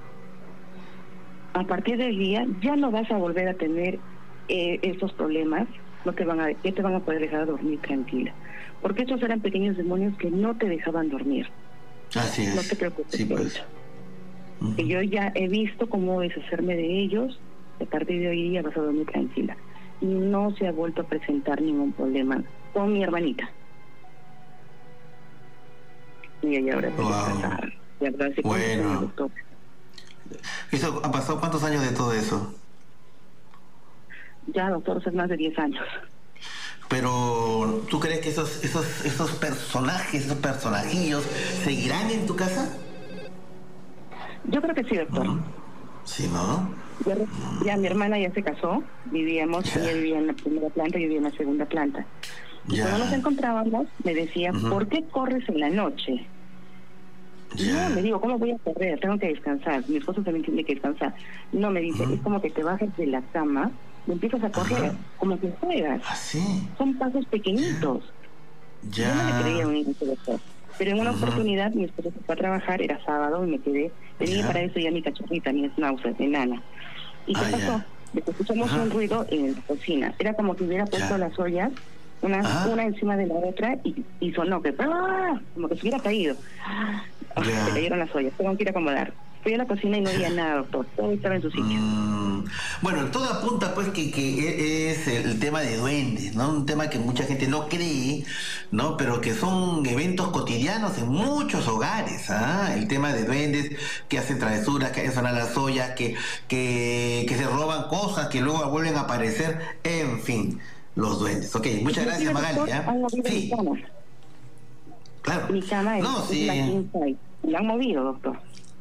A partir del día ya no vas a volver a tener eh, estos problemas, no te van a, ya te van a poder dejar dormir tranquila. Porque estos eran pequeños demonios que no te dejaban dormir. Así es. No te preocupes. Sí, pues. Uh-huh. Que yo ya he visto cómo deshacerme de ellos, a partir de hoy día vas a dormir tranquila. Y no se ha vuelto a presentar ningún problema con mi hermanita. Y ella ahora se wow. Y ahora se bueno. ¿Eso ha pasado cuántos años de todo eso? Ya, doctor, hace más de diez años. Pero, ¿tú crees que esos, esos, esos personajes, esos personajillos, seguirán en tu casa? Yo creo que sí, doctor. ¿Mm? Sí, ¿no? Ya, ya mi hermana ya se casó, vivíamos, yeah. ella vivía en la primera planta, yo vivía en la segunda planta. Y yeah. cuando nos encontrábamos, me decía, uh-huh. ¿por qué corres en la noche? Yeah. No, me digo, ¿cómo voy a correr? Tengo que descansar. Mi esposo también tiene que descansar. No, me dice, uh-huh. es como que te bajas de la cama y empiezas a correr, uh-huh. como que juegas. ¿Ah, sí? Son pasos pequeñitos. Yeah. Yo no le creía a un hijo doctor. Pero en una uh-huh. oportunidad mi esposo se fue a trabajar, era sábado y me quedé, tenía yeah. para eso ya mi cachorrita, mi schnauzer, enana. ¿Y qué ah, pasó? Yeah. Después escuchamos uh-huh. un ruido en la cocina, era como que hubiera puesto yeah. las ollas una, uh-huh. una encima de la otra y, y sonó que ¡ah! Como que se hubiera caído. Yeah. Se cayeron las ollas, tengo que ir a acomodar. Fui a la cocina y no había nada, doctor. Todo estaba en su sitio. Mm, bueno, todo apunta pues que, que es el tema de duendes, ¿no? Un tema que mucha gente no cree, ¿no? Pero que son eventos cotidianos en muchos hogares, ¿ah? El tema de duendes que hacen travesuras, que hacen sonar las ollas, que, que, que se roban cosas, que luego vuelven a aparecer, en fin, los duendes. Ok, muchas gracias, Magali. ¿eh? Sí. Mi claro. Mi cama es, no, sí. es la king size. La han movido, doctor.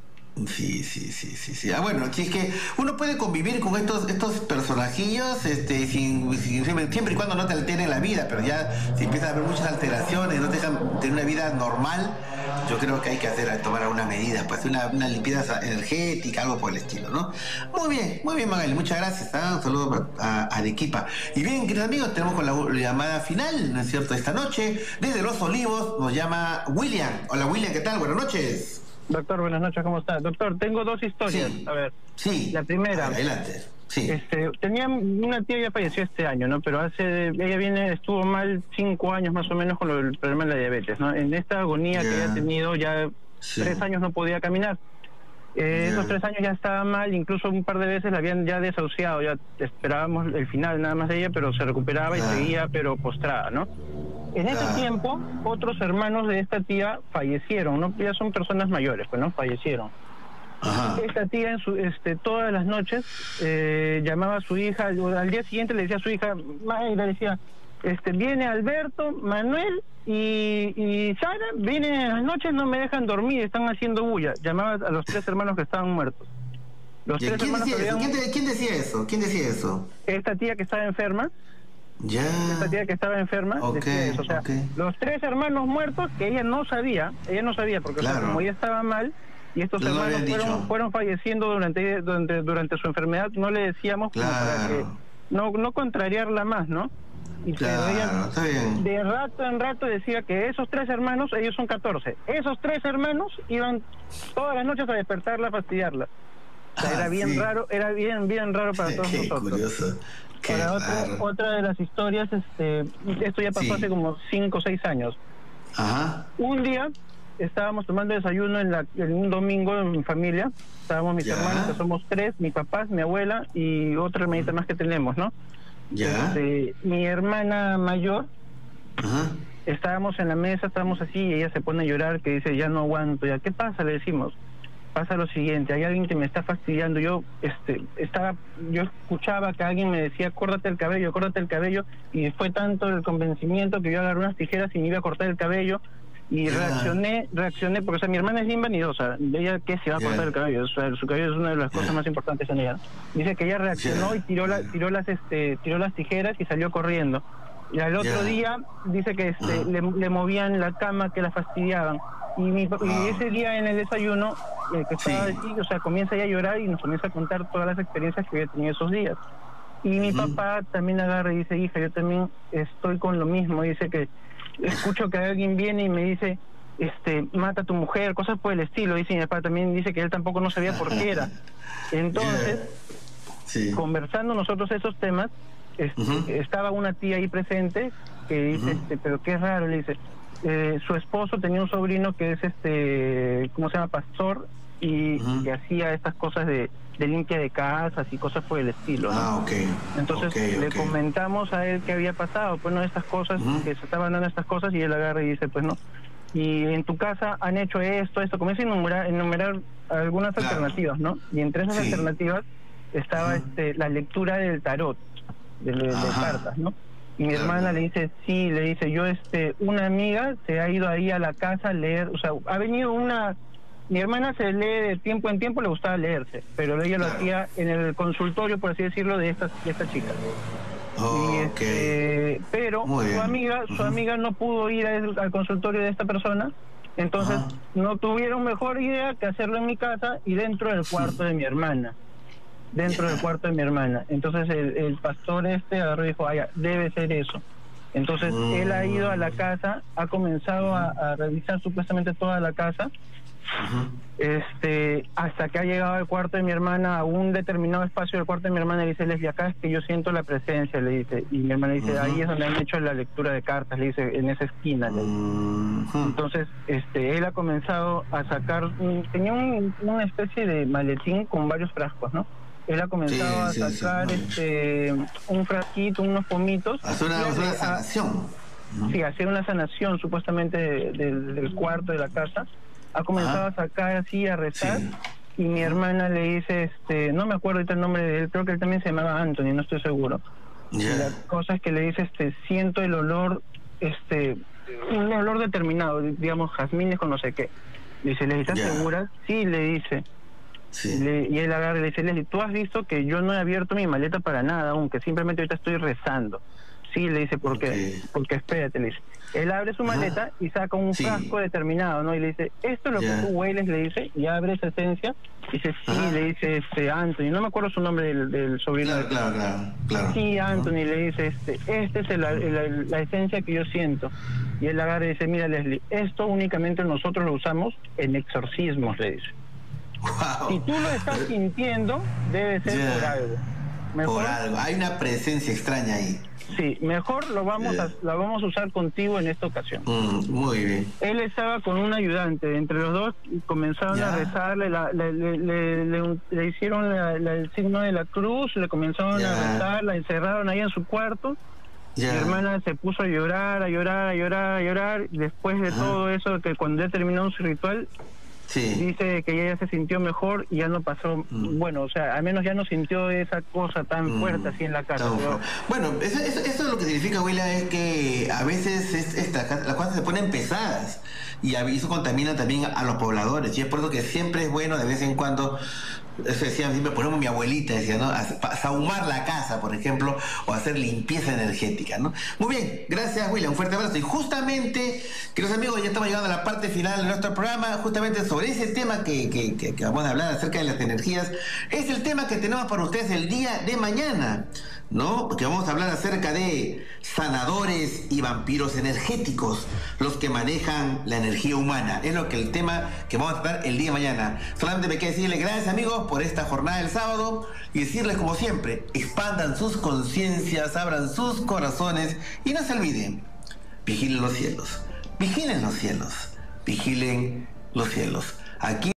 Sí, sí, sí, sí, sí. Ah, bueno, si es que uno puede convivir con estos estos personajillos este, sin, sin, siempre y cuando no te alteren la vida, pero ya si empiezan a haber muchas alteraciones, no te dejan tener una vida normal, yo creo que hay que hacer, tomar algunas medidas, pues una, una limpieza energética, algo por el estilo, ¿no? Muy bien, muy bien, Magali, muchas gracias. ¿eh? Un saludo a, a Arequipa. Y bien, queridos amigos, tenemos con la, la llamada final, ¿no es cierto?, esta noche. Desde Los Olivos nos llama William. Hola, William, ¿qué tal? Buenas noches. Doctor, buenas noches, ¿cómo está? Doctor, tengo dos historias. Sí. A ver. Sí. La primera. Adelante. Sí. Este, tenía una tía, ya falleció este año, ¿no? Pero hace, ella viene, estuvo mal cinco años más o menos con el problema de la diabetes, ¿no? En esta agonía yeah. que ella ha tenido, ya sí. tres años no podía caminar. Eh, yeah. Esos tres años ya estaba mal, incluso un par de veces la habían ya desahuciado, ya esperábamos el final nada más de ella, pero se recuperaba yeah. y seguía, pero postrada, ¿no? En ese ah. tiempo, otros hermanos de esta tía fallecieron, ¿no? Ya son personas mayores, pues, ¿no? Fallecieron. Ajá. Esta tía, en su, este, todas las noches, eh, llamaba a su hija, al día siguiente le decía a su hija, Mayra, le decía, este, viene Alberto, Manuel y, y Sara, vienen en las noches, no me dejan dormir, están haciendo bulla. Llamaba a los tres hermanos que estaban muertos. Los tres ¿Quién, hermanos decía habían... ¿Quién, te, ¿Quién decía eso? ¿Quién decía eso? Esta tía que estaba enferma. Ya. Esta tía que estaba enferma, okay, decía eso. O sea, okay. los tres hermanos muertos que ella no sabía, ella no sabía, porque claro. o sea, como ella estaba mal y estos no hermanos fueron, fueron falleciendo durante, durante durante su enfermedad, no le decíamos claro. como para que no no contrariarla más, ¿no? Y claro, pero ella está bien. de rato en rato decía que esos tres hermanos, ellos son catorce, esos tres hermanos iban todas las noches a despertarla, a fastidiarla. O sea, ah, era bien sí. raro, era bien, bien raro para todos Qué nosotros. Curioso. Qué Ahora, otra, otra de las historias, este, esto ya pasó sí. hace como cinco o seis años. Ajá. Un día estábamos tomando desayuno en, la, en un domingo en mi familia. Estábamos mis ya. hermanos, que somos tres, mi papá, mi abuela y otra hermanita más que tenemos, ¿no? Ya. Este, mi hermana mayor, ajá. estábamos en la mesa, estábamos así y ella se pone a llorar, que dice, ya no aguanto, ya, ¿qué pasa? Le decimos. Pasa lo siguiente, hay alguien que me está fastidiando. Yo este estaba yo escuchaba que alguien me decía, córtate el cabello, córtate el cabello, y fue tanto el convencimiento que yo agarré unas tijeras y me iba a cortar el cabello y yeah. reaccioné, reaccioné, porque o sea, mi hermana es bien vanidosa, ella que se va a cortar yeah. el cabello, o sea, su cabello es una de las yeah. cosas más importantes en ella. Dice que ella reaccionó yeah. y tiró la, tiró las este tiró las tijeras y salió corriendo. Y al otro yeah. día dice que este, uh-huh. le, le movían la cama, que la fastidiaban. Y, mi, y ese día en el desayuno, eh, que estaba sí. así, o sea, comienza ella a llorar y nos comienza a contar todas las experiencias que había tenido esos días. Y mi uh-huh. papá también agarra y dice, hija, yo también estoy con lo mismo. Dice que escucho que alguien viene y me dice, este, mata a tu mujer, cosas por el estilo. Dice mi papá, también dice que él tampoco no sabía por qué era. Entonces, yeah. sí. conversando nosotros esos temas, este, uh-huh. estaba una tía ahí presente que dice, uh-huh. este, pero qué raro, le dice, eh, su esposo tenía un sobrino que es este, ¿cómo se llama? Pastor, y uh-huh. que hacía estas cosas de, de limpia de casas y cosas por el estilo, ¿no? Ah, ok. Entonces okay, le okay. comentamos a él qué había pasado, pues no, estas cosas, uh-huh. que se estaban dando estas cosas, y él agarra y dice, pues no, y en tu casa han hecho esto, esto, comienza a enumerar, enumerar algunas claro. alternativas, ¿no? Y entre esas sí. alternativas estaba uh-huh. este, la lectura del tarot, de, de, de cartas, ¿no? Y mi claro. hermana le dice, sí, le dice, yo, este, una amiga se ha ido ahí a la casa a leer, o sea, ha venido una, mi hermana se lee de tiempo en tiempo, le gustaba leerse, pero ella claro. lo hacía en el consultorio, por así decirlo, de esta, de esta chica. Oh, y este, okay. Pero Muy su bien. amiga, su uh-huh. amiga no pudo ir al, al consultorio de esta persona, entonces uh-huh. no tuvieron mejor idea que hacerlo en mi casa y dentro del cuarto de mi hermana. Dentro yeah. del cuarto de mi hermana. Entonces el, el pastor este agarró y dijo, ah, ya, debe ser eso. Entonces mm. él ha ido a la casa, ha comenzado a, a revisar supuestamente toda la casa, uh-huh. este hasta que ha llegado al cuarto de mi hermana, a un determinado espacio del cuarto de mi hermana, y dice, Leslie, acá es que yo siento la presencia, le dice, y mi hermana dice, uh-huh. ahí es donde han hecho la lectura de cartas, le dice, en esa esquina, le dice. Uh-huh. Entonces este él ha comenzado a sacar, un, tenía un, una especie de maletín con varios frascos, ¿no? Él ha comenzado sí, a sacar sí, sí. este un frasquito, unos pomitos. Hacer una, hacer una sanación. A, sí, hacer una sanación supuestamente de, de, del cuarto de la casa. Ha comenzado Ajá. a sacar así, a rezar. Sí. Y mi hermana le dice, este no me acuerdo ahorita el nombre de él, creo que él también se llamaba Anthony, no estoy seguro. Yeah. Y la cosa es que le dice, este siento el olor, este un olor determinado, digamos, jazmines con no sé qué. Dice, ¿le estás yeah. segura? Sí, le dice. Sí. Le, y él agarra y le dice, Leslie, tú has visto que yo no he abierto mi maleta para nada, aunque simplemente ahorita estoy rezando. Sí, le dice, ¿por qué? Okay. Porque espérate, le dice. Él abre su maleta Ajá. y saca un sí. frasco determinado, ¿no? Y le dice, esto es lo yeah. que tú hueles, le dice, y abre esa esencia. Y dice, sí, Ajá. le dice, este, Anthony, no me acuerdo su nombre del, del sobrino. Claro, claro, claro, claro. Sí, Anthony, ¿no? Le dice, este, este es el, el, el, la esencia que yo siento. Y él agarra y dice, mira, Leslie, esto únicamente nosotros lo usamos en exorcismos, le dice. Wow. Si tú lo estás sintiendo, debe ser yeah. por algo. Mejor, por algo. Hay una presencia extraña ahí. Sí, mejor lo vamos yeah. a lo vamos a usar contigo en esta ocasión. Mm, muy bien. Él estaba con un ayudante. Entre los dos comenzaron yeah. a rezarle, la, le, le, le, le, le hicieron la, la, el signo de la cruz, le comenzaron yeah. a rezar, la encerraron ahí en su cuarto. Yeah. Mi hermana se puso a llorar, a llorar, a llorar, a llorar. Después de uh-huh. todo eso, que cuando ya terminó su ritual, sí. dice que ella ya se sintió mejor y ya no pasó, mm. bueno, o sea, al menos ya no sintió esa cosa tan mm. fuerte así en la casa. Pero... Bueno, eso, eso, eso lo que significa, Willa, es que a veces es, esta, las cosas se ponen pesadas y eso contamina también a los pobladores, y es por eso que siempre es bueno de vez en cuando, eso decía siempre, ponemos mi abuelita, decía, ¿no? Sahumar la casa, por ejemplo, o hacer limpieza energética, ¿no? Muy bien, gracias, William, un fuerte abrazo. Y justamente, queridos amigos, ya estamos llegando a la parte final de nuestro programa, justamente sobre ese tema que, que, que, que vamos a hablar acerca de las energías, es el tema que tenemos para ustedes el día de mañana, ¿no? Porque vamos a hablar acerca de sanadores y vampiros energéticos, los que manejan la energía humana. Es lo que el tema que vamos a tratar el día de mañana. Solamente me queda decirles gracias, amigos, por esta jornada del sábado y decirles, como siempre, expandan sus conciencias, abran sus corazones y no se olviden, vigilen los cielos, vigilen los cielos, vigilen los cielos. Aquí